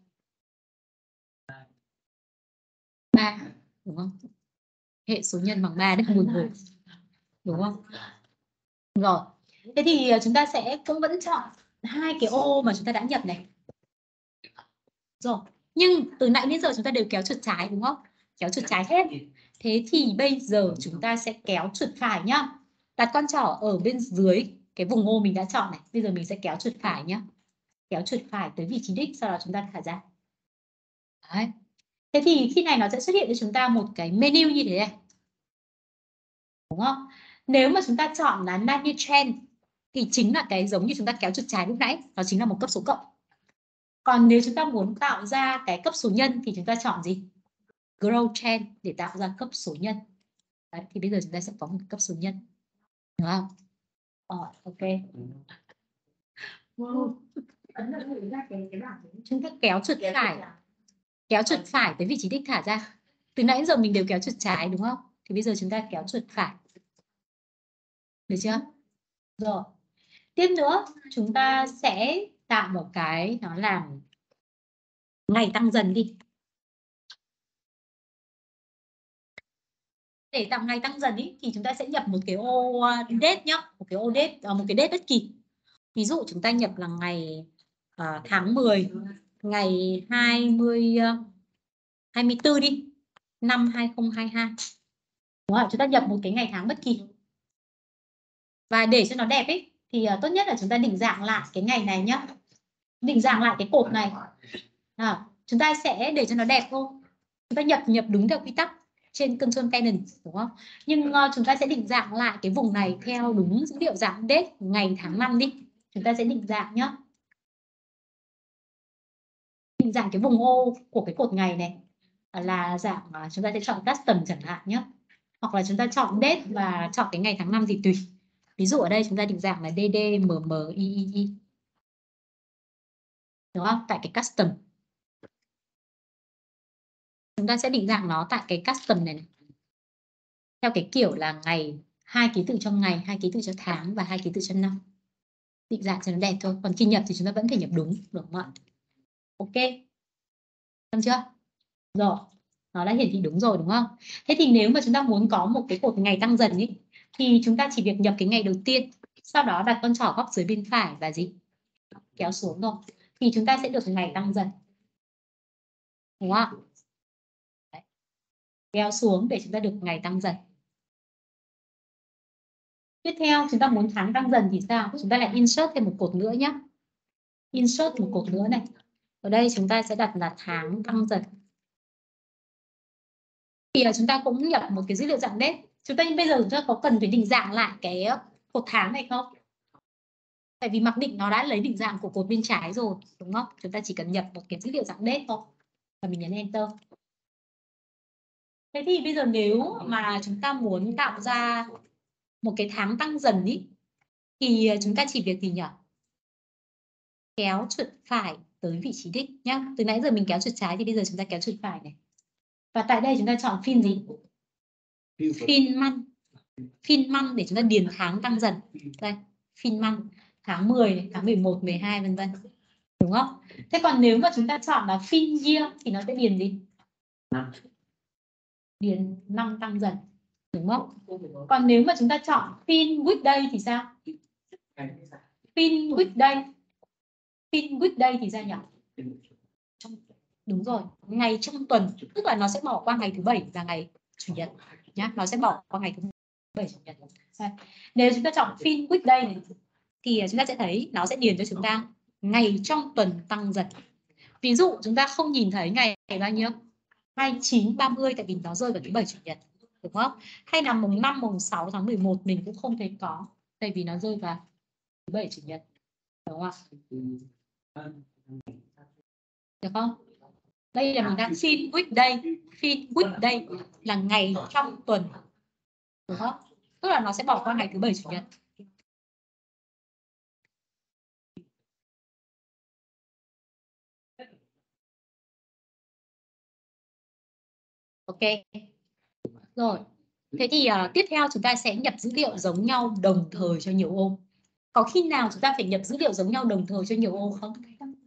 ba, đúng không? Hệ số nhân bằng ba đấy, buồn ngủ. Đúng không? Rồi. Thế thì chúng ta sẽ cũng vẫn chọn hai cái ô mà chúng ta đã nhập này. Rồi. Nhưng từ nãy đến giờ chúng ta đều kéo chuột trái đúng không? Kéo chuột trái hết. Thế thì bây giờ chúng ta sẽ kéo chuột phải nhá. Đặt con trỏ ở bên dưới cái vùng ô mình đã chọn này. Bây giờ mình sẽ kéo chuột phải nhá. Kéo chuột phải tới vị trí đích, sau đó chúng ta thả ra. Đấy. Thế thì khi này nó sẽ xuất hiện cho chúng ta một cái menu như thế này. Đúng không? Nếu mà chúng ta chọn là Navigate Trend thì chính là cái giống như chúng ta kéo chuột trái lúc nãy, nó chính là một cấp số cộng. Còn nếu chúng ta muốn tạo ra cái cấp số nhân thì chúng ta chọn gì? Grow Trend để tạo ra cấp số nhân. Đấy, thì bây giờ chúng ta sẽ có một cấp số nhân. Đúng không? Ờ, ok. Wow. Chúng ta kéo chuột phải. Kéo chuột phải tới vị trí đích thả ra. Từ nãy giờ mình đều kéo chuột trái đúng không? Thì bây giờ chúng ta kéo chuột phải. Được chưa? Rồi. Tiếp nữa, chúng ta sẽ tạo một cái nó là ngày tăng dần đi. Để tạo ngày tăng dần ý, thì chúng ta sẽ nhập một cái ô date nhá, một cái ô date, một cái date bất kỳ. Ví dụ chúng ta nhập là ngày uh, tháng mười, ngày hai mươi, hai mươi tư đi, năm hai không hai hai. Đúng không? Chúng ta nhập một cái ngày tháng bất kỳ. Và để cho nó đẹp ấy, thì uh, tốt nhất là chúng ta định dạng lại cái ngày này nhá. Định dạng lại cái cột này. À, chúng ta sẽ để cho nó đẹp thôi. Chúng ta nhập nhập đúng theo quy tắc trên control panel, đúng không? Nhưng uh, chúng ta sẽ định dạng lại cái vùng này theo đúng dữ liệu dạng date ngày tháng năm đi. Chúng ta sẽ định dạng nhá. Định dạng cái vùng ô của cái cột ngày này là dạng uh, chúng ta sẽ chọn custom chẳng hạn nhé. Hoặc là chúng ta chọn date và chọn cái ngày tháng năm gì tùy. Ví dụ ở đây chúng ta định dạng là D D M M I I I. Đúng không? Tại cái custom. Chúng ta sẽ định dạng nó tại cái custom này, này. Theo cái kiểu là ngày, hai ký tự cho ngày, hai ký tự cho tháng và hai ký tự cho năm. Định dạng cho nó đẹp thôi. Còn khi nhập thì chúng ta vẫn phải nhập đúng, được không ạ? Ok. Xong chưa? Rồi. Nó đã hiển thị đúng rồi đúng không? Thế thì nếu mà chúng ta muốn có một cái cột ngày tăng dần ý, thì chúng ta chỉ việc nhập cái ngày đầu tiên, sau đó đặt con trỏ góc dưới bên phải và gì? Kéo xuống thôi. Thì chúng ta sẽ được ngày tăng dần. Đúng không? Đấy. Kéo xuống để chúng ta được ngày tăng dần. Tiếp theo chúng ta muốn tháng tăng dần thì sao? Chúng ta lại insert thêm một cột nữa nhé. Insert một cột nữa này. Ở đây chúng ta sẽ đặt là tháng tăng dần. Thì chúng ta cũng nhập một cái dữ liệu dạng date. Chúng ta bây giờ chúng ta có cần phải định dạng lại cái cột tháng này không? Tại vì mặc định nó đã lấy định dạng của cột bên trái rồi, đúng không? Chúng ta chỉ cần nhập một cái dữ liệu dạng date thôi và mình nhấn enter. Thế thì bây giờ nếu mà chúng ta muốn tạo ra một cái tháng tăng dần ý, thì chúng ta chỉ việc gì nhỉ? Kéo chuột phải tới vị trí đích nhá. Từ nãy giờ mình kéo chuột trái thì bây giờ chúng ta kéo chuột phải này. Và tại đây chúng ta chọn phiên gì? Phiên month. Phiên month để chúng ta điền tháng tăng dần. Đây, phiên month, tháng mười này, tháng mười một, mười hai vân vân. Đúng không? Thế còn nếu mà chúng ta chọn là phiên year thì nó sẽ điền gì? Năm. Điền năm tăng dần. Đúng không? Còn nếu mà chúng ta chọn phiên weekday thì sao? Phiên weekday. Phiên weekday thì sao nhỉ? Đúng rồi, ngày trong tuần, tức là nó sẽ bỏ qua ngày thứ bảy và ngày chủ nhật nhá, nó sẽ bỏ qua ngày thứ bảy chủ nhật. Đây. Nếu chúng ta chọn phiên weekday này thì chúng ta sẽ thấy nó sẽ điền cho chúng ta ngày trong tuần tăng dần. Ví dụ chúng ta không nhìn thấy ngày bao nhiêu, hai mươi chín, ba mươi tại vì nó rơi vào thứ bảy chủ nhật, đúng không? Hay là mùng năm, mùng sáu tháng mười một mình cũng không thấy có, tại vì nó rơi vào thứ bảy chủ nhật, đúng không ạ? Được không? Đây là mình đang phiên weekday, phiên weekday là ngày trong tuần, đúng không? Tức là nó sẽ bỏ qua ngày thứ bảy chủ nhật. Ok. Rồi. Thế thì uh, tiếp theo chúng ta sẽ nhập dữ liệu giống nhau đồng thời cho nhiều ô. Có khi nào chúng ta phải nhập dữ liệu giống nhau đồng thời cho nhiều ô không?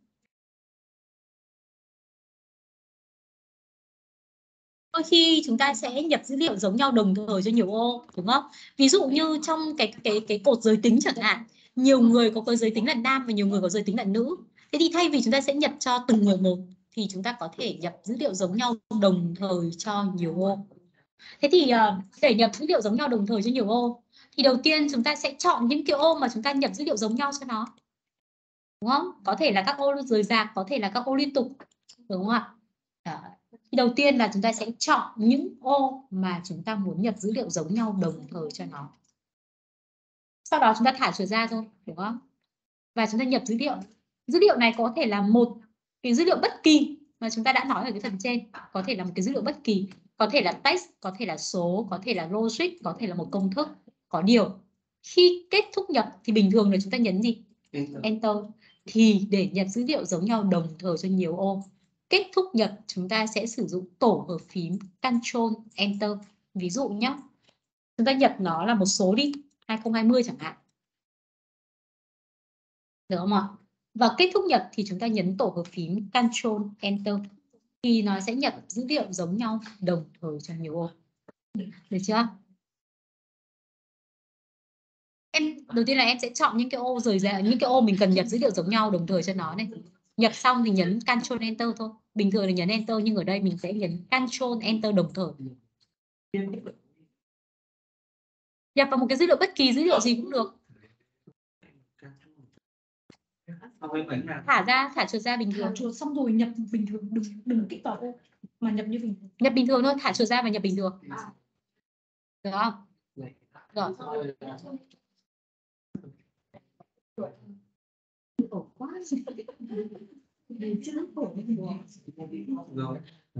Đôi khi chúng ta sẽ nhập dữ liệu giống nhau đồng thời cho nhiều ô, đúng không? Ví dụ như trong cái cái cái cột giới tính chẳng hạn, nhiều người có cái giới tính là nam và nhiều người có giới tính là nữ. Thế thì thay vì chúng ta sẽ nhập cho từng người một thì chúng ta có thể nhập dữ liệu giống nhau đồng thời cho nhiều ô. Thế thì để nhập dữ liệu giống nhau đồng thời cho nhiều ô thì đầu tiên chúng ta sẽ chọn những cái ô mà chúng ta nhập dữ liệu giống nhau cho nó, đúng không? Có thể là các ô rời rạc, có thể là các ô liên tục, đúng không ạ? Đó. Thì đầu tiên là chúng ta sẽ chọn những ô mà chúng ta muốn nhập dữ liệu giống nhau đồng thời cho nó. Sau đó chúng ta thả chuột ra thôi, đúng không? Và chúng ta nhập dữ liệu. Dữ liệu này có thể là một cái dữ liệu bất kỳ mà chúng ta đã nói ở cái phần trên, có thể là một cái dữ liệu bất kỳ, có thể là text, có thể là số, có thể là logic, có thể là một công thức. Có điều khi kết thúc nhập thì bình thường là chúng ta nhấn gì? Enter. Enter. Thì để nhập dữ liệu giống nhau đồng thời cho nhiều ô, kết thúc nhập chúng ta sẽ sử dụng tổ hợp phím Control Enter. Ví dụ nhé, chúng ta nhập nó là một số đi, hai không hai không chẳng hạn, được không ạ? Và kết thúc nhập thì chúng ta nhấn tổ hợp phím Control Enter thì nó sẽ nhập dữ liệu giống nhau đồng thời cho nhiều ô. Được chưa? Em đầu tiên là em sẽ chọn những cái ô rời ra, những cái ô mình cần nhập dữ liệu giống nhau đồng thời cho nó này. Nhập xong thì nhấn Control Enter thôi. Bình thường là nhấn Enter nhưng ở đây mình sẽ nhấn Control Enter đồng thời. Nhập vào một cái dữ liệu bất kỳ dữ liệu gì cũng được. Thả ra, thả chuột ra bình thường. Thả chuột xong rồi nhập bình thường, đừng đừng kích vào ô mà nhập như bình thường. Nhập bình thường thôi, thả chuột ra và nhập bình thường. Được không? Rồi. Khổ quá. Để chữ khổ như Rồi.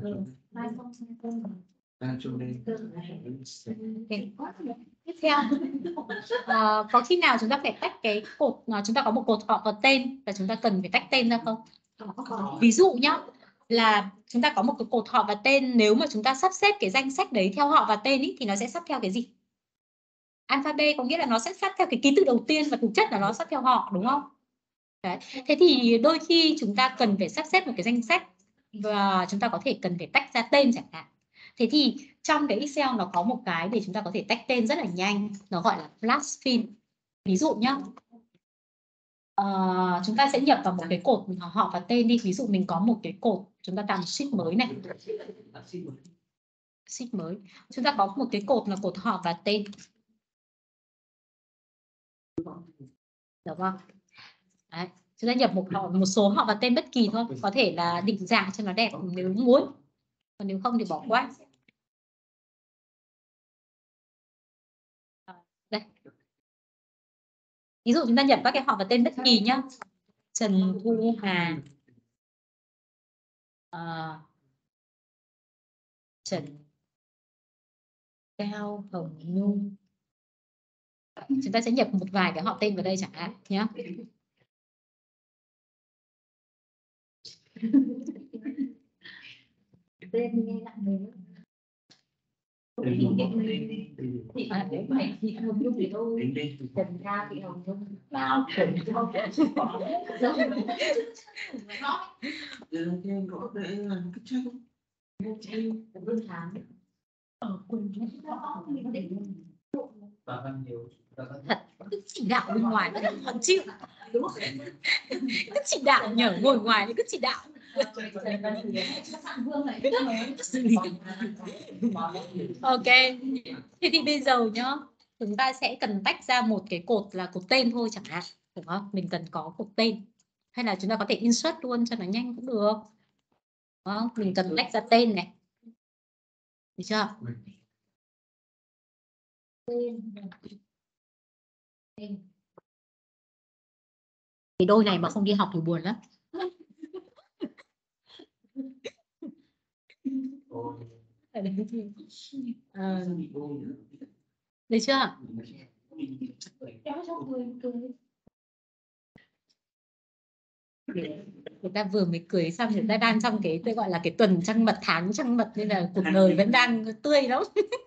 Tiếp theo, à, có khi nào chúng ta phải tách cái cột, chúng ta có một cột họ và tên và chúng ta cần phải tách tên ra không? Ví dụ nhá, là chúng ta có một cái cột họ và tên, nếu mà chúng ta sắp xếp cái danh sách đấy theo họ và tên ý, thì nó sẽ sắp theo cái gì? Alphabet, có nghĩa là nó sẽ sắp theo cái ký tự đầu tiên và thực chất là nó sắp theo họ, đúng không? Đấy. Thế thì đôi khi chúng ta cần phải sắp xếp một cái danh sách và chúng ta có thể cần phải tách ra tên chẳng hạn. Thế thì trong cái Excel nó có một cái để chúng ta có thể tách tên rất là nhanh, nó gọi là flash fill. Ví dụ nhá, uh, chúng ta sẽ nhập vào một cái cột họ và tên đi. Ví dụ mình có một cái cột, chúng ta tạo một sheet mới này, sheet mới, chúng ta có một cái cột là cột họ và tên, được không? Đấy. Chúng ta nhập một họ, một số họ và tên bất kỳ thôi, có thể là định dạng cho nó đẹp nếu muốn, còn nếu không thì bỏ qua. Đây. Ví dụ chúng ta nhập các cái họ và tên bất kỳ nhá. Trần Thu Hà, uh, Trần Cao Hồng Nhung. Chúng ta sẽ nhập một vài cái họ tên vào đây chẳng hạn nhé. Tên nghe nặng nề. Thì à, để phải thì Hồng Nhung thì thôi. Trần Cao thì Hồng Nhung. Bao Trần Cao. Vương Thắng. Ở quần Thật, cứ chỉ đạo bên ngoài nó rất khó chịu. Cứ chỉ đạo nhở, ngồi ngoài thì cứ chỉ đạo. Ok, thế thì bây giờ nhá, chúng ta sẽ cần tách ra một cái cột là cột tên thôi chẳng hạn, đúng không? Mình cần có cột tên, hay là chúng ta có thể insert luôn cho nó nhanh cũng được, đúng không? Mình cần tách ra tên này, được chưa? Cái đôi này mà không đi học thì buồn lắm. À, được chưa? Người ta vừa mới cười xong, người ta đang trong cái tôi gọi là cái tuần trăng mật, tháng trăng mật, nên là cuộc đời vẫn đang tươi lắm.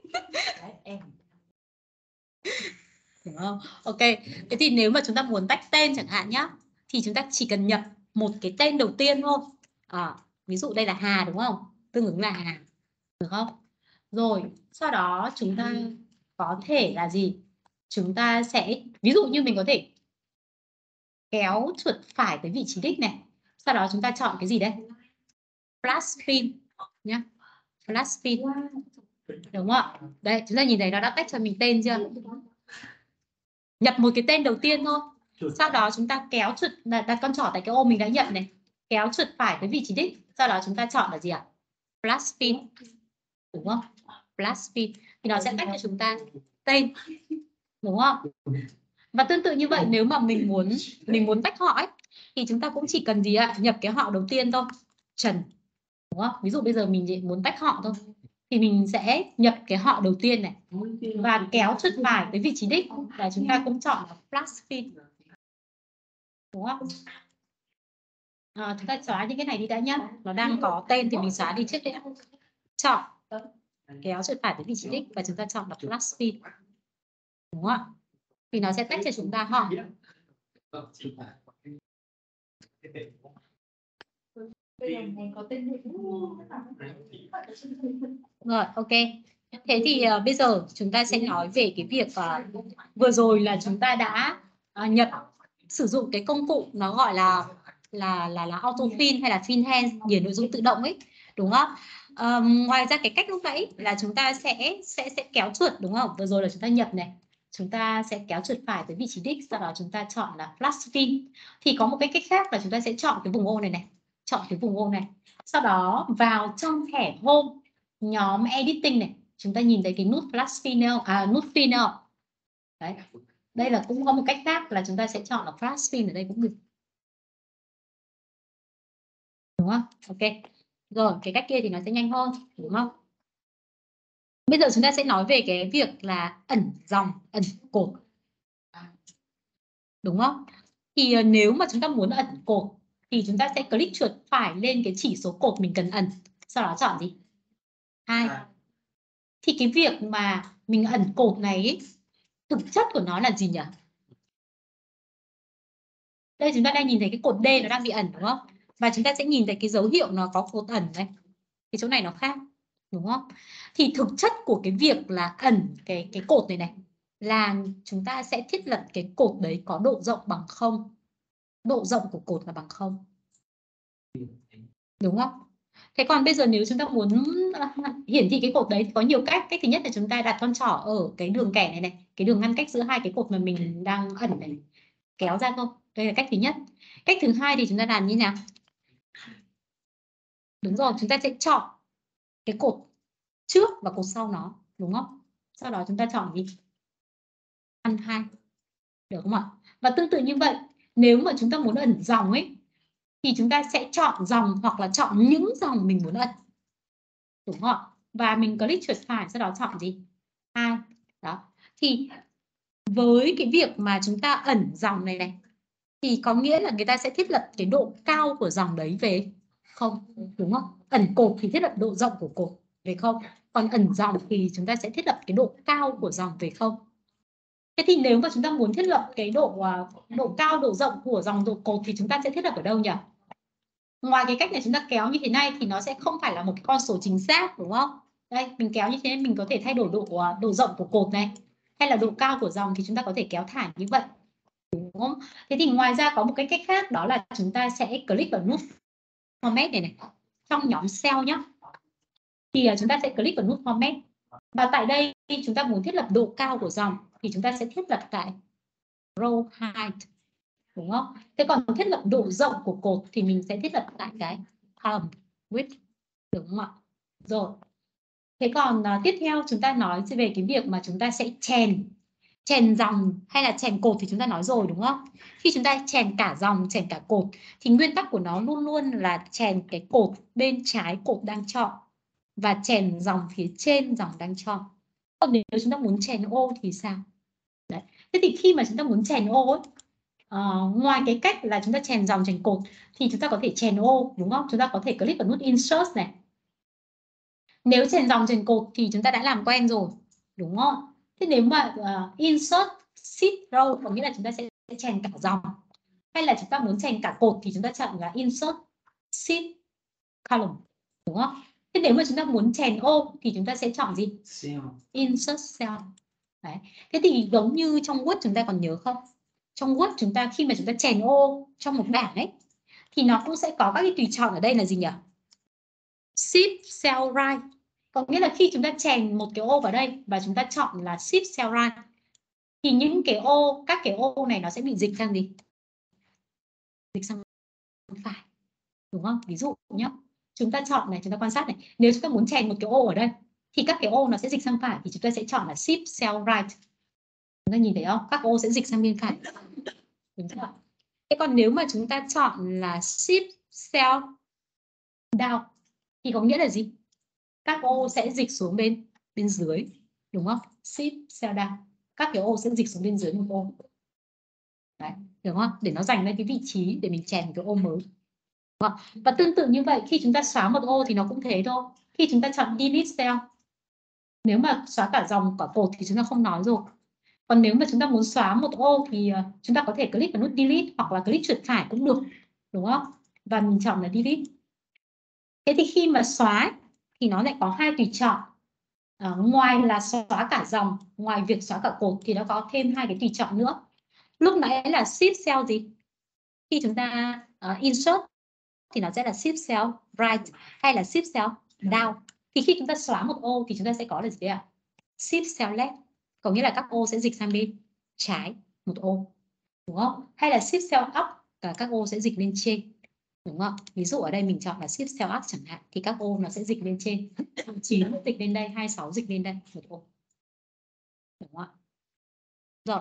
Đúng không? Ok, thế thì nếu mà chúng ta muốn tách tên chẳng hạn nhá, thì chúng ta chỉ cần nhập một cái tên đầu tiên thôi. À, ví dụ đây là Hà đúng không? Tương ứng là Hà, được không? Rồi, sau đó chúng ta có thể là gì? Chúng ta sẽ, ví dụ như mình có thể kéo chuột phải tới vị trí đích này. Sau đó chúng ta chọn cái gì đây? Flash fill nhá. Flash fill. Đúng không ạ? Đây, chúng ta nhìn thấy nó đã tách cho mình tên chưa? Nhập một cái tên đầu tiên thôi. Sau đó chúng ta kéo chuột, đặt, đặt con trỏ tại cái ô mình đã nhận này. Kéo chuột phải tới vị trí đích. Sau đó chúng ta chọn là gì ạ? Flash fill. Đúng không? Flash fill. Thì nó sẽ tách cho chúng ta tên. Đúng không? Và tương tự như vậy, nếu mà mình muốn mình muốn tách họ ấy, thì chúng ta cũng chỉ cần gì ạ? Nhập cái họ đầu tiên thôi. Trần. Đúng không? Ví dụ bây giờ mình muốn tách họ thôi, thì mình sẽ nhập cái họ đầu tiên này và kéo chuột phải tới vị trí đích là chúng ta cũng chọn là flash fill. Đúng không? À, chúng ta xóa những cái này đi đã nhá. Nó đang có tên thì mình xóa đi trước đã. Chọn kéo chuột phải tới vị trí đích và chúng ta chọn là flash fill. Đúng không ạ? Thì nó sẽ tách cho chúng ta họ. Rồi, ok. Thế thì uh, bây giờ chúng ta sẽ nói về cái việc uh, vừa rồi là chúng ta đã uh, nhập sử dụng cái công cụ nó gọi là là là là autofill hay là fill điền nội dung tự động ấy, đúng không? Um, ngoài ra cái cách lúc nãy là chúng ta sẽ sẽ sẽ kéo chuột, đúng không? Vừa rồi là chúng ta nhập này, chúng ta sẽ kéo chuột phải tới vị trí đích, sau đó chúng ta chọn là flash fill. Thì có một cái cách khác là chúng ta sẽ chọn cái vùng ô này này, chọn cái vùng ô này, sau đó vào trong thẻ home nhóm editing này, chúng ta nhìn thấy cái nút flash fill, à nút fill. Đấy, đây là cũng có một cách khác là chúng ta sẽ chọn là flash fill ở đây cũng được, đúng không? Ok, rồi cái cách kia thì nó sẽ nhanh hơn, đúng không? Bây giờ chúng ta sẽ nói về cái việc là ẩn dòng, ẩn cột, đúng không? Thì nếu mà chúng ta muốn ẩn cột thì chúng ta sẽ click chuột phải lên cái chỉ số cột mình cần ẩn, sau đó chọn gì? Hai. Thì cái việc mà mình ẩn cột này ý, thực chất của nó là gì nhỉ? Đây chúng ta đang nhìn thấy cái cột D nó đang bị ẩn, đúng không? Và chúng ta sẽ nhìn thấy cái dấu hiệu nó có cột ẩn này. Cái chỗ này nó khác, đúng không? Thì thực chất của cái việc là ẩn cái cái cột này này là chúng ta sẽ thiết lập cái cột đấy có độ rộng bằng không. Độ rộng của cột là bằng không. Đúng không? Thế còn bây giờ nếu chúng ta muốn hiển thị cái cột đấy thì có nhiều cách. Cách thứ nhất là chúng ta đặt con trỏ ở cái đường kẻ này này, cái đường ngăn cách giữa hai cái cột mà mình đang ẩn này, kéo ra thôi. Đây là cách thứ nhất. Cách thứ hai thì chúng ta làm như nào? Đúng rồi, chúng ta sẽ chọn cái cột trước và cột sau nó, đúng không? Sau đó chúng ta chọn gì? Ngăn hai. Được không ạ? Và tương tự như vậy, nếu mà chúng ta muốn ẩn dòng ấy thì chúng ta sẽ chọn dòng hoặc là chọn những dòng mình muốn ẩn. Đúng không ạ? Và mình click chuột phải, sau đó chọn gì? Hai. Đó. Thì với cái việc mà chúng ta ẩn dòng này này thì có nghĩa là người ta sẽ thiết lập cái độ cao của dòng đấy về không, đúng không? Ẩn cột thì thiết lập độ rộng của cột về không, còn ẩn dòng thì chúng ta sẽ thiết lập cái độ cao của dòng về không. Thế thì nếu mà chúng ta muốn thiết lập cái độ độ cao độ rộng của dòng độ cột thì chúng ta sẽ thiết lập ở đâu nhỉ? Ngoài cái cách này chúng ta kéo như thế này thì nó sẽ không phải là một cái con số chính xác, đúng không? Đây, mình kéo như thế mình có thể thay đổi độ độ rộng của cột này, hay là độ cao của dòng thì chúng ta có thể kéo thẳng như vậy, đúng không? Thế thì ngoài ra có một cái cách khác, đó là chúng ta sẽ click vào nút format này này trong nhóm cell nhé. Thì chúng ta sẽ click vào nút format, và tại đây khi chúng ta muốn thiết lập độ cao của dòng thì chúng ta sẽ thiết lập tại row height, đúng không? Thế còn thiết lập độ rộng của cột thì mình sẽ thiết lập tại cái column width, đúng không ạ? Rồi. Thế còn uh, tiếp theo chúng ta nói về cái việc mà chúng ta sẽ chèn chèn dòng hay là chèn cột thì chúng ta nói rồi, đúng không? Khi chúng ta chèn cả dòng, chèn cả cột thì nguyên tắc của nó luôn luôn là chèn cái cột bên trái cột đang chọn và chèn dòng phía trên dòng đang chọn. Còn nếu chúng ta muốn chèn ô thì sao? Đấy. Thế thì khi mà chúng ta muốn chèn ô ấy, uh, ngoài cái cách là chúng ta chèn dòng chèn cột thì chúng ta có thể chèn ô, đúng không? Chúng ta có thể click vào nút insert này. Nếu chèn dòng chèn cột thì chúng ta đã làm quen rồi, đúng không? Thế nếu mà uh, insert shift row có nghĩa là chúng ta sẽ chèn cả dòng, hay là chúng ta muốn chèn cả cột thì chúng ta chọn là insert shift column, đúng không? Thế nếu mà chúng ta muốn chèn ô thì chúng ta sẽ chọn gì? Cell. Insert cell. Đấy. Thế thì giống như trong Word chúng ta còn nhớ không? Trong Word chúng ta khi mà chúng ta chèn ô trong một bảng ấy thì nó cũng sẽ có các cái tùy chọn ở đây là gì nhỉ? Shift cell right. Có nghĩa là khi chúng ta chèn một cái ô vào đây và chúng ta chọn là Shift cell right thì những cái ô, các cái ô này nó sẽ bị dịch sang gì? Dịch sang phải, đúng không? Ví dụ nhé, chúng ta chọn này, chúng ta quan sát này, nếu chúng ta muốn chèn một cái ô ở đây thì các cái ô nó sẽ dịch sang phải thì chúng ta sẽ chọn là Shift cell right. Chúng ta nhìn thấy không? Các ô sẽ dịch sang bên phải. Đúng chưa? Thế còn nếu mà chúng ta chọn là Shift cell down thì có nghĩa là gì? Các ô sẽ dịch xuống bên bên dưới, đúng không? Shift cell down, các cái ô sẽ dịch xuống bên dưới một ô. Đấy, đúng không? Để nó dành ra cái vị trí để mình chèn cái ô mới. Và tương tự như vậy, khi chúng ta xóa một ô thì nó cũng thế thôi. Khi chúng ta chọn delete cell, nếu mà xóa cả dòng cả cột thì chúng ta không nói rồi. Còn nếu mà chúng ta muốn xóa một ô thì chúng ta có thể click vào nút delete hoặc là click chuột phải cũng được, đúng không? Và mình chọn là delete. Thế thì khi mà xóa thì nó lại có hai tùy chọn. À, ngoài là xóa cả dòng, ngoài việc xóa cả cột thì nó có thêm hai cái tùy chọn nữa. Lúc nãy là shift cell gì? Khi chúng ta uh, insert thì nó sẽ là shift cell right hay là shift cell down. Thì khi chúng ta xóa một ô thì chúng ta sẽ có là gì ạ? Shift cell left, có nghĩa là các ô sẽ dịch sang bên trái một ô, đúng không? Hay là shift cell up, cả các ô sẽ dịch lên trên, đúng không? Ví dụ ở đây mình chọn là shift cell up chẳng hạn thì các ô nó sẽ dịch lên trên, chín dịch lên đây, hai mươi sáu dịch lên đây một ô, đúng không ạ? Rồi,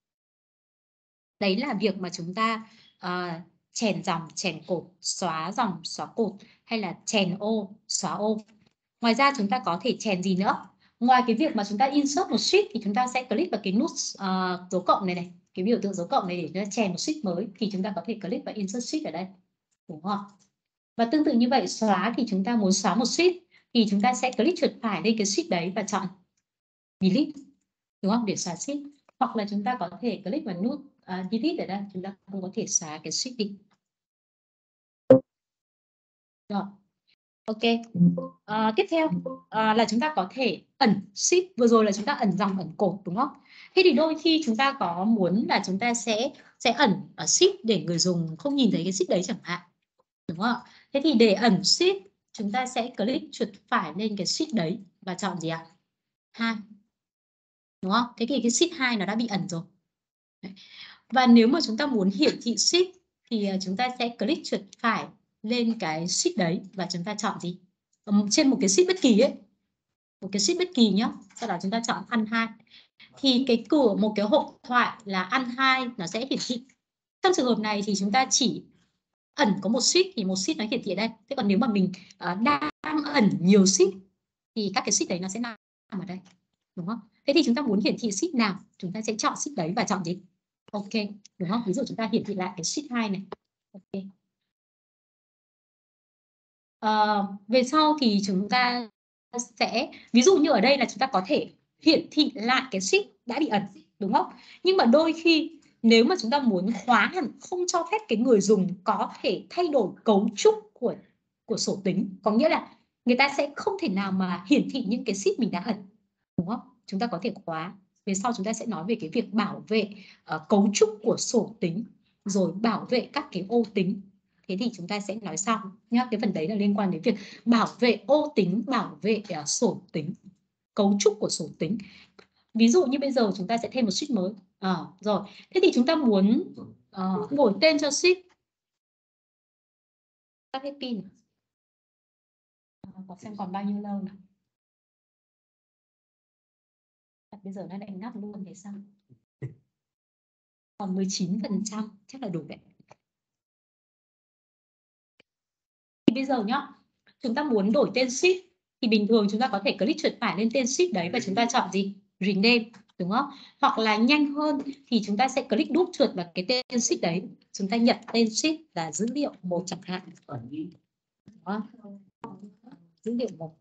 đấy là việc mà chúng ta uh, chèn dòng, chèn cột, xóa dòng, xóa cột, hay là chèn ô, xóa ô. Ngoài ra chúng ta có thể chèn gì nữa? Ngoài cái việc mà chúng ta insert một sheet thì chúng ta sẽ click vào cái nút uh, dấu cộng này này, cái biểu tượng dấu cộng này để chúng ta chèn một sheet mới thì chúng ta có thể click vào insert sheet ở đây, đúng không? Và tương tự như vậy, xóa thì chúng ta muốn xóa một sheet thì chúng ta sẽ click chuột phải lên cái sheet đấy và chọn delete, đúng không? Để xóa sheet. Hoặc là chúng ta có thể click vào nút uh, delete ở đây, chúng ta cũng có thể xóa cái sheet đi. Rồi. Ok. À, tiếp theo à, là chúng ta có thể ẩn sheet. Vừa rồi là chúng ta ẩn dòng, ẩn cột, đúng không? Thế thì đôi khi chúng ta có muốn là chúng ta sẽ sẽ ẩn ở sheet để người dùng không nhìn thấy cái sheet đấy chẳng hạn, đúng không? Thế thì để ẩn sheet chúng ta sẽ click chuột phải lên cái sheet đấy và chọn gì ạ? hai, đúng không? Thế thì cái sheet hai nó đã bị ẩn rồi. Và nếu mà chúng ta muốn hiển thị sheet thì chúng ta sẽ click chuột phải lên cái sheet đấy và chúng ta chọn gì? Trên một cái sheet bất kỳ ấy, một cái sheet bất kỳ nhá, sau đó chúng ta chọn ăn hai. thì cái cửa một cái hộp thoại là ăn hai nó sẽ hiển thị. Trong trường hợp này thì chúng ta chỉ ẩn có một sheet thì một sheet nó hiển thị ở đây. Thế còn nếu mà mình uh, đang ẩn nhiều sheet thì các cái sheet đấy nó sẽ nằm ở đây, đúng không? Thế thì chúng ta muốn hiển thị sheet nào, chúng ta sẽ chọn sheet đấy và chọn gì? Ok, đúng không? Ví dụ chúng ta hiển thị lại cái sheet hai này. Ok. Uh, về sau thì chúng ta sẽ, ví dụ như ở đây là chúng ta có thể hiển thị lại cái sheet đã bị ẩn, đúng không? Nhưng mà đôi khi nếu mà chúng ta muốn khóa hẳn, không cho phép cái người dùng có thể thay đổi cấu trúc của của sổ tính, có nghĩa là người ta sẽ không thể nào mà hiển thị những cái sheet mình đã ẩn, đúng không? Chúng ta có thể khóa. Về sau chúng ta sẽ nói về cái việc bảo vệ uh, cấu trúc của sổ tính, rồi bảo vệ các cái ô tính. Thế thì chúng ta sẽ nói sau nhá. Cái phần đấy là liên quan đến việc bảo vệ ô tính, bảo vệ uh, sổ tính, cấu trúc của sổ tính. Ví dụ như bây giờ chúng ta sẽ thêm một sheet mới. À, rồi. Thế thì chúng ta muốn uh, đổi tên cho sheet. Tắt hết pin. À, có xem còn bao nhiêu lâu nào. Bây giờ nó lại ngắt luôn thì sao? Còn mười chín phần trăm chắc là đủ đấy. Thì bây giờ nhá, chúng ta muốn đổi tên sheet thì bình thường chúng ta có thể click chuột phải lên tên sheet đấy và chúng ta chọn gì? Rename, đúng không? Hoặc là nhanh hơn thì chúng ta sẽ click đúp chuột vào cái tên sheet đấy, chúng ta nhận tên sheet là dữ liệu một chẳng hạn. Đó. Dữ liệu một.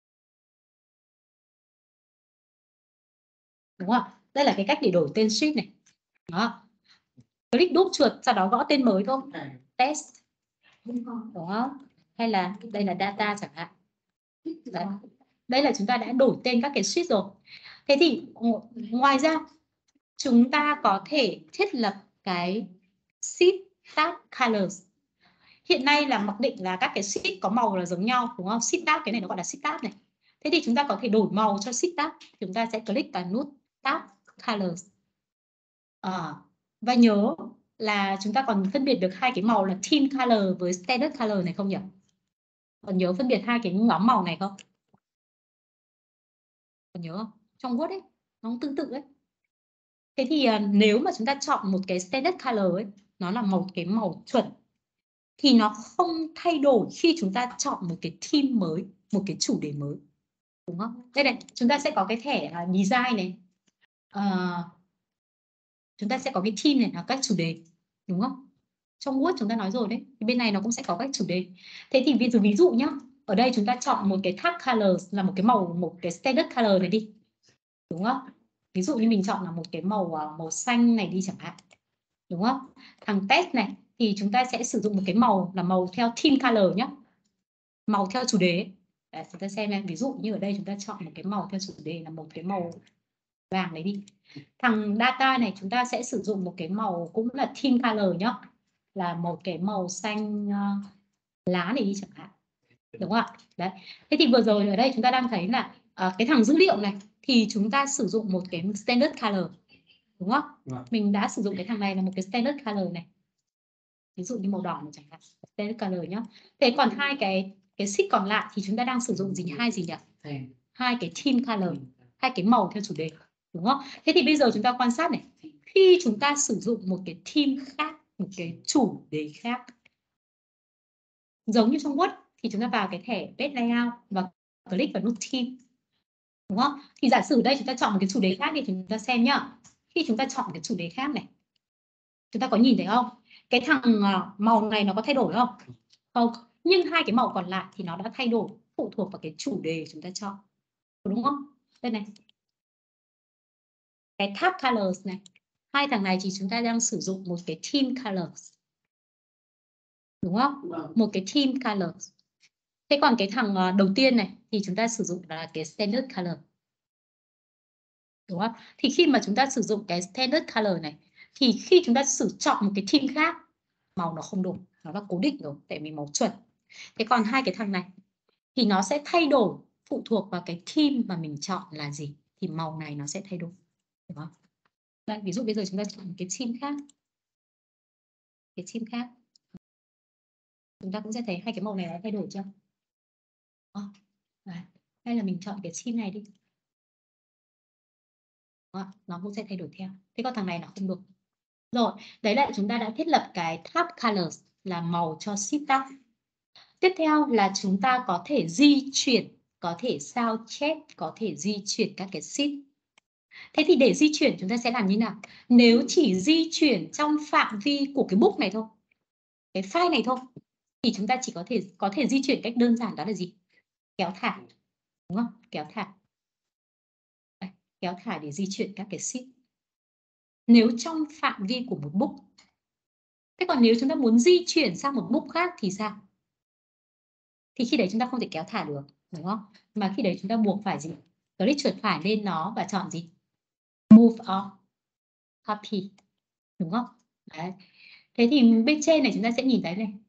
Đúng không? Đây là cái cách để đổi tên sheet này. Đó. Click đúp chuột sau đó gõ tên mới thôi. Test. Đúng không? Hay là đây là data chẳng hạn. Đấy. Đây là chúng ta đã đổi tên các cái sheet rồi. Thế thì ngoài ra chúng ta có thể thiết lập cái sheet tab colors. Hiện nay là mặc định là các cái sheet có màu là giống nhau, đúng không? Sheet tab, cái này nó gọi là sheet tab này. Thế thì chúng ta có thể đổi màu cho sheet tab. Chúng ta sẽ click vào nút tab colors. À, và nhớ là chúng ta còn phân biệt được hai cái màu là theme color với standard color này không nhỉ? Còn nhớ phân biệt hai cái nhóm màu này không? Còn nhớ không? Trong Word ấy, nó cũng tương tự ấy. Thế thì uh, nếu mà chúng ta chọn một cái standard color ấy, nó là một cái màu chuẩn, thì nó không thay đổi khi chúng ta chọn một cái theme mới, một cái chủ đề mới, đúng không? Đây này, chúng ta sẽ có cái thẻ uh, design này, uh, chúng ta sẽ có cái theme này là các chủ đề, đúng không? Trong Word chúng ta nói rồi đấy, thì bên này nó cũng sẽ có các chủ đề. Thế thì ví dụ ví dụ nhá, ở đây chúng ta chọn một cái tab colors là một cái màu, một cái standard color này đi, đúng không? Ví dụ như mình chọn là một cái màu màu xanh này đi chẳng hạn, đúng không? Thằng test này thì chúng ta sẽ sử dụng một cái màu là màu theo theme color nhé, màu theo chủ đề. Đấy, chúng ta xem em, ví dụ như ở đây chúng ta chọn một cái màu theo chủ đề là một cái màu vàng này đi. Thằng data này chúng ta sẽ sử dụng một cái màu cũng là theme color nhá, là một cái màu xanh uh, lá này đi chẳng hạn, đúng không ạ? Đấy. Thế thì vừa rồi ở đây chúng ta đang thấy là uh, cái thằng dữ liệu này thì chúng ta sử dụng một cái standard color, đúng không? Vâng. Mình đã sử dụng cái thằng này là một cái standard color này, ví dụ như màu đỏ này chẳng hạn, standard color nhá. Thế còn hai cái cái sheet còn lại thì chúng ta đang sử dụng gì, hai gì nhỉ? Hai cái theme color, hai cái màu theo chủ đề, đúng không? Thế thì bây giờ chúng ta quan sát này, khi chúng ta sử dụng một cái theme khác, một cái chủ đề khác, giống như trong Word thì chúng ta vào cái thẻ page layout và click vào nút theme, đúng không? Thì giả sử đây chúng ta chọn một cái chủ đề khác thì chúng ta xem nhá. Khi chúng ta chọn cái chủ đề khác này, chúng ta có nhìn thấy không? Cái thằng màu này nó có thay đổi không? Không. Nhưng hai cái màu còn lại thì nó đã thay đổi, phụ thuộc vào cái chủ đề chúng ta chọn, đúng không? Đây này, cái tab colors này, hai thằng này thì chúng ta đang sử dụng một cái theme colors, đúng không? Một cái theme colors. Thế còn cái thằng đầu tiên này thì chúng ta sử dụng là cái standard color, đúng không? Thì khi mà chúng ta sử dụng cái standard color này thì khi chúng ta sử chọn một cái theme khác, màu nó không đổi, nó là cố định rồi, tại vì màu chuẩn. Thế còn hai cái thằng này thì nó sẽ thay đổi phụ thuộc vào cái theme mà mình chọn là gì, thì màu này nó sẽ thay đổi, đúng không? Đây, ví dụ bây giờ chúng ta chọn một cái theme khác, cái theme khác, chúng ta cũng sẽ thấy hai cái màu này nó thay đổi chưa? À, hay là mình chọn cái theme này đi. Nó cũng sẽ thay đổi theo. Thế còn thằng này nó không được. Rồi, đấy là chúng ta đã thiết lập cái tab colors là màu cho sheet tab. Tiếp theo là chúng ta có thể di chuyển, có thể sao chép, có thể di chuyển các cái sheet. Thế thì để di chuyển chúng ta sẽ làm như nào? Nếu chỉ di chuyển trong phạm vi của cái book này thôi, cái file này thôi, thì chúng ta chỉ có thể có thể di chuyển cách đơn giản, đó là gì? Kéo thả, đúng không? Kéo thả. Đây, kéo thả để di chuyển các cái sheet. Nếu trong phạm vi của một book. Thế còn nếu chúng ta muốn di chuyển sang một book khác thì sao? Thì khi đấy chúng ta không thể kéo thả được, đúng không? Mà khi đấy chúng ta buộc phải gì? Click chuột phải lên nó và chọn gì? Move or copy, đúng không? Đấy. Thế thì bên trên này chúng ta sẽ nhìn thấy này.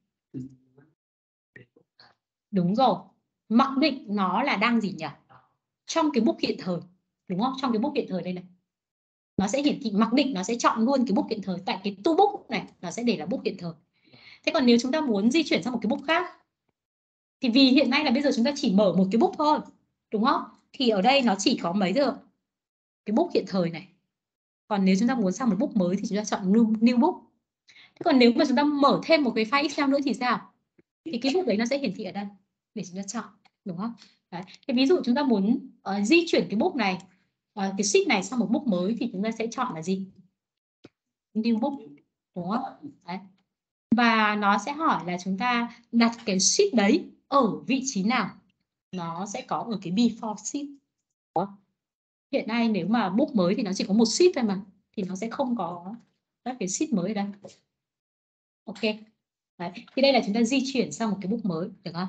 Đúng rồi. Mặc định nó là đang gì nhỉ? Trong cái book hiện thời, đúng không? Trong cái book hiện thời đây này. Nó sẽ hiển thị mặc định nó sẽ chọn luôn cái book hiện thời, tại cái to book này nó sẽ để là book hiện thời. Thế còn nếu chúng ta muốn di chuyển sang một cái book khác thì vì hiện nay là bây giờ chúng ta chỉ mở một cái book thôi, đúng không? Thì ở đây nó chỉ có mấy giờ? Cái book hiện thời này. Còn nếu chúng ta muốn sang một book mới thì chúng ta chọn new, new book. Thế còn nếu mà chúng ta mở thêm một cái file Excel nữa thì sao? Thì cái book đấy nó sẽ hiển thị ở đây để chúng ta chọn, đúng không? Đấy. Thế ví dụ chúng ta muốn uh, di chuyển cái book này, uh, cái sheet này sang một book mới thì chúng ta sẽ chọn là gì? New book, đúng không? Đấy. Và nó sẽ hỏi là chúng ta đặt cái sheet đấy ở vị trí nào. Nó sẽ có ở cái before sheet. Hiện nay nếu mà book mới thì nó chỉ có một sheet thôi mà, thì nó sẽ không có các cái sheet mới ở đây. Ok. Đấy. Thì đây là chúng ta di chuyển sang một cái book mới, được không?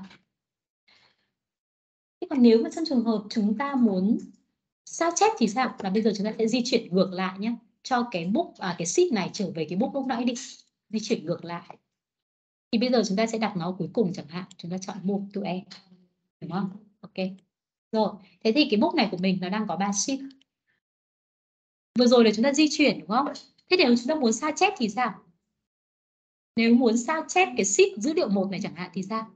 Thế còn nếu mà trong trường hợp chúng ta muốn sao chép thì sao? Là bây giờ chúng ta sẽ di chuyển ngược lại nhé, cho cái book à, cái sheet này trở về cái book lúc nãy đi, di chuyển ngược lại. Thì bây giờ chúng ta sẽ đặt nó cuối cùng chẳng hạn, chúng ta chọn move to end, đúng không? Ok. Rồi, thế thì cái book này của mình nó đang có ba sheet. Vừa rồi là chúng ta di chuyển, đúng không? Thế nếu chúng ta muốn sao chép thì sao? Nếu muốn sao chép cái sheet dữ liệu một này chẳng hạn thì sao?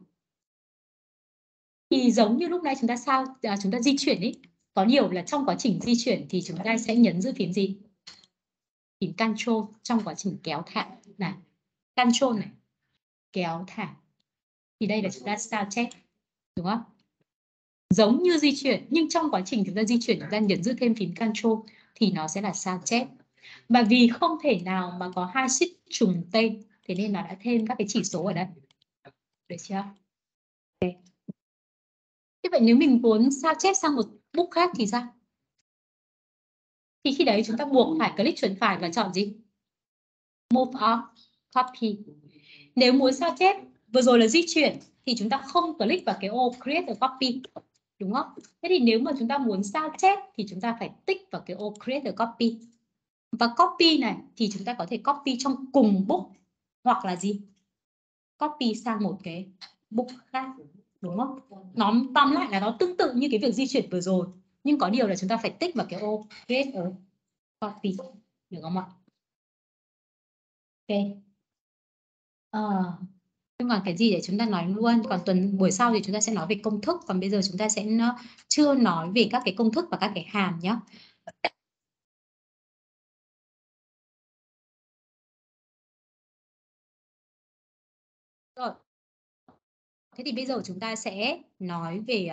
Thì giống như lúc nãy chúng ta sao à, chúng ta di chuyển ấy, có điều là trong quá trình di chuyển thì chúng ta sẽ nhấn giữ phím gì? Phím Ctrl trong quá trình kéo thả này, Ctrl này, kéo thả. Thì đây là chúng ta sao chép, đúng không? Giống như di chuyển nhưng trong quá trình chúng ta di chuyển chúng ta nhấn giữ thêm phím Ctrl thì nó sẽ là sao chép. Và vì không thể nào mà có hai sheet trùng tên, thế nên là đã thêm các cái chỉ số ở đây. Được chưa? Okay. Thế vậy nếu mình muốn sao chép sang một book khác thì sao? Thì khi đấy chúng ta buộc phải click chuột phải và chọn gì? Move or copy. Nếu muốn sao chép, vừa rồi là di chuyển thì chúng ta không click vào cái ô create a copy, đúng không? Thế thì nếu mà chúng ta muốn sao chép thì chúng ta phải tích vào cái ô create a copy. Và copy này thì chúng ta có thể copy trong cùng book hoặc là gì? Copy sang một cái book khác, đúng không? Nó tóm lại là nó tương tự như cái việc di chuyển vừa rồi, nhưng có điều là chúng ta phải tích vào cái ô create a copy, được không ạ? Ok. Ờ, nhưng mà cái gì để chúng ta nói luôn, còn tuần buổi sau thì chúng ta sẽ nói về công thức, còn bây giờ chúng ta sẽ chưa nói về các cái công thức và các cái hàm nhé. Rồi. Thế thì bây giờ chúng ta sẽ nói về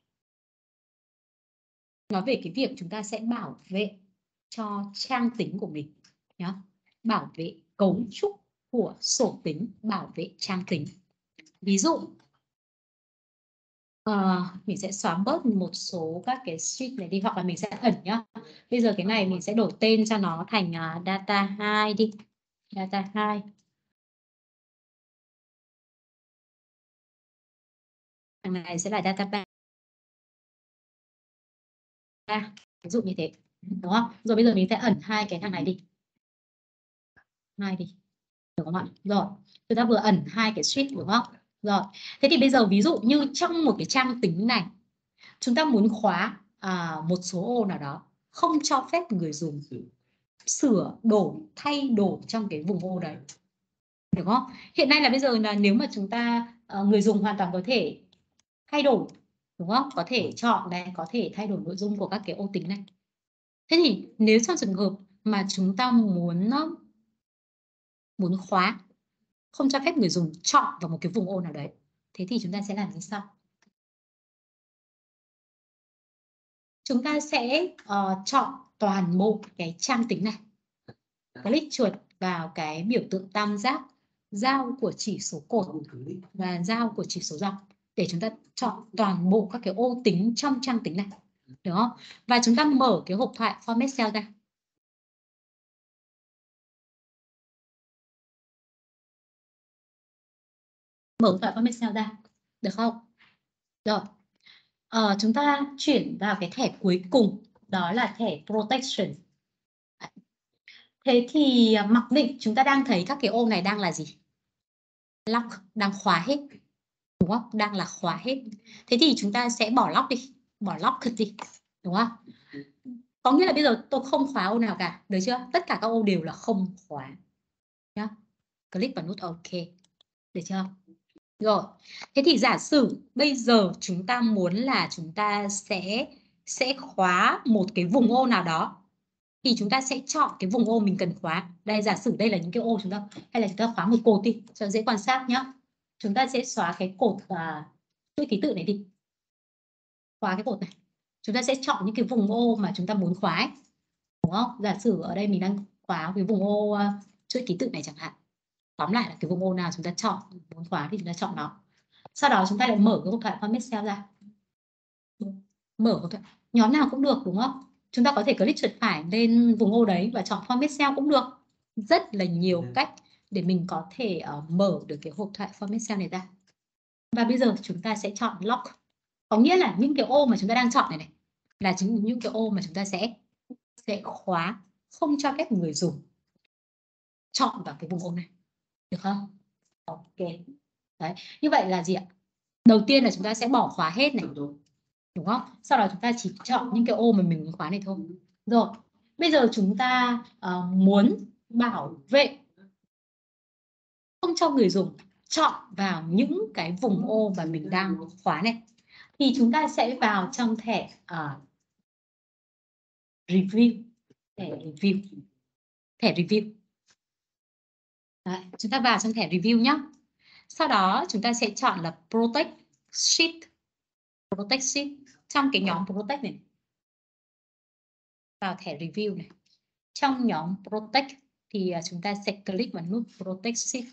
nói về cái việc chúng ta sẽ bảo vệ cho trang tính của mình nhé. Bảo vệ cấu trúc của sổ tính, bảo vệ trang tính. Ví dụ uh, mình sẽ xóa bớt một số các cái sheet này đi, hoặc là mình sẽ ẩn nhá. Bây giờ cái này mình sẽ đổi tên cho nó thành uh, data hai đi. Data hai. Thằng này sẽ là data ba. Ví dụ như thế, đúng không? Rồi bây giờ mình sẽ ẩn hai cái thằng này đi. Hai đi. Được không ạ? Rồi, chúng ta vừa ẩn hai cái sheet, đúng không? Rồi, thế thì bây giờ ví dụ như trong một cái trang tính này, chúng ta muốn khóa à, một số ô nào đó, không cho phép người dùng sửa đổi, thay đổi trong cái vùng ô đấy, được không? Hiện nay là bây giờ là nếu mà chúng ta uh, người dùng hoàn toàn có thể thay đổi, đúng không? Có thể chọn này, có thể thay đổi nội dung của các cái ô tính này. Thế thì nếu trong trường hợp mà chúng ta muốn muốn khóa, không cho phép người dùng chọn vào một cái vùng ô nào đấy, thế thì chúng ta sẽ làm như sau. Chúng ta sẽ uh, chọn toàn bộ cái trang tính này. Click chuột vào cái biểu tượng tam giác giao của chỉ số cột và giao của chỉ số dọc để chúng ta chọn toàn bộ các cái ô tính trong trang tính này, đúng không? Và chúng ta mở cái hộp thoại Format Cell ra. Mở hộp thoại Format Cell ra, được không? Rồi, ờ, chúng ta chuyển vào cái thẻ cuối cùng, đó là thẻ Protection. Thế thì mặc định chúng ta đang thấy các cái ô này đang là gì? Lock, đang khóa hết, đúng không? Đang là khóa hết. Thế thì chúng ta sẽ bỏ lock đi, bỏ lock đi, đúng không? Có nghĩa là bây giờ tôi không khóa ô nào cả, được chưa? Tất cả các ô đều là không khóa. Nhá. Click vào nút OK, được chưa? Rồi, thế thì giả sử bây giờ chúng ta muốn là chúng ta sẽ sẽ khóa một cái vùng ô nào đó, thì chúng ta sẽ chọn cái vùng ô mình cần khóa. Đây, giả sử đây là những cái ô chúng ta, hay là chúng ta khóa một cột đi cho dễ quan sát nhá. Chúng ta sẽ xóa cái cột và chuỗi ký tự này đi, khóa cái cột này. Chúng ta sẽ chọn những cái vùng ô mà chúng ta muốn khóa ấy, đúng không? Giả sử ở đây mình đang khóa cái vùng ô uh, chuỗi ký tự này chẳng hạn. Tóm lại là cái vùng ô nào chúng ta chọn muốn khóa thì chúng ta chọn nó. Sau đó chúng ta lại mở cái hộp thoại Format Cell ra, mở hộp thoại nhóm nào cũng được, đúng không? Chúng ta có thể click chuột phải lên vùng ô đấy và chọn Format Cell cũng được. Rất là nhiều cách để mình có thể uh, mở được cái hộp thoại Format Cell này ra. Và bây giờ chúng ta sẽ chọn Lock. Có nghĩa là những cái ô mà chúng ta đang chọn này này là chính những cái ô mà chúng ta sẽ sẽ khóa, không cho phép người dùng chọn vào cái vùng ô này, được không? Ok. Đấy, như vậy là gì ạ? Đầu tiên là chúng ta sẽ bỏ khóa hết này, đúng không? Sau đó chúng ta chỉ chọn những cái ô mà mình muốn khóa này thôi. Rồi, bây giờ chúng ta uh, muốn bảo vệ không cho người dùng chọn vào những cái vùng ô mà mình đang khóa này, thì chúng ta sẽ vào trong thẻ uh, review, thẻ review, thẻ review. Đấy, chúng ta vào trong thẻ review nhé. Sau đó chúng ta sẽ chọn là Protect Sheet, Protect Sheet trong cái nhóm Protect này. Vào thẻ review này, trong nhóm Protect thì chúng ta sẽ click vào nút Protect Sheet.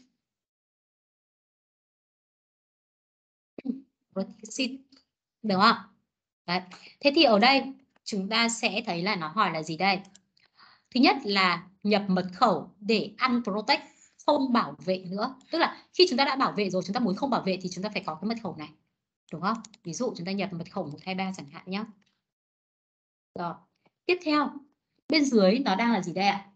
Protect Sheet, được không? Đấy. Thế thì ở đây chúng ta sẽ thấy là nó hỏi là gì đây? Thứ nhất là nhập mật khẩu để unprotect, không bảo vệ nữa. Tức là khi chúng ta đã bảo vệ rồi, chúng ta muốn không bảo vệ thì chúng ta phải có cái mật khẩu này, đúng không? Ví dụ chúng ta nhập mật khẩu một hai ba chẳng hạn nhé. Rồi, tiếp theo bên dưới nó đang là gì đây ạ?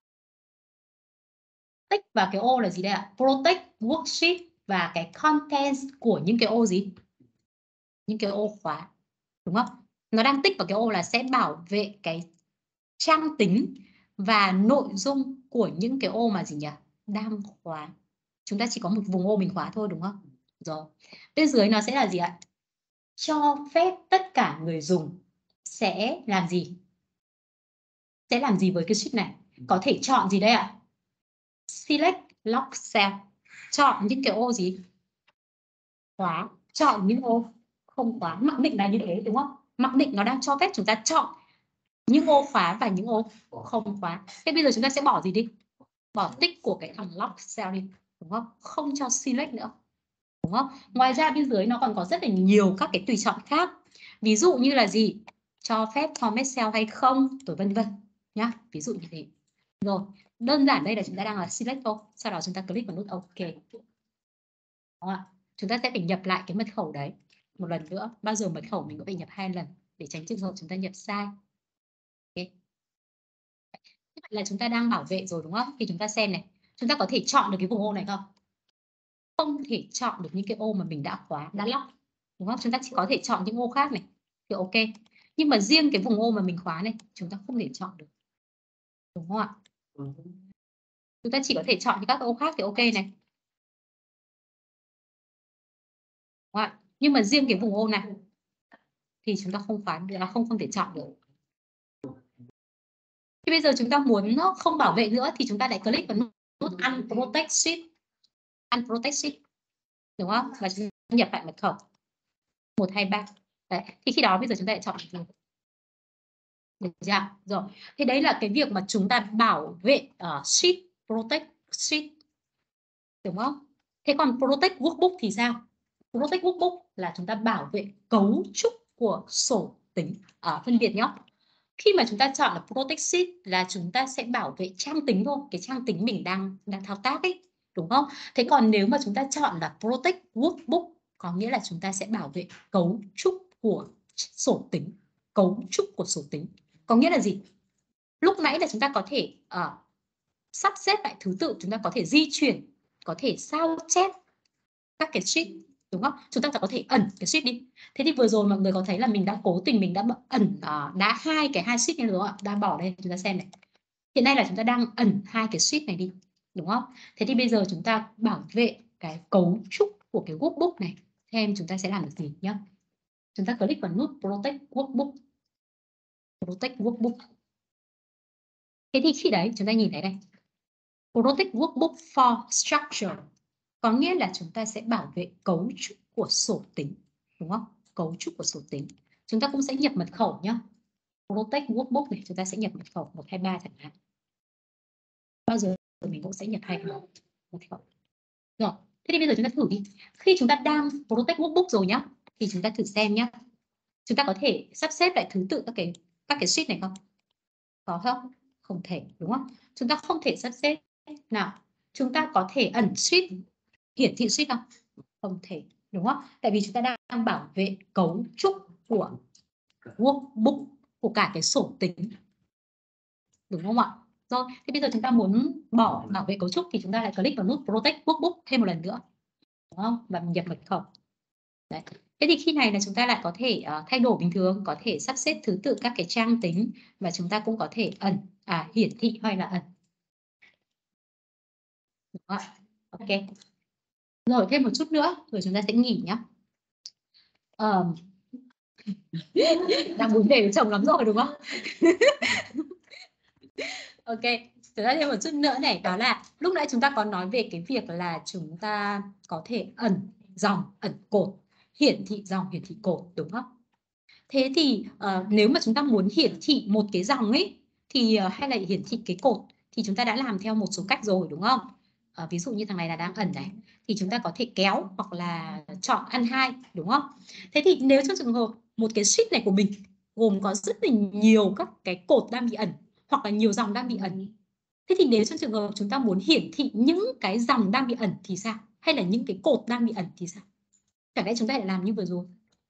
Tích vào cái ô là gì đây ạ? Protect worksheet và cái contents của những cái ô gì? Những cái ô khóa, đúng không? Nó đang tích vào cái ô là sẽ bảo vệ cái trang tính và nội dung của những cái ô mà gì nhỉ? Đang khóa. Chúng ta chỉ có một vùng ô mình khóa thôi, đúng không? Rồi. Bên dưới nó sẽ là gì ạ? Cho phép tất cả người dùng sẽ làm gì? Sẽ làm gì với cái sheet này? Có thể chọn gì đây ạ? Select lock cell. Chọn những cái ô gì? Khóa. Chọn những ô không khóa. Mặc định là như thế, đúng không? Mặc định nó đang cho phép chúng ta chọn những ô khóa và những ô không khóa. Thế bây giờ chúng ta sẽ bỏ gì đi? Bỏ tích của cái thằng lock cell đi, đúng không? Không cho select nữa, đúng không? Ngoài ra bên dưới nó còn có rất là nhiều các cái tùy chọn khác. Ví dụ như là gì? Cho phép format cell hay không, rồi vân vân nhá. Ví dụ như thế. Rồi, đơn giản đây là chúng ta đang là select thôi. Sau đó chúng ta click vào nút OK. Đúng không ạ? Chúng ta sẽ phải nhập lại cái mật khẩu đấy một lần nữa. Bao giờ mật khẩu mình cũng phải nhập hai lần để tránh trường hợp chúng ta nhập sai. Okay. Như vậy là chúng ta đang bảo vệ rồi, đúng không? Thì chúng ta xem này, chúng ta có thể chọn được cái vùng ô này không? Không thể chọn được những cái ô mà mình đã khóa, đã lock, đúng không? Chúng ta chỉ có thể chọn những ô khác này thì OK. Nhưng mà riêng cái vùng ô mà mình khóa này chúng ta không thể chọn được, đúng không ạ? Chúng ta chỉ có thể chọn những các ô khác thì OK này, đúng không ạ? Nhưng mà riêng cái vùng ô này thì chúng ta không khóa được, không không thể chọn được. Thì bây giờ chúng ta muốn nó không bảo vệ nữa thì chúng ta lại click vào nút, nút unprotect sheet, unprotect sheet, đúng không? Và chúng ta nhập lại mật khẩu một hai ba. Đấy. Thì khi đó bây giờ chúng ta lại chọn được chưa? Rồi. Thế đấy là cái việc mà chúng ta bảo vệ uh, sheet, protect sheet, đúng không? Thế còn protect workbook thì sao? Protect workbook là chúng ta bảo vệ cấu trúc của sổ tính. À, phân biệt nhé. Khi mà chúng ta chọn là protect sheet là chúng ta sẽ bảo vệ trang tính thôi, cái trang tính mình đang đang thao tác ấy, đúng không? Thế còn nếu mà chúng ta chọn là protect workbook có nghĩa là chúng ta sẽ bảo vệ cấu trúc của sổ tính, cấu trúc của sổ tính. Có nghĩa là gì? Lúc nãy là chúng ta có thể uh, sắp xếp lại thứ tự, chúng ta có thể di chuyển, có thể sao chép các cái sheet, đúng không? Chúng ta có thể ẩn cái sheet đi. Thế thì vừa rồi mọi người có thấy là mình đã cố tình mình đã ẩn uh, đã hai cái hai sheet này đúng không ạ? Đã bỏ đây, chúng ta xem này. Hiện nay là chúng ta đang ẩn hai cái sheet này đi, đúng không? Thế thì bây giờ chúng ta bảo vệ cái cấu trúc của cái workbook này. Thêm chúng ta sẽ làm được gì nhá? Chúng ta click vào nút protect workbook. Protect workbook. Thế thì khi đấy chúng ta nhìn thấy đây. Protect workbook for structure. Có nghĩa là chúng ta sẽ bảo vệ cấu trúc của sổ tính, đúng không? Cấu trúc của sổ tính. Chúng ta cũng sẽ nhập mật khẩu nhá. Protect workbook này chúng ta sẽ nhập mật khẩu một hai ba chẳng hạn. Bao giờ mình cũng sẽ nhập hai mật khẩu. Rồi, thế thì bây giờ chúng ta thử đi. Khi chúng ta đang protect workbook rồi nhá, thì chúng ta thử xem nhá. Chúng ta có thể sắp xếp lại thứ tự các cái các cái sheet này không? Có không? Không thể, đúng không? Chúng ta không thể sắp xếp. Nào, chúng ta có thể ẩn sheet, hiển thị sheet không? Không thể, đúng không? Tại vì chúng ta đang bảo vệ cấu trúc của workbook, của cả cái sổ tính, đúng không ạ? Rồi, thì bây giờ chúng ta muốn bỏ bảo vệ cấu trúc thì chúng ta lại click vào nút protect workbook thêm một lần nữa, đúng không? Và nhập mật khẩu. Đấy. Thế thì khi này là chúng ta lại có thể uh, thay đổi bình thường, có thể sắp xếp thứ tự các cái trang tính và chúng ta cũng có thể ẩn, à, hiển thị hay là ẩn. Đúng không? Ok. Rồi thêm một chút nữa rồi chúng ta sẽ nghỉ nhé. Um, đang muốn về với chồng lắm rồi đúng không? Ok, chúng ta thêm một chút nữa này, đó là lúc nãy chúng ta có nói về cái việc là chúng ta có thể ẩn dòng, ẩn cột, hiển thị dòng, hiển thị cột, đúng không? Thế thì uh, nếu mà chúng ta muốn hiển thị một cái dòng ấy thì uh, hay là hiển thị cái cột thì chúng ta đã làm theo một số cách rồi đúng không? Uh, ví dụ như thằng này là đang ẩn này thì chúng ta có thể kéo hoặc là chọn ăn hai, đúng không? Thế thì nếu trong trường hợp một cái sheet này của mình gồm có rất là nhiều các cái cột đang bị ẩn hoặc là nhiều dòng đang bị ẩn, thế thì nếu trong trường hợp chúng ta muốn hiển thị những cái dòng đang bị ẩn thì sao? Hay là những cái cột đang bị ẩn thì sao? Chẳng lẽ chúng ta lại làm như vừa rồi?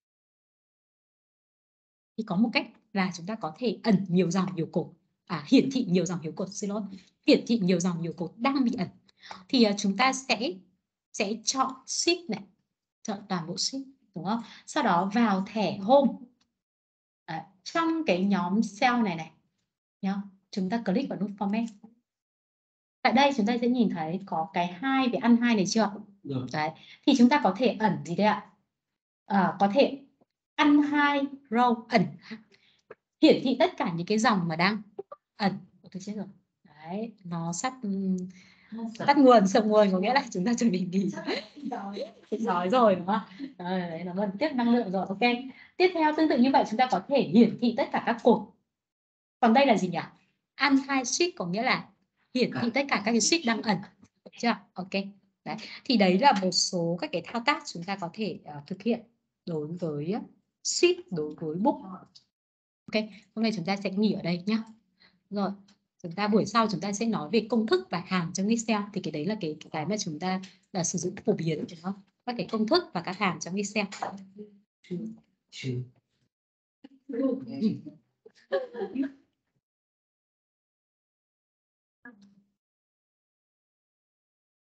Thì có một cách là chúng ta có thể ẩn nhiều dòng nhiều cột, à, hiển thị nhiều dòng nhiều cột, xin lỗi, hiển thị nhiều dòng nhiều cột đang bị ẩn. Thì uh, chúng ta sẽ sẽ chọn sheet này, chọn toàn bộ sheet, đúng không? Sau đó vào thẻ home, à, trong cái nhóm cell này này nhá, chúng ta click vào nút format. Tại đây chúng ta sẽ nhìn thấy có cái hai cái ăn hai này chưa? Được. Đấy, thì chúng ta có thể ẩn gì đây ạ? À, có thể ăn hai row, ẩn hiển thị tất cả những cái dòng mà đang ẩn. Tôi chết rồi. Đấy, nó sắp tắt nguồn, sập nguồn có nghĩa là chúng ta chuẩn bị nghỉ. Nói rồi đúng không? Đấy, nó vẫn tiếp năng lượng rồi. Ok. Tiếp theo tương tự như vậy chúng ta có thể hiển thị tất cả các cột. Còn đây là gì nhỉ? Ăn hai sheet có nghĩa là hiển thị tất cả các cái sheet đang ẩn. Được chưa? Ok. Đấy. Thì đấy là một số các cái thao tác chúng ta có thể uh, thực hiện đối với sheet, đối với book. Ok, hôm nay chúng ta sẽ nghỉ ở đây nhé. Rồi, chúng ta buổi sau chúng ta sẽ nói về công thức và hàm trong Excel. Thì cái đấy là cái cái mà chúng ta là sử dụng phổ biến, đúng không? Các cái công thức và các hàm trong Excel. Ừ.